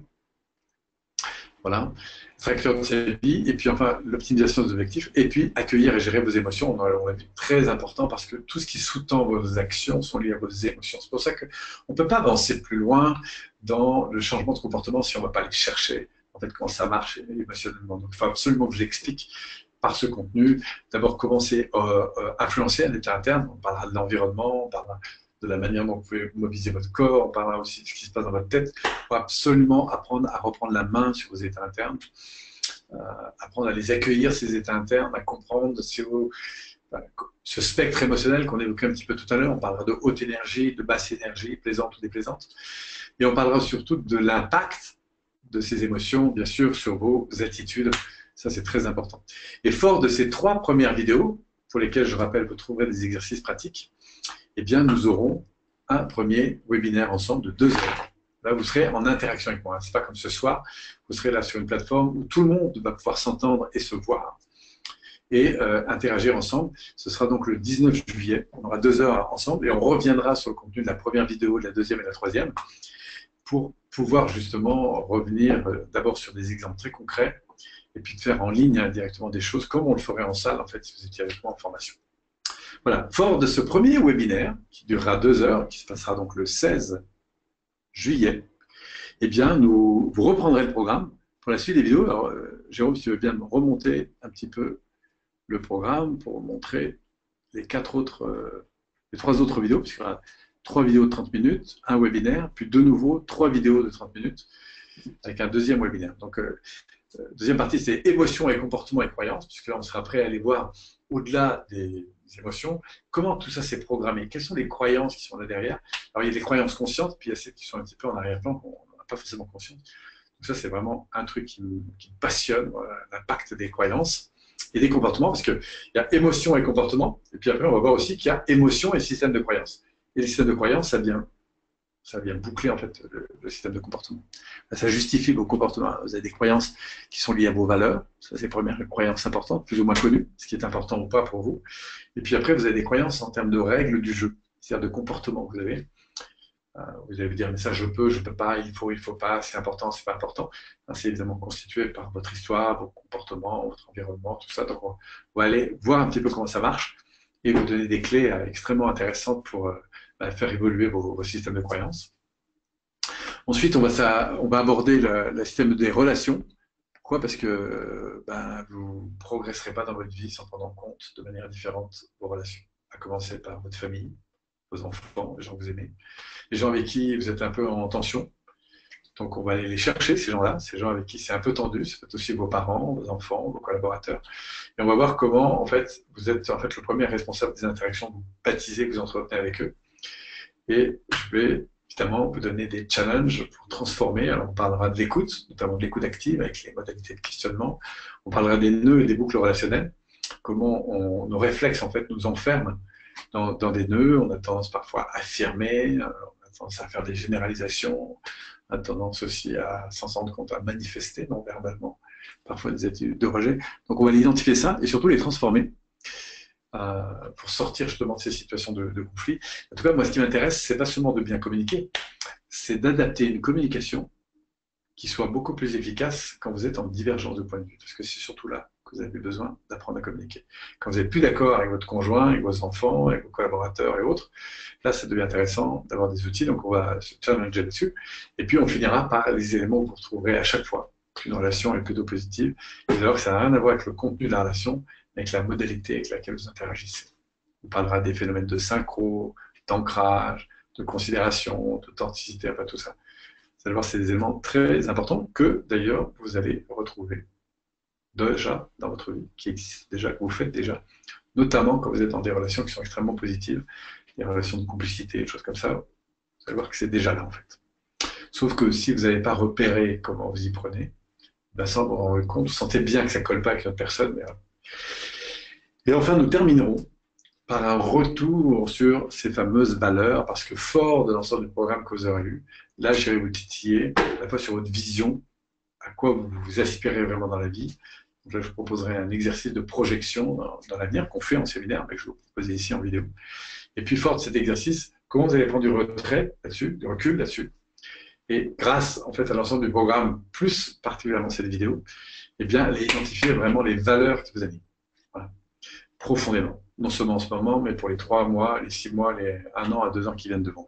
Voilà, très clair de sa vie, et puis enfin l'optimisation des objectifs, et puis accueillir et gérer vos émotions. On a, on a vu très important parce que tout ce qui sous-tend vos actions sont liés à vos émotions. C'est pour ça qu'on ne peut pas avancer plus loin dans le changement de comportement si on ne va pas aller chercher en fait comment ça marche émotionnellement. Donc il faut absolument que je l'explique par ce contenu. D'abord comment c'est euh, euh, influencer un état interne. On parlera de l'environnement, on parlera de la manière dont vous pouvez mobiliser votre corps, on parlera aussi de ce qui se passe dans votre tête. Il faut absolument apprendre à reprendre la main sur vos états internes, euh, apprendre à les accueillir, ces états internes, à comprendre si vous, euh, ce spectre émotionnel qu'on évoquait un petit peu tout à l'heure. On parlera de haute énergie, de basse énergie, plaisante ou déplaisante. Et on parlera surtout de l'impact de ces émotions, bien sûr, sur vos attitudes. Ça, c'est très important. Et fort de ces trois premières vidéos, pour lesquelles, je rappelle, vous trouverez des exercices pratiques, eh bien, nous aurons un premier webinaire ensemble de deux heures. Là, vous serez en interaction avec moi. Ce n'est pas comme ce soir. Vous serez là sur une plateforme où tout le monde va pouvoir s'entendre et se voir et euh, interagir ensemble. Ce sera donc le dix-neuf juillet. On aura deux heures ensemble et on reviendra sur le contenu de la première vidéo, de la deuxième et de la troisième pour pouvoir justement revenir euh, d'abord sur des exemples très concrets et puis de faire en ligne hein, directement des choses comme on le ferait en salle, en fait, si vous étiez avec moi en formation. Voilà, fort de ce premier webinaire, qui durera deux heures, qui se passera donc le seize juillet, eh bien, nous, vous reprendrez le programme pour la suite des vidéos. Alors, euh, Jérôme, si tu veux bien me remonter un petit peu le programme pour montrer les quatre autres, euh, les trois autres vidéos, puisqu'il y aura trois vidéos de trente minutes, un webinaire, puis de nouveau trois vidéos de trente minutes, avec un deuxième webinaire. Donc, euh, deuxième partie, c'est émotions et comportements et croyances, puisque là, on sera prêt à aller voir au-delà des émotions, comment tout ça s'est programmé, quelles sont les croyances qui sont là derrière. Alors, il y a des croyances conscientes, puis il y a celles qui sont un petit peu en arrière-plan, qu'on n'a pas forcément conscience. Donc ça, c'est vraiment un truc qui me, qui me passionne, voilà, l'impact des croyances et des comportements, parce qu'il y a émotion et comportement, et puis après, on va voir aussi qu'il y a émotion et système de croyances. Et le système de croyances, ça vient ça vient boucler en fait le, le système de comportement. Ça justifie vos comportements. Vous avez des croyances qui sont liées à vos valeurs. Ça, c'est les premières croyances importantes, plus ou moins connues, ce qui est important ou pas pour vous. Et puis après, vous avez des croyances en termes de règles du jeu, c'est-à-dire de comportement que vous avez. Euh, vous allez vous dire, mais ça, je peux, je peux pas, il faut, il faut pas, c'est important, c'est pas important. C'est évidemment constitué par votre histoire, vos comportements, votre environnement, tout ça. Donc, on va aller voir un petit peu comment ça marche et vous donner des clés euh, extrêmement intéressantes pour euh, bah, faire évoluer vos, vos systèmes de croyances. Ensuite, on va, ça, on va aborder le, le système des relations. Pourquoi? Parce que ben, vous ne progresserez pas dans votre vie sans prendre en compte de manière différente vos relations. À commencer par votre famille, vos enfants, les gens que vous aimez, les gens avec qui vous êtes un peu en tension. Donc, on va aller les chercher, ces gens-là, ces gens avec qui c'est un peu tendu. Ça peut être aussi vos parents, vos enfants, vos collaborateurs. Et on va voir comment, en fait, vous êtes en fait le premier responsable des interactions que vous baptisez, que vous entretenez avec eux. Et je vais évidemment vous donner des challenges pour transformer. Alors, on parlera de l'écoute, notamment de l'écoute active avec les modalités de questionnement. On parlera des nœuds et des boucles relationnelles. Comment on, nos réflexes, en fait, nous enferment dans, dans des nœuds. On a tendance parfois à affirmer, on a tendance à faire des généralisations, on a tendance aussi à s'en rendre compte, à manifester non verbalement, parfois des attitudes de rejet. Donc, on va identifier ça et surtout les transformer. Euh, pour sortir justement de ces situations de, de conflit. En tout cas, moi, ce qui m'intéresse, c'est pas seulement de bien communiquer, c'est d'adapter une communication qui soit beaucoup plus efficace quand vous êtes en divergence de point de vue, parce que c'est surtout là que vous avez besoin d'apprendre à communiquer. Quand vous n'êtes plus d'accord avec votre conjoint, avec vos enfants, avec vos collaborateurs et autres, là, ça devient intéressant d'avoir des outils, donc on va se challenger là-dessus, et puis on finira par les éléments que vous retrouverez à chaque fois. Une relation est plutôt positive, et alors que ça n'a rien à voir avec le contenu de la relation, avec la modalité avec laquelle vous interagissez. On parlera des phénomènes de synchro, d'ancrage, de considération, d'authenticité, enfin tout ça. Vous allez voir, c'est des éléments très importants que, d'ailleurs, vous allez retrouver déjà dans votre vie, qui existent déjà, que vous faites déjà, notamment quand vous êtes dans des relations qui sont extrêmement positives, des relations de complicité, des choses comme ça. Vous allez voir que c'est déjà là, en fait. Sauf que si vous n'avez pas repéré comment vous y prenez, ben ça, vous vous rendez compte, vous sentez bien que ça ne colle pas avec notre personne, mais et enfin, nous terminerons par un retour sur ces fameuses valeurs, parce que fort de l'ensemble du programme que vous aurez eu, là, j'irai vous titiller, à la fois sur votre vision, à quoi vous vous aspirez vraiment dans la vie. Donc là, je vous proposerai un exercice de projection dans, dans l'avenir qu'on fait en séminaire, mais que je vais vous proposer ici en vidéo. Et puis, fort de cet exercice, comment vous allez prendre du retrait là-dessus, du recul là-dessus. Et grâce, en fait, à l'ensemble du programme, plus particulièrement cette vidéo, eh bien, aller identifier vraiment les valeurs qui vous animent. Voilà. Profondément. Non seulement en ce moment, mais pour les trois mois, les six mois, les un an à deux ans qui viennent devant vous.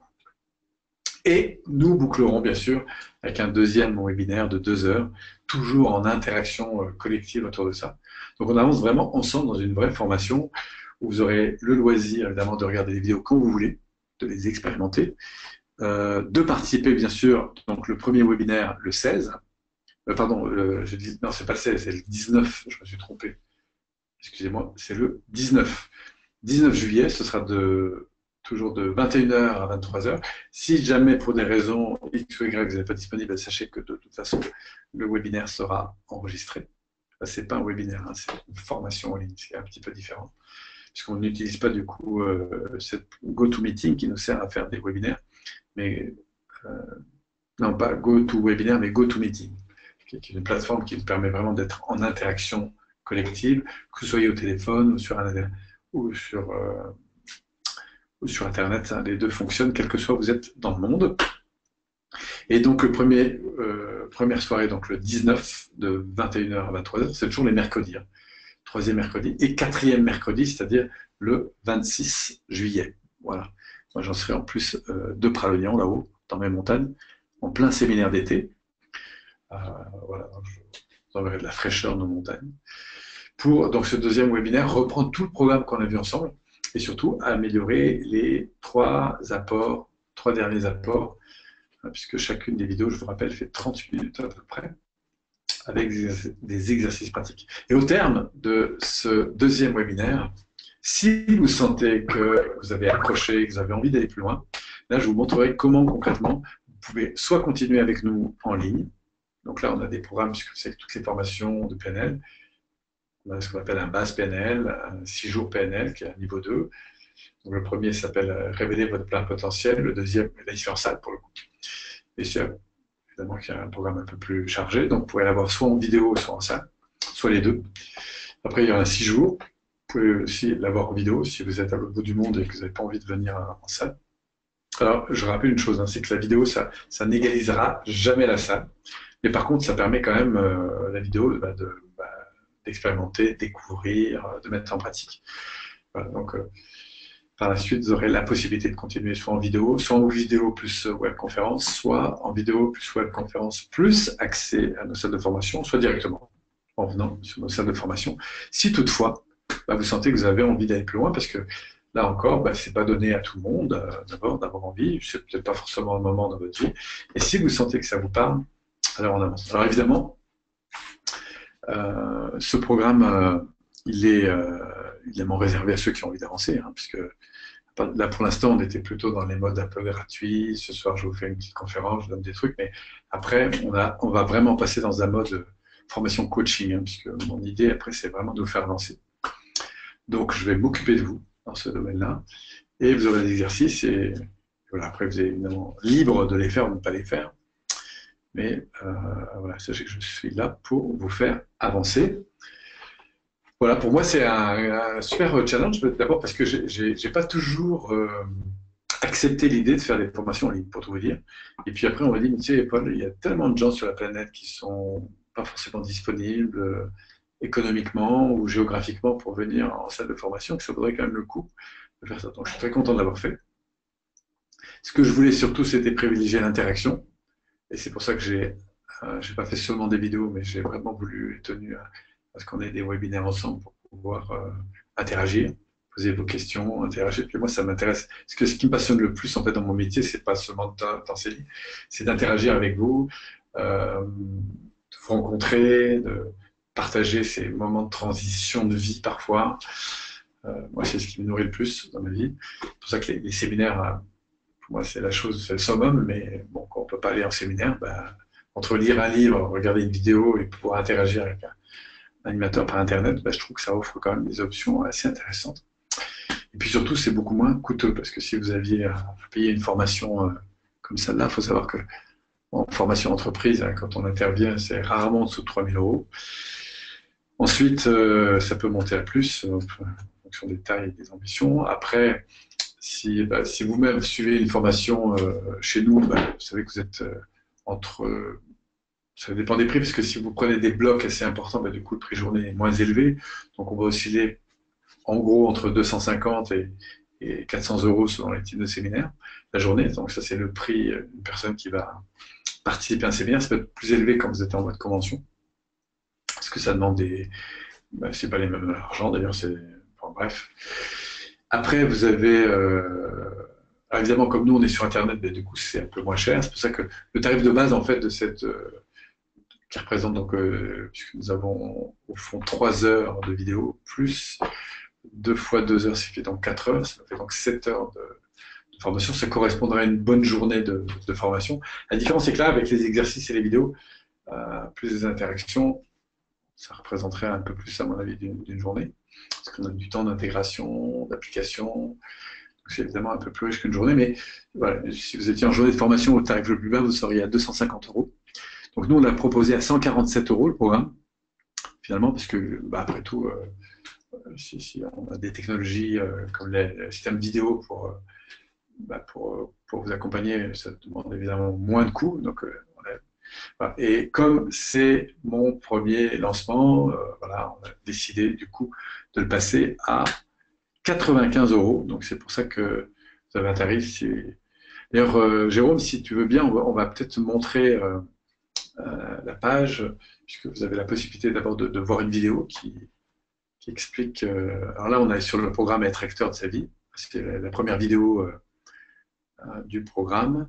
Et nous bouclerons, bien sûr, avec un deuxième webinaire de deux heures, toujours en interaction collective autour de ça. Donc, on avance vraiment ensemble dans une vraie formation où vous aurez le loisir, évidemment, de regarder les vidéos quand vous voulez, de les expérimenter, euh, de participer, bien sûr, donc le premier webinaire, le seize, euh, pardon, euh, je dis, non, c'est pas le seize, c'est le dix-neuf, je me suis trompé, excusez-moi, c'est le dix-neuf. dix-neuf juillet, ce sera de, toujours de vingt et une heures à vingt-trois heures. Si jamais, pour des raisons X ou Y, vous n'êtes pas disponible, sachez que de toute façon, le webinaire sera enregistré. Ce n'est pas un webinaire, hein, c'est une formation en ligne, c'est un petit peu différent, puisqu'on n'utilise pas du coup euh, cette GoToMeeting qui nous sert à faire des webinaires, mais euh, non pas GoToWebinar, mais GoToMeeting, qui est une plateforme qui nous permet vraiment d'être en interaction collective, que vous soyez au téléphone ou sur, un, ou sur, euh, ou sur Internet, hein, les deux fonctionnent, quel que soit où vous êtes dans le monde. Et donc, le premier, euh, première soirée, donc le dix-neuf, de vingt et une heures à vingt-trois heures, c'est toujours les mercredis. Hein. Troisième mercredi et quatrième mercredi, c'est-à-dire le vingt-six juillet. Voilà. Moi, j'en serai en plus euh, de Pralognan, là-haut, dans mes montagnes, en plein séminaire d'été. Euh, voilà, je vous enverrai de la fraîcheur dans nos montagnes. Pour, donc, ce deuxième webinaire, reprendre tout le programme qu'on a vu ensemble et surtout améliorer les trois apports, trois derniers apports, puisque chacune des vidéos, je vous rappelle, fait trente minutes à peu près, avec des exercices pratiques. Et au terme de ce deuxième webinaire, si vous sentez que vous avez accroché, que vous avez envie d'aller plus loin, là, je vous montrerai comment concrètement vous pouvez soit continuer avec nous en ligne. Donc là, on a des programmes, puisque c'est toutes les formations de P N L. On a ce qu'on appelle un base P N L, un six jours P N L, qui est un niveau deux. Donc le premier s'appelle Révéler votre plein potentiel. Le deuxième, là, il est en salle pour le coup. Et c'est évidemment qu'il y a un programme un peu plus chargé. Donc vous pouvez l'avoir soit en vidéo, soit en salle, soit les deux. Après, il y en a six jours. Vous pouvez aussi l'avoir en vidéo si vous êtes à l'autre bout du monde et que vous n'avez pas envie de venir en salle. Alors, je rappelle une chose, hein, c'est que la vidéo, ça, ça n'égalisera jamais la salle. Mais par contre, ça permet quand même, euh, la vidéo, bah, de, bah, d'expérimenter, découvrir, de mettre en pratique. Voilà, donc, euh, par la suite, vous aurez la possibilité de continuer soit en vidéo, soit en vidéo plus webconférence, soit en vidéo plus webconférence plus accès à nos salles de formation, soit directement en venant sur nos salles de formation. Si toutefois, bah, vous sentez que vous avez envie d'aller plus loin, parce que là encore, bah, ce n'est pas donné à tout le monde, euh, d'abord, d'avoir envie, c'est peut-être pas forcément un moment dans votre vie. Et si vous sentez que ça vous parle, alors on avance. Alors évidemment, euh, ce programme, euh, il est euh, évidemment réservé à ceux qui ont envie d'avancer, hein, puisque là pour l'instant on était plutôt dans les modes un peu gratuits. Ce soir je vous fais une petite conférence, je donne des trucs, mais après on, a, on va vraiment passer dans un mode formation coaching, hein, puisque mon idée après c'est vraiment de vous faire avancer. Donc je vais m'occuper de vous dans ce domaine-là, et vous aurez des exercices, et voilà, après vous êtes évidemment libre de les faire ou de ne pas les faire. Mais euh, voilà, sachez que je suis là pour vous faire avancer. Voilà, pour moi, c'est un, un super challenge, d'abord parce que je n'ai pas toujours euh, accepté l'idée de faire des formations en ligne, pour tout vous dire. Et puis après, on m'a dit, mais tu sais, Paul, il y a tellement de gens sur la planète qui ne sont pas forcément disponibles euh, économiquement ou géographiquement pour venir en salle de formation, que ça vaudrait quand même le coup de faire ça. Donc, je suis très content de l'avoir fait. Ce que je voulais surtout, c'était privilégier l'interaction. Et c'est pour ça que j'ai euh, j'ai pas fait seulement des vidéos, mais j'ai vraiment voulu et tenu à, à ce qu'on ait des webinaires ensemble pour pouvoir euh, interagir, poser vos questions, interagir. Puis moi, ça m'intéresse. Parce que ce qui me passionne le plus en fait dans mon métier, c'est pas seulement d'enseigner, c'est d'interagir avec vous, euh, de vous rencontrer, de partager ces moments de transition de vie parfois. Euh, moi, c'est ce qui me nourrit le plus dans ma vie. C'est pour ça que les, les séminaires, euh, pour moi, c'est la chose, c'est le summum, mais bon, quand on ne peut pas aller en séminaire, bah, entre lire un livre, regarder une vidéo et pouvoir interagir avec un animateur par Internet, bah, je trouve que ça offre quand même des options assez intéressantes. Et puis surtout, c'est beaucoup moins coûteux parce que si vous aviez à payer une formation euh, comme celle-là, il faut savoir que en formation entreprise, hein, quand on intervient, c'est rarement en dessous de trois mille euros. Ensuite, euh, ça peut monter à plus euh, en fonction des tailles et des ambitions. Après, si, bah, si vous-même suivez une formation euh, chez nous, bah, vous savez que vous êtes euh, entre. Euh, ça dépend des prix, parce que si vous prenez des blocs assez importants, bah, du coup, le prix journée est moins élevé. Donc, on va osciller en gros entre deux cent cinquante et, et quatre cents euros selon les types de séminaires la journée. Donc, ça, c'est le prix d'une personne qui va participer à un séminaire. Ça peut être plus élevé quand vous êtes en mode convention, parce que ça demande des. Bah, c'est pas les mêmes argent d'ailleurs, c'est. Enfin, bref. Après, vous avez. Euh, alors, évidemment, comme nous, on est sur Internet, mais du coup, c'est un peu moins cher. C'est pour ça que le tarif de base, en fait, de cette. Euh, qui représente donc, euh, puisque nous avons au fond trois heures de vidéo, plus deux fois deux heures, ça fait donc quatre heures, ça fait donc sept heures de, de formation. Ça correspondrait à une bonne journée de, de formation. La différence, c'est que là, avec les exercices et les vidéos, euh, plus les interactions, ça représenterait un peu plus, à mon avis, d'une journée. Parce qu'on a du temps d'intégration, d'application. C'est évidemment un peu plus riche qu'une journée, mais voilà, si vous étiez en journée de formation au tarif le plus bas, vous seriez à deux cent cinquante euros. Donc nous, on l'a proposé à cent quarante-sept euros le programme, finalement, parce que, bah, après tout, euh, si, si on a des technologies euh, comme les, les systèmes vidéo pour, euh, bah, pour, pour vous accompagner, ça demande évidemment moins de coûts. Donc, euh, on a, voilà. Et comme c'est mon premier lancement, euh, voilà, on a décidé du coup de le passer à quatre-vingt-quinze euros. Donc c'est pour ça que vous avez un tarif. D'ailleurs, euh, Jérôme, si tu veux bien, on va, on va peut-être montrer euh, euh, la page, puisque vous avez la possibilité d'abord de, de voir une vidéo qui, qui explique. Euh, alors là, on est sur le programme Être acteur de sa vie. C'est la, la première vidéo euh, euh, du programme.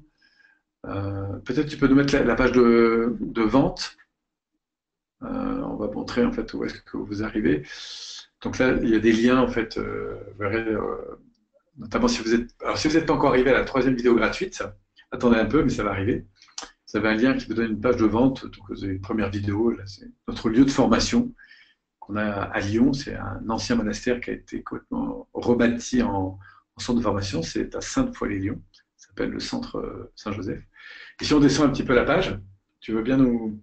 Euh, peut-être tu peux nous mettre la, la page de, de vente. Euh, on va montrer en fait où est-ce que vous arrivez. Donc là, il y a des liens en fait. Euh, vous verrez, euh, notamment si vous êtes. Alors si vous n'êtes pas encore arrivé à la troisième vidéo gratuite, attendez un peu, mais ça va arriver. Vous avez un lien qui vous donne une page de vente. Donc vous avez une première vidéo. Là, c'est notre lieu de formation qu'on a à Lyon. C'est un ancien monastère qui a été complètement rebâti en, en centre de formation. C'est à Sainte-Foy-les-Lyons. Ça s'appelle le centre Saint-Joseph. Et si on descend un petit peu la page, tu veux bien nous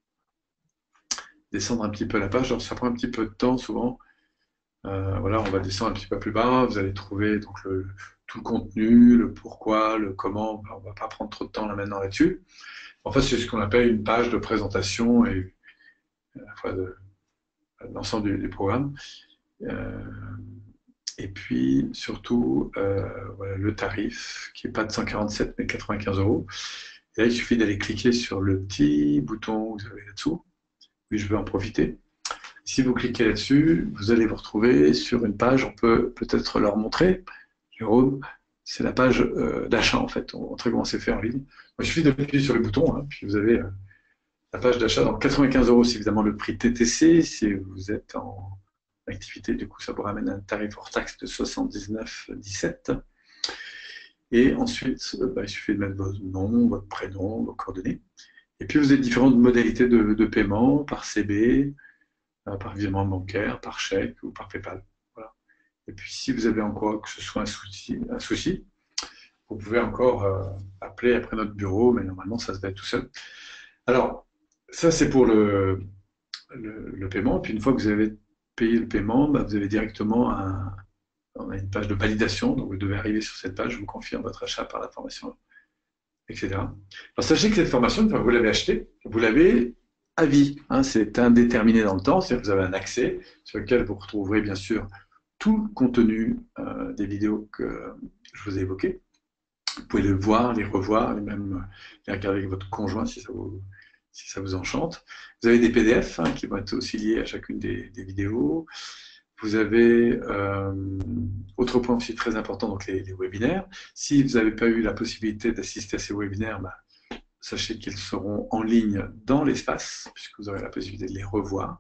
descendre un petit peu la page. Alors, ça prend un petit peu de temps souvent. Euh, voilà, on va descendre un petit peu plus bas. Vous allez trouver donc le, tout le contenu, le pourquoi, le comment. On ne va pas prendre trop de temps là maintenant là-dessus. En fait, c'est ce qu'on appelle une page de présentation et à la fois de, de l'ensemble du, du programme. Euh, et puis surtout euh, voilà, le tarif qui n'est pas de cent quarante-sept mais quatre-vingt-quinze euros. Et là, il suffit d'aller cliquer sur le petit bouton que vous avez là-dessous. Oui, je veux en profiter. Si vous cliquez là-dessus, vous allez vous retrouver sur une page, on peut peut-être leur montrer, Jérôme, c'est la page euh, d'achat en fait, on va montrer comment c'est fait en ligne. Il suffit d'appuyer sur le bouton, hein, puis vous avez euh, la page d'achat. Donc quatre-vingt-quinze euros, c'est évidemment le prix T T C, si vous êtes en activité, du coup ça vous ramène un tarif hors taxe de soixante-dix-neuf virgule dix-sept. Et ensuite, bah, il suffit de mettre votre nom, votre prénom, vos coordonnées. Et puis vous avez différentes modalités de, de paiement, par C B, par virement bancaire, par chèque ou par PayPal. Voilà. Et puis si vous avez encore que ce soit un souci, un souci vous pouvez encore euh, appeler après notre bureau, mais normalement ça se fait tout seul. Alors, ça c'est pour le, le, le paiement. Et puis une fois que vous avez payé le paiement, bah, vous avez directement un, on a une page de validation, donc vous devez arriver sur cette page, je vous confirme votre achat par la formation, et cetera. Alors sachez que cette formation, une fois que vous l'avez achetée, vous l'avez à vie. Hein, c'est indéterminé dans le temps, c'est-à-dire que vous avez un accès sur lequel vous retrouverez bien sûr tout le contenu euh, des vidéos que je vous ai évoquées. Vous pouvez les voir, les revoir, et même les regarder avec votre conjoint si ça vous, si ça vous enchante. Vous avez des P D F hein, qui vont être aussi liés à chacune des, des vidéos. Vous avez, euh, autre point aussi très important, donc les, les webinaires. Si vous n'avez pas eu la possibilité d'assister à ces webinaires, bah, sachez qu'ils seront en ligne dans l'espace, puisque vous aurez la possibilité de les revoir.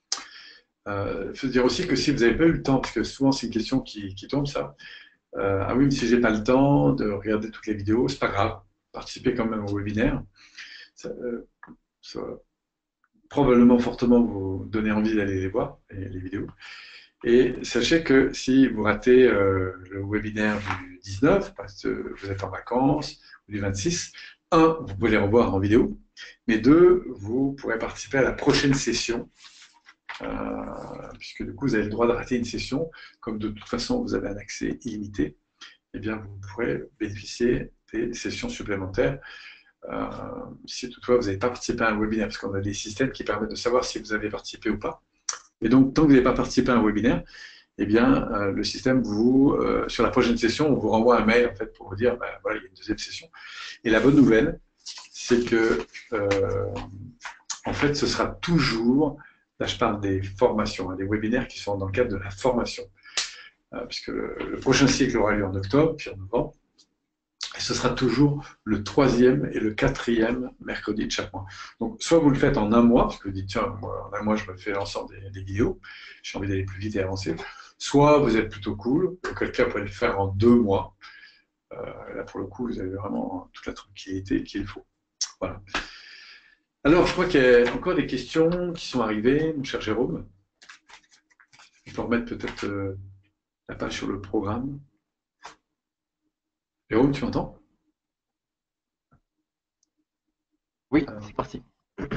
Euh, il faut dire aussi que si vous n'avez pas eu le temps, parce que souvent c'est une question qui, qui tombe, ça. Euh, ah oui, mais si j'ai pas le temps de regarder toutes les vidéos, c'est pas grave. Participez quand même au webinaire. Ça, euh, ça va probablement fortement vous donner envie d'aller les voir, les, les vidéos. Et sachez que si vous ratez euh, le webinaire du dix-neuf, parce que vous êtes en vacances, ou du vingt-six, un, vous pouvez les revoir en vidéo, mais deux, vous pourrez participer à la prochaine session, euh, puisque du coup, vous avez le droit de rater une session, comme de toute façon, vous avez un accès illimité, eh bien, vous pourrez bénéficier des sessions supplémentaires. Euh, si toutefois vous n'avez pas participé à un webinaire, parce qu'on a des systèmes qui permettent de savoir si vous avez participé ou pas. Et donc, tant que vous n'avez pas participé à un webinaire, eh bien, euh, le système vous, euh, sur la prochaine session, on vous renvoie un mail en fait pour vous dire, ben, voilà, il y a une deuxième session. Et la bonne nouvelle, c'est que, euh, en fait, ce sera toujours, là je parle des formations, hein, des webinaires qui sont dans le cadre de la formation, euh, puisque le, le prochain cycle aura lieu en octobre, puis en novembre. Et ce sera toujours le troisième et le quatrième mercredi de chaque mois. Donc, soit vous le faites en un mois, parce que vous dites, tiens, moi, en un mois, je me fais l'ensemble des, des vidéos, j'ai envie d'aller plus vite et avancer. Soit vous êtes plutôt cool, auquel cas vous pouvez le faire en deux mois. Euh, là, pour le coup, vous avez vraiment toute la tranquillité qu'il faut. Voilà. Alors, je crois qu'il y a encore des questions qui sont arrivées, mon cher Jérôme. On peut remettre peut-être euh, la page sur le programme. Jérôme, tu m'entends? Oui, Alors, c'est parti.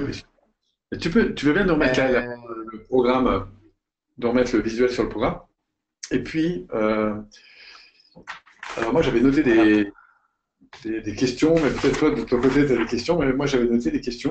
tu peux, tu veux bien nous remettre la- la- Euh, le programme, de remettre le visuel sur le programme. Et puis, euh, alors moi j'avais noté voilà. des, des, des questions, mais peut-être toi de ton côté tu as des questions, mais moi j'avais noté des questions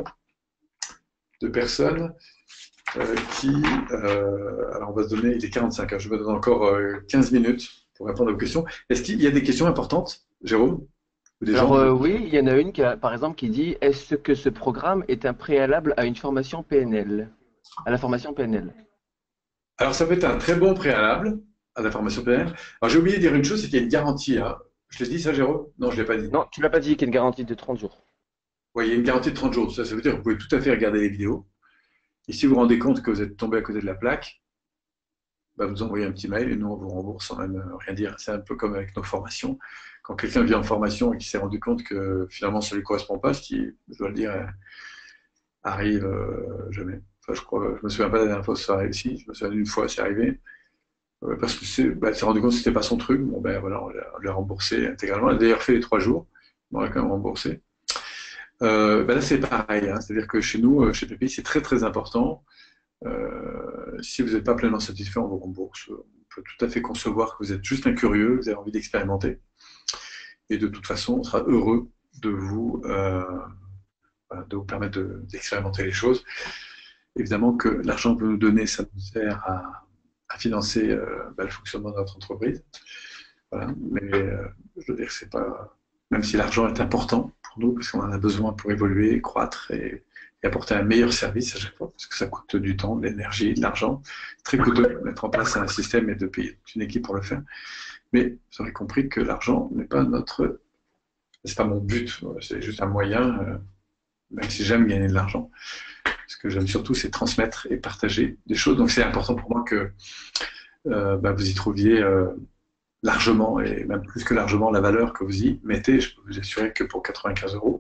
de personnes euh, qui, euh, alors on va se donner, il est quarante-cinq heures, je vais donner encore euh, quinze minutes pour répondre aux questions. Est-ce qu'il y a des questions importantes, Jérôme, ou des gens Alors que euh, vous... oui, il y en a une qui a, par exemple qui dit est-ce que ce programme est un préalable à une formation P N L, à la formation P N L? Alors ça peut être un très bon préalable à la formation P N L. Alors j'ai oublié de dire une chose, c'est qu'il y a une garantie. Hein. Je l'ai dit ça, Jérôme? Non, je ne l'ai pas dit. Non, tu l'as pas dit qu'il y a une garantie de trente jours. Oui, il y a une garantie de trente jours. Ça, ça veut dire que vous pouvez tout à fait regarder les vidéos. Et si vous vous rendez compte que vous êtes tombé à côté de la plaque, bah, vous envoyez un petit mail et nous, on vous rembourse sans même rien dire. C'est un peu comme avec nos formations. Quand quelqu'un vient en formation et qui s'est rendu compte que finalement ça ne lui correspond pas, ce qui, je dois le dire, euh, arrive euh, jamais. Enfin, je crois, je me souviens pas de la dernière fois que ça arrive ici. Je me souviens d'une fois, c'est arrivé. Euh, parce que c'est, bah, elle s'est rendu compte que c'était pas son truc. Bon, ben voilà, on l'a, on l'a remboursé intégralement. Elle a d'ailleurs fait les trois jours. On l'a quand même remboursé. Euh, ben là, c'est pareil. Hein. C'est-à-dire que chez nous, euh, chez P P I, c'est très très important. Euh, si vous n'êtes pas pleinement satisfait, on vous rembourse. On peut tout à fait concevoir que vous êtes juste un curieux, vous avez envie d'expérimenter. Et de toute façon, on sera heureux de vous, euh, de vous permettre de, d'expérimenter les choses. Évidemment que l'argent que vous nous donnez, ça nous sert à, à financer euh, bah, le fonctionnement de notre entreprise. Voilà. Mais euh, je veux dire, c'est pas. Même si l'argent est important pour nous, parce qu'on en a besoin pour évoluer, croître et, et apporter un meilleur service à chaque fois, parce que ça coûte du temps, de l'énergie, de l'argent. C'est très coûteux de mettre en place un système et de payer une équipe pour le faire. Mais vous aurez compris que l'argent n'est pas notre. C'est pas mon but, c'est juste un moyen, euh, même si j'aime gagner de l'argent. Ce que j'aime surtout, c'est transmettre et partager des choses. Donc c'est important pour moi que euh, bah, vous y trouviez. Euh, largement, et même plus que largement, la valeur que vous y mettez. Je peux vous assurer que pour quatre-vingt-quinze euros,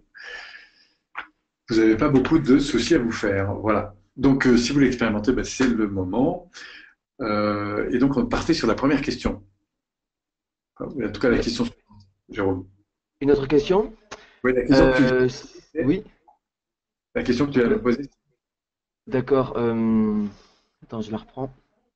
vous n'avez pas beaucoup de soucis à vous faire. Voilà. Donc, euh, si vous voulez expérimenter, ben, c'est le moment. Euh, et donc, on partait sur la première question. En tout cas, la Oui. question suivante, Jérôme. Une autre question? Oui, la question que tu, Euh, oui, la question que tu tu viens de me peux? poser. D'accord. euh, Attends, je la reprends.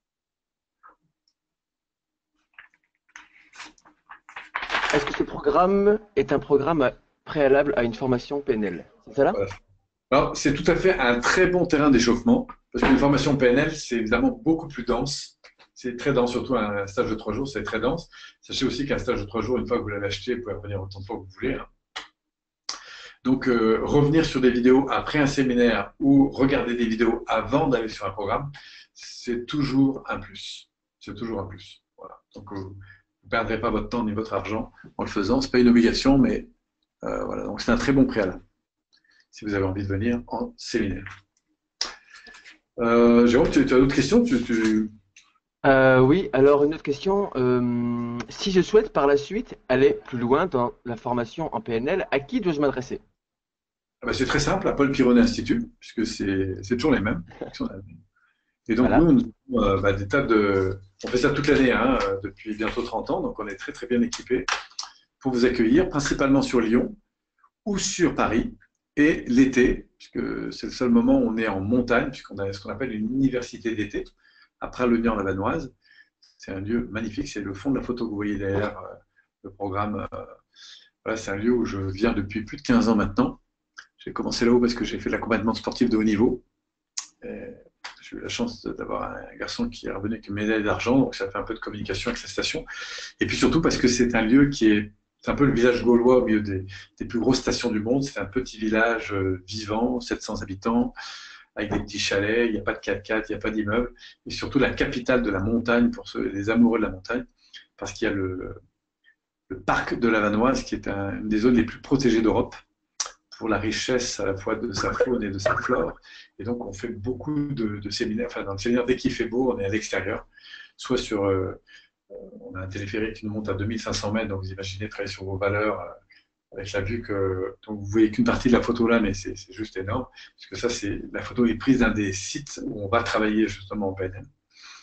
Est-ce que ce programme est un programme préalable à une formation P N L? C'est ça là? Voilà. Alors, c'est tout à fait un très bon terrain d'échauffement, parce qu'une formation P N L, c'est évidemment beaucoup plus dense. C'est très dense, surtout un stage de trois jours, c'est très dense. Sachez aussi qu'un stage de trois jours, une fois que vous l'avez acheté, vous pouvez revenir autant de fois que vous voulez. Hein. Donc, euh, revenir sur des vidéos après un séminaire ou regarder des vidéos avant d'aller sur un programme, c'est toujours un plus. C'est toujours un plus. Voilà. Donc, euh, vous ne perdrez pas votre temps ni votre argent en le faisant. Ce n'est pas une obligation, mais euh, voilà. Donc, c'est un très bon préalable si vous avez envie de venir en séminaire. Euh, Jérôme, tu, tu as d'autres questions? tu, tu... Euh, oui, alors une autre question. Euh, si je souhaite par la suite aller plus loin dans la formation en P N L, à qui dois-je m'adresser? Ah ben, c'est très simple, à Paul Pironet Institut, puisque c'est toujours les mêmes. Et donc, Voilà. nous, nous avons euh, bah, des tas de, On fait ça toute l'année, hein, depuis bientôt trente ans, donc on est très très bien équipés pour vous accueillir, principalement sur Lyon ou sur Paris, et l'été, puisque c'est le seul moment où on est en montagne, puisqu'on a ce qu'on appelle une université d'été, après le en lavanoise. C'est un lieu magnifique, c'est le fond de la photo que vous voyez derrière euh, le programme. Euh, voilà, c'est un lieu où je viens depuis plus de quinze ans maintenant. J'ai commencé là-haut parce que j'ai fait de l'accompagnement sportif de haut niveau. J'ai eu la chance d'avoir un garçon qui est revenu avec une médaille d'argent, donc ça fait un peu de communication avec la station. Et puis surtout parce que c'est un lieu qui est, c'est un peu le village gaulois au milieu des, des plus grosses stations du monde. C'est un petit village euh, vivant, sept cents habitants, avec des petits chalets, il n'y a pas de quatre-quatre, il n'y a pas d'immeubles, et surtout la capitale de la montagne pour ceux, les amoureux de la montagne, parce qu'il y a le, le parc de la Vanoise, qui est un, une des zones les plus protégées d'Europe, pour la richesse à la fois de sa faune et de sa flore. Et donc, on fait beaucoup de, de séminaires. Enfin, dans le séminaire, dès qu'il fait beau, on est à l'extérieur, soit sur. Euh, on a un téléphérique qui nous monte à deux mille cinq cents mètres, donc vous imaginez travailler sur vos valeurs. Euh, avec la vue que donc vous voyez qu'une partie de la photo là, mais c'est juste énorme, parce que ça, c'est la photo est prise d'un des sites où on va travailler justement en P N L.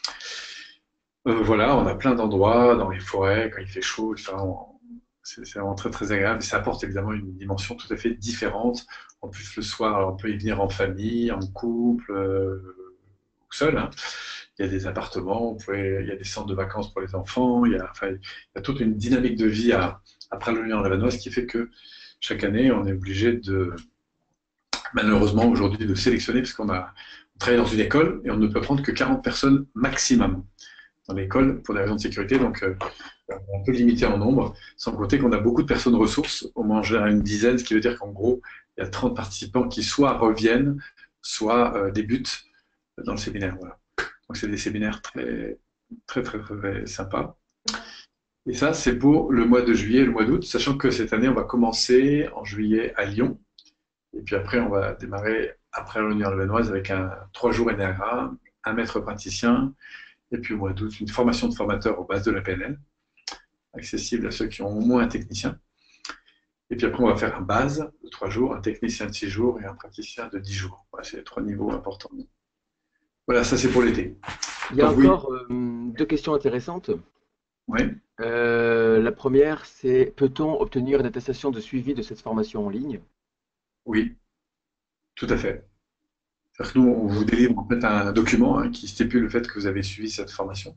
Euh, voilà, on a plein d'endroits dans les forêts quand il fait chaud, c'est vraiment très très agréable. Et ça apporte évidemment une dimension tout à fait différente. En plus, le soir, on peut y venir en famille, en couple, euh, ou seul. Hein. Il y a des appartements, vous pouvez, il y a des centres de vacances pour les enfants, il y a, enfin, il y a toute une dynamique de vie à, à Pralognan-Lavanoise qui fait que chaque année, on est obligé de, malheureusement aujourd'hui, de sélectionner, parce qu'on a on travaille dans une école et on ne peut prendre que quarante personnes maximum dans l'école pour des raisons de sécurité, donc euh, on peut limiter en nombre, sans compter qu'on a beaucoup de personnes ressources, au moins en général une dizaine, ce qui veut dire qu'en gros, il y a trente participants qui soit reviennent, soit euh, débutent dans le séminaire. Voilà. Donc c'est des séminaires très, très, très, très, très sympas. Et ça, c'est pour le mois de juillet et le mois d'août, sachant que cette année, on va commencer en juillet à Lyon. Et puis après, on va démarrer après l'Union Lavanoise avec un trois jours énéagramme, un maître praticien, et puis au mois d'août, une formation de formateur aux bases de la P N L, accessible à ceux qui ont au moins un technicien. Et puis après, on va faire un base de trois jours, un technicien de six jours et un praticien de dix jours. Voilà, c'est les trois niveaux importants. Voilà, ça c'est pour l'été. Il y a Donc, encore oui. euh, deux questions intéressantes. Oui. Euh, la première, c'est peut-on obtenir une attestation de suivi de cette formation en ligne? Oui, tout à fait. C'est-à-dire que nous, on vous délivre en fait un document hein, qui stipule le fait que vous avez suivi cette formation.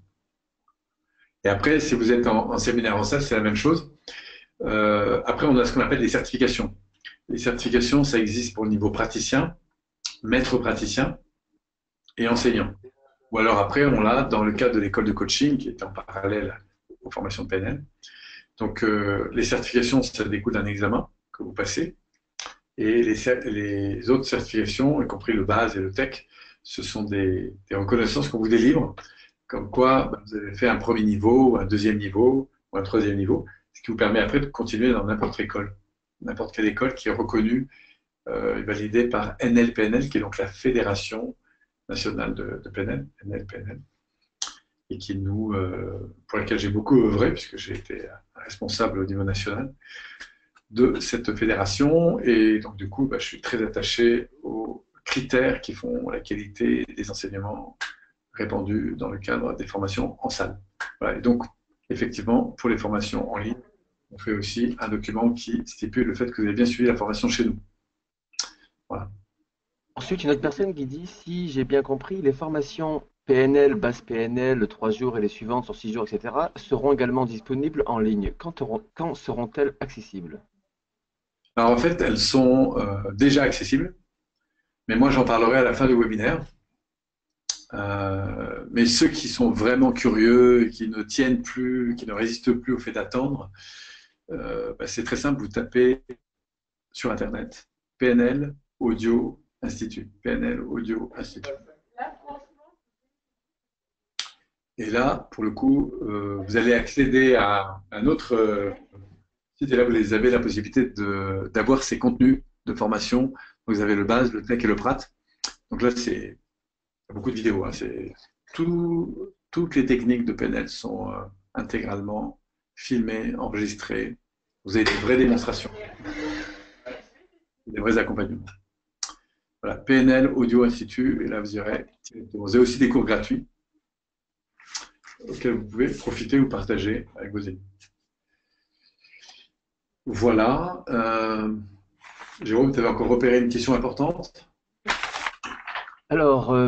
Et après, si vous êtes en, en séminaire en salle, c'est la même chose. Euh, après, on a ce qu'on appelle des certifications. Les certifications, ça existe pour le niveau praticien, maître praticien et enseignant. Ou alors après, on l'a dans le cadre de l'école de coaching qui est en parallèle aux formations de P N L. Donc, euh, les certifications, ça découle d'un examen que vous passez. Et les, les autres certifications, y compris le base et le tech, ce sont des, des reconnaissances qu'on vous délivre, comme quoi bah, vous avez fait un premier niveau, ou un deuxième niveau, ou un troisième niveau, ce qui vous permet après de continuer dans n'importe quelle école, n'importe quelle école qui est reconnue euh, et validée par N L P N L, qui est donc la Fédération nationale de, de P N L, N L P N L, et qui nous, euh, pour laquelle j'ai beaucoup œuvré, puisque j'ai été responsable au niveau national de cette fédération, et donc du coup, bah, je suis très attaché aux critères qui font la qualité des enseignements répandus dans le cadre des formations en salle. Voilà. Et donc, effectivement, pour les formations en ligne, on fait aussi un document qui stipule le fait que vous avez bien suivi la formation chez nous. Voilà. Ensuite, une autre personne qui dit, si j'ai bien compris, les formations P N L, base P N L, trois jours et les suivantes sur six jours, et cetera, seront également disponibles en ligne. Quand, quand seront-elles accessibles? Alors en fait, elles sont euh, déjà accessibles, mais moi j'en parlerai à la fin du webinaire. Euh, mais ceux qui sont vraiment curieux, qui ne tiennent plus, qui ne résistent plus au fait d'attendre, euh, bah, c'est très simple, vous tapez sur Internet P N L Audio Institut. P N L Audio Institut. Et là, pour le coup, euh, vous allez accéder à un autre euh, site et là, vous avez la possibilité d'avoir ces contenus de formation. Vous avez le base, le tech et le prat. Donc là, c'est beaucoup de vidéos. Hein. Tout, toutes les techniques de P N L sont euh, intégralement filmées, enregistrées. Vous avez des vraies démonstrations, des vrais accompagnements. Voilà, P N L Audio Institut, et là vous irez. Vous avez aussi des cours gratuits. auquel vous pouvez profiter ou partager avec vos amis. Voilà. Euh, Jérôme, tu avais encore repéré une question importante? Alors, euh,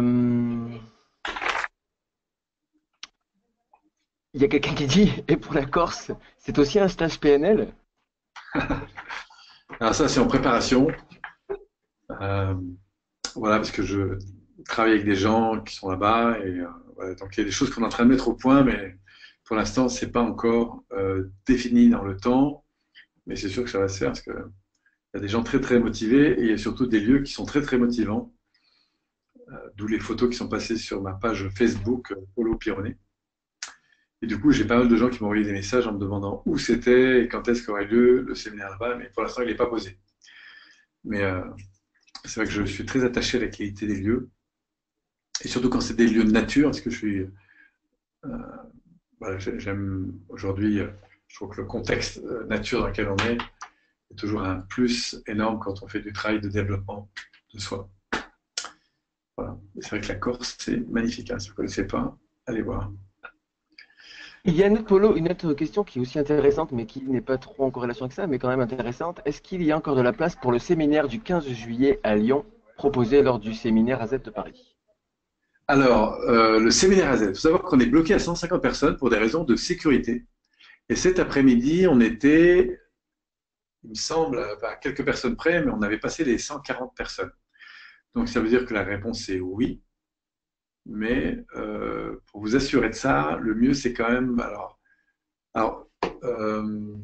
il y a quelqu'un qui dit, et pour la Corse, c'est aussi un stage P N L? Alors ça, c'est en préparation. Euh, voilà, parce que je travaille avec des gens qui sont là-bas et euh, voilà, donc il y a des choses qu'on est en train de mettre au point, mais pour l'instant, c'est pas encore euh, défini dans le temps. Mais c'est sûr que ça va se faire parce qu'il y a des gens très très motivés et il y a surtout des lieux qui sont très très motivants. Euh, D'où les photos qui sont passées sur ma page Facebook euh, Polo Pironnet. Et du coup, j'ai pas mal de gens qui m'ont envoyé des messages en me demandant où c'était et quand est-ce qu'aurait lieu le séminaire là-bas, mais pour l'instant, il n'est pas posé. Mais euh, c'est vrai que je suis très attaché à la qualité des lieux, et surtout quand c'est des lieux de nature, parce que je suis, euh, voilà, j'aime aujourd'hui, euh, je trouve que le contexte euh, nature dans lequel on est est toujours un plus énorme quand on fait du travail de développement de soi. Voilà. C'est vrai que la Corse, c'est magnifique, hein. Si vous ne connaissez pas, allez voir. Il y a une autre, Polo, une autre question qui est aussi intéressante, mais qui n'est pas trop en corrélation avec ça, mais quand même intéressante. Est-ce qu'il y a encore de la place pour le séminaire du quinze juillet à Lyon, proposé lors du séminaire A Z de Paris? Alors, euh, le séminaire A Z, il faut savoir qu'on est bloqué à cent cinquante personnes pour des raisons de sécurité. Et cet après-midi, on était, il me semble, à quelques personnes près, mais on avait passé les cent quarante personnes. Donc ça veut dire que la réponse est oui, mais euh, pour vous assurer de ça, le mieux c'est quand même. Alors, alors euh,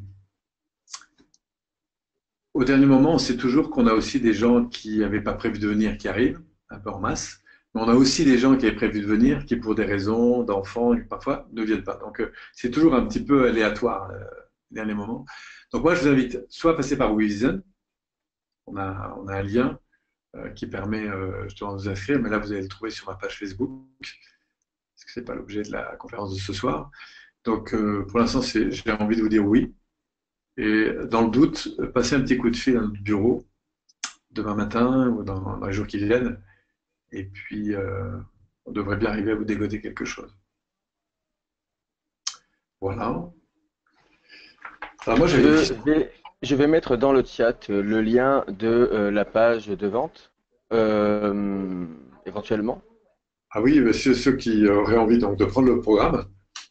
au dernier moment, on sait toujours qu'on a aussi des gens qui n'avaient pas prévu de venir qui arrivent, un peu en masse. Mais on a aussi des gens qui avaient prévu de venir qui, pour des raisons d'enfants, parfois ne viennent pas. Donc euh, c'est toujours un petit peu aléatoire, euh, les derniers moments. Donc moi, je vous invite soit à passer par WeVision, on a, on a un lien euh, qui permet euh, justement de vous inscrire, mais là, vous allez le trouver sur ma page Facebook, parce que ce n'est pas l'objet de la conférence de ce soir. Donc, euh, pour l'instant, j'ai envie de vous dire oui. Et dans le doute, passez un petit coup de fil à notre bureau demain matin ou dans, dans les jours qui viennent. Et puis, euh, on devrait bien arriver à vous dégoter quelque chose. Voilà. Alors, moi, j'avais une Je question. vais, je vais mettre dans le chat euh, le lien de euh, la page de vente, euh, éventuellement. Ah oui, ceux, ceux qui auraient envie donc, de prendre le programme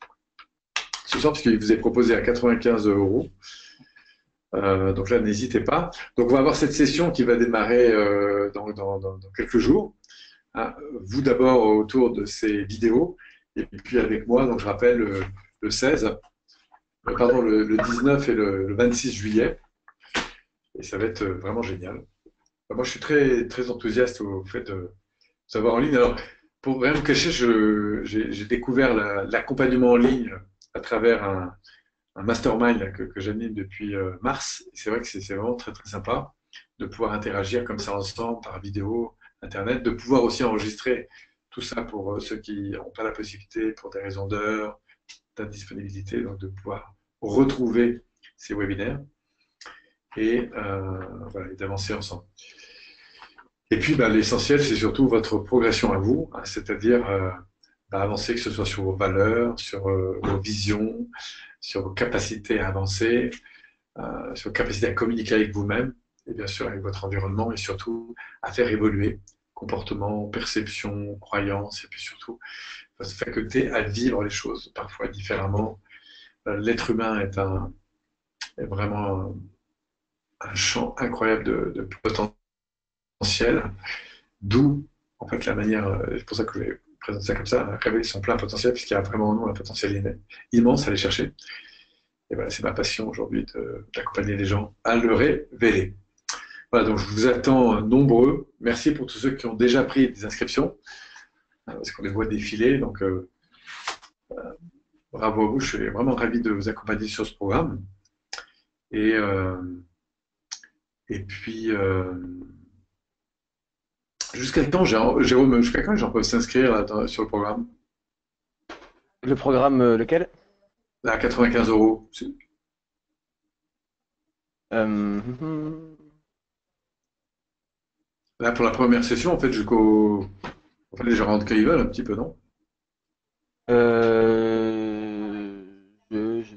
ce soir, parce qu'il vous est proposé à quatre-vingt-quinze euros. Euh, donc là, n'hésitez pas. Donc, on va avoir cette session qui va démarrer euh, dans, dans, dans, dans quelques jours. Hein, vous d'abord autour de ces vidéos, et puis avec moi, donc je rappelle, le, le seize, euh, pardon, le, le dix-neuf et le, le vingt-six juillet, et ça va être vraiment génial. Moi, je suis très, très enthousiaste au fait de savoir en ligne. Alors, pour rien vous cacher, j'ai découvert l'accompagnement en ligne à travers un, un mastermind que, que j'anime depuis euh, mars. C'est vrai que c'est vraiment très, très sympa de pouvoir interagir comme ça ensemble par vidéo, Internet, de pouvoir aussi enregistrer tout ça pour euh, ceux qui n'ont pas la possibilité, pour des raisons d'heure, d'indisponibilité, donc de pouvoir retrouver ces webinaires et, euh, voilà, et d'avancer ensemble. Et puis, bah, l'essentiel, c'est surtout votre progression à vous, hein, c'est-à-dire euh, bah, avancer, que ce soit sur vos valeurs, sur euh, vos visions, sur vos capacités à avancer, euh, sur vos capacités à communiquer avec vous-même, et bien sûr avec votre environnement, et surtout à faire évoluer comportement, perception, croyance, et puis surtout votre faculté à vivre les choses parfois différemment. Euh, L'être humain est, un, est vraiment un, un champ incroyable de, de potentiel, d'où en fait la manière, euh, c'est pour ça que je vais présenter ça comme ça, révéler son plein potentiel, puisqu'il y a vraiment en nous un potentiel immense à aller chercher. Et voilà, c'est ma passion aujourd'hui d'accompagner les gens à le révéler. Voilà, donc je vous attends nombreux. Merci pour tous ceux qui ont déjà pris des inscriptions, parce qu'on les voit défiler. Donc, euh, bravo à vous. Je suis vraiment ravi de vous accompagner sur ce programme. Et, euh, et puis, euh, jusqu'à quand, Jérôme, jusqu'à quand j'en peux s'inscrire sur le programme? Le programme, euh, lequel? À quatre-vingt-quinze euros. Euh, Là, pour la première session, en fait, jusqu'au. En fait, les gens rentrent quand ils veulent, un petit peu, non? euh,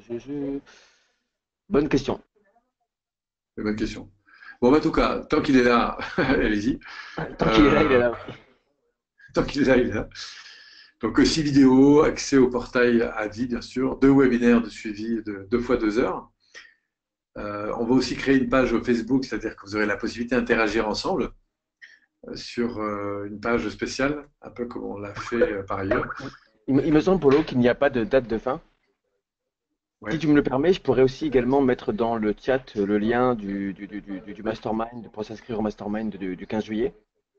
je- je- Bonne question. C'est une bonne question. Bon, bah, en tout cas, tant qu'il est là, allez-y. Tant qu'il est là, il est Euh, là. Tant qu'il est là, il est là. Donc, euh, six vidéos, accès au portail à vie, bien sûr, deux webinaires de suivi de deux fois deux heures. Euh, on va aussi créer une page au Facebook, c'est-à-dire que vous aurez la possibilité d'interagir ensemble euh, sur euh, une page spéciale, un peu comme on l'a fait euh, par ailleurs. Il, me il me semble, Polo, qu'il n'y a pas de date de fin. Si Ouais. tu me le permets, je pourrais aussi également mettre dans le chat le lien du, du, du, du, du mastermind pour s'inscrire au mastermind du, du quinze juillet.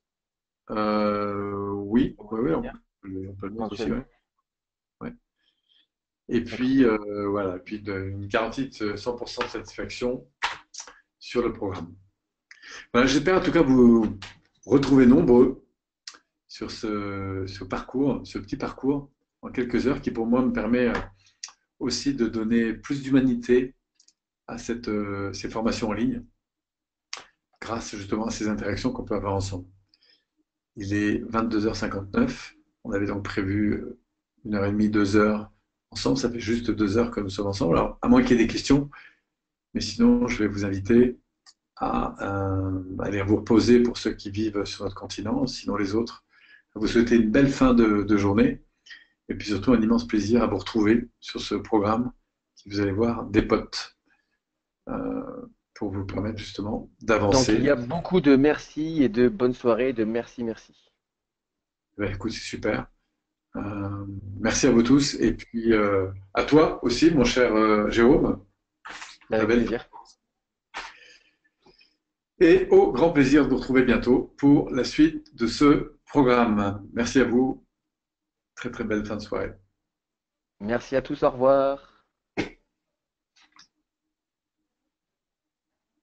Euh, oui, Au oui, oui, on webinaire, peut, le on peut le mettre aussi, ouais. éventuellement. Ouais. Et D'accord. puis, euh, voilà, et puis de- une garantie de cent pour cent de satisfaction sur le programme. Voilà, j'espère en tout cas vous retrouver nombreux sur ce, ce parcours, ce petit parcours en quelques heures qui pour moi me permet euh, aussi de donner plus d'humanité à cette, euh, ces formations en ligne grâce justement à ces interactions qu'on peut avoir ensemble. Il est vingt-deux heures cinquante-neuf. On avait donc prévu euh, une heure et demie, deux heures ensemble. Ça fait juste deux heures que nous sommes ensemble. Alors, à moins qu'il y ait des questions, mais sinon, je vais vous inviter à, euh, aller vous reposer pour ceux qui vivent sur notre continent, sinon les autres. À vous souhaiter une belle fin de, de journée et puis surtout un immense plaisir à vous retrouver sur ce programme qui, vous allez voir, dépote euh, pour vous permettre justement Donc, il y d'avancer. a beaucoup de merci et de bonne soirée, de merci, merci. Ben, écoute, c'est super. Euh, merci à vous tous et puis euh, à toi aussi, mon cher euh, Jérôme, pour ta Avec belle plaisir. présence. Et au grand plaisir de vous retrouver bientôt pour la suite de ce programme. Merci à vous. Très très belle fin de soirée. Merci à tous, au revoir.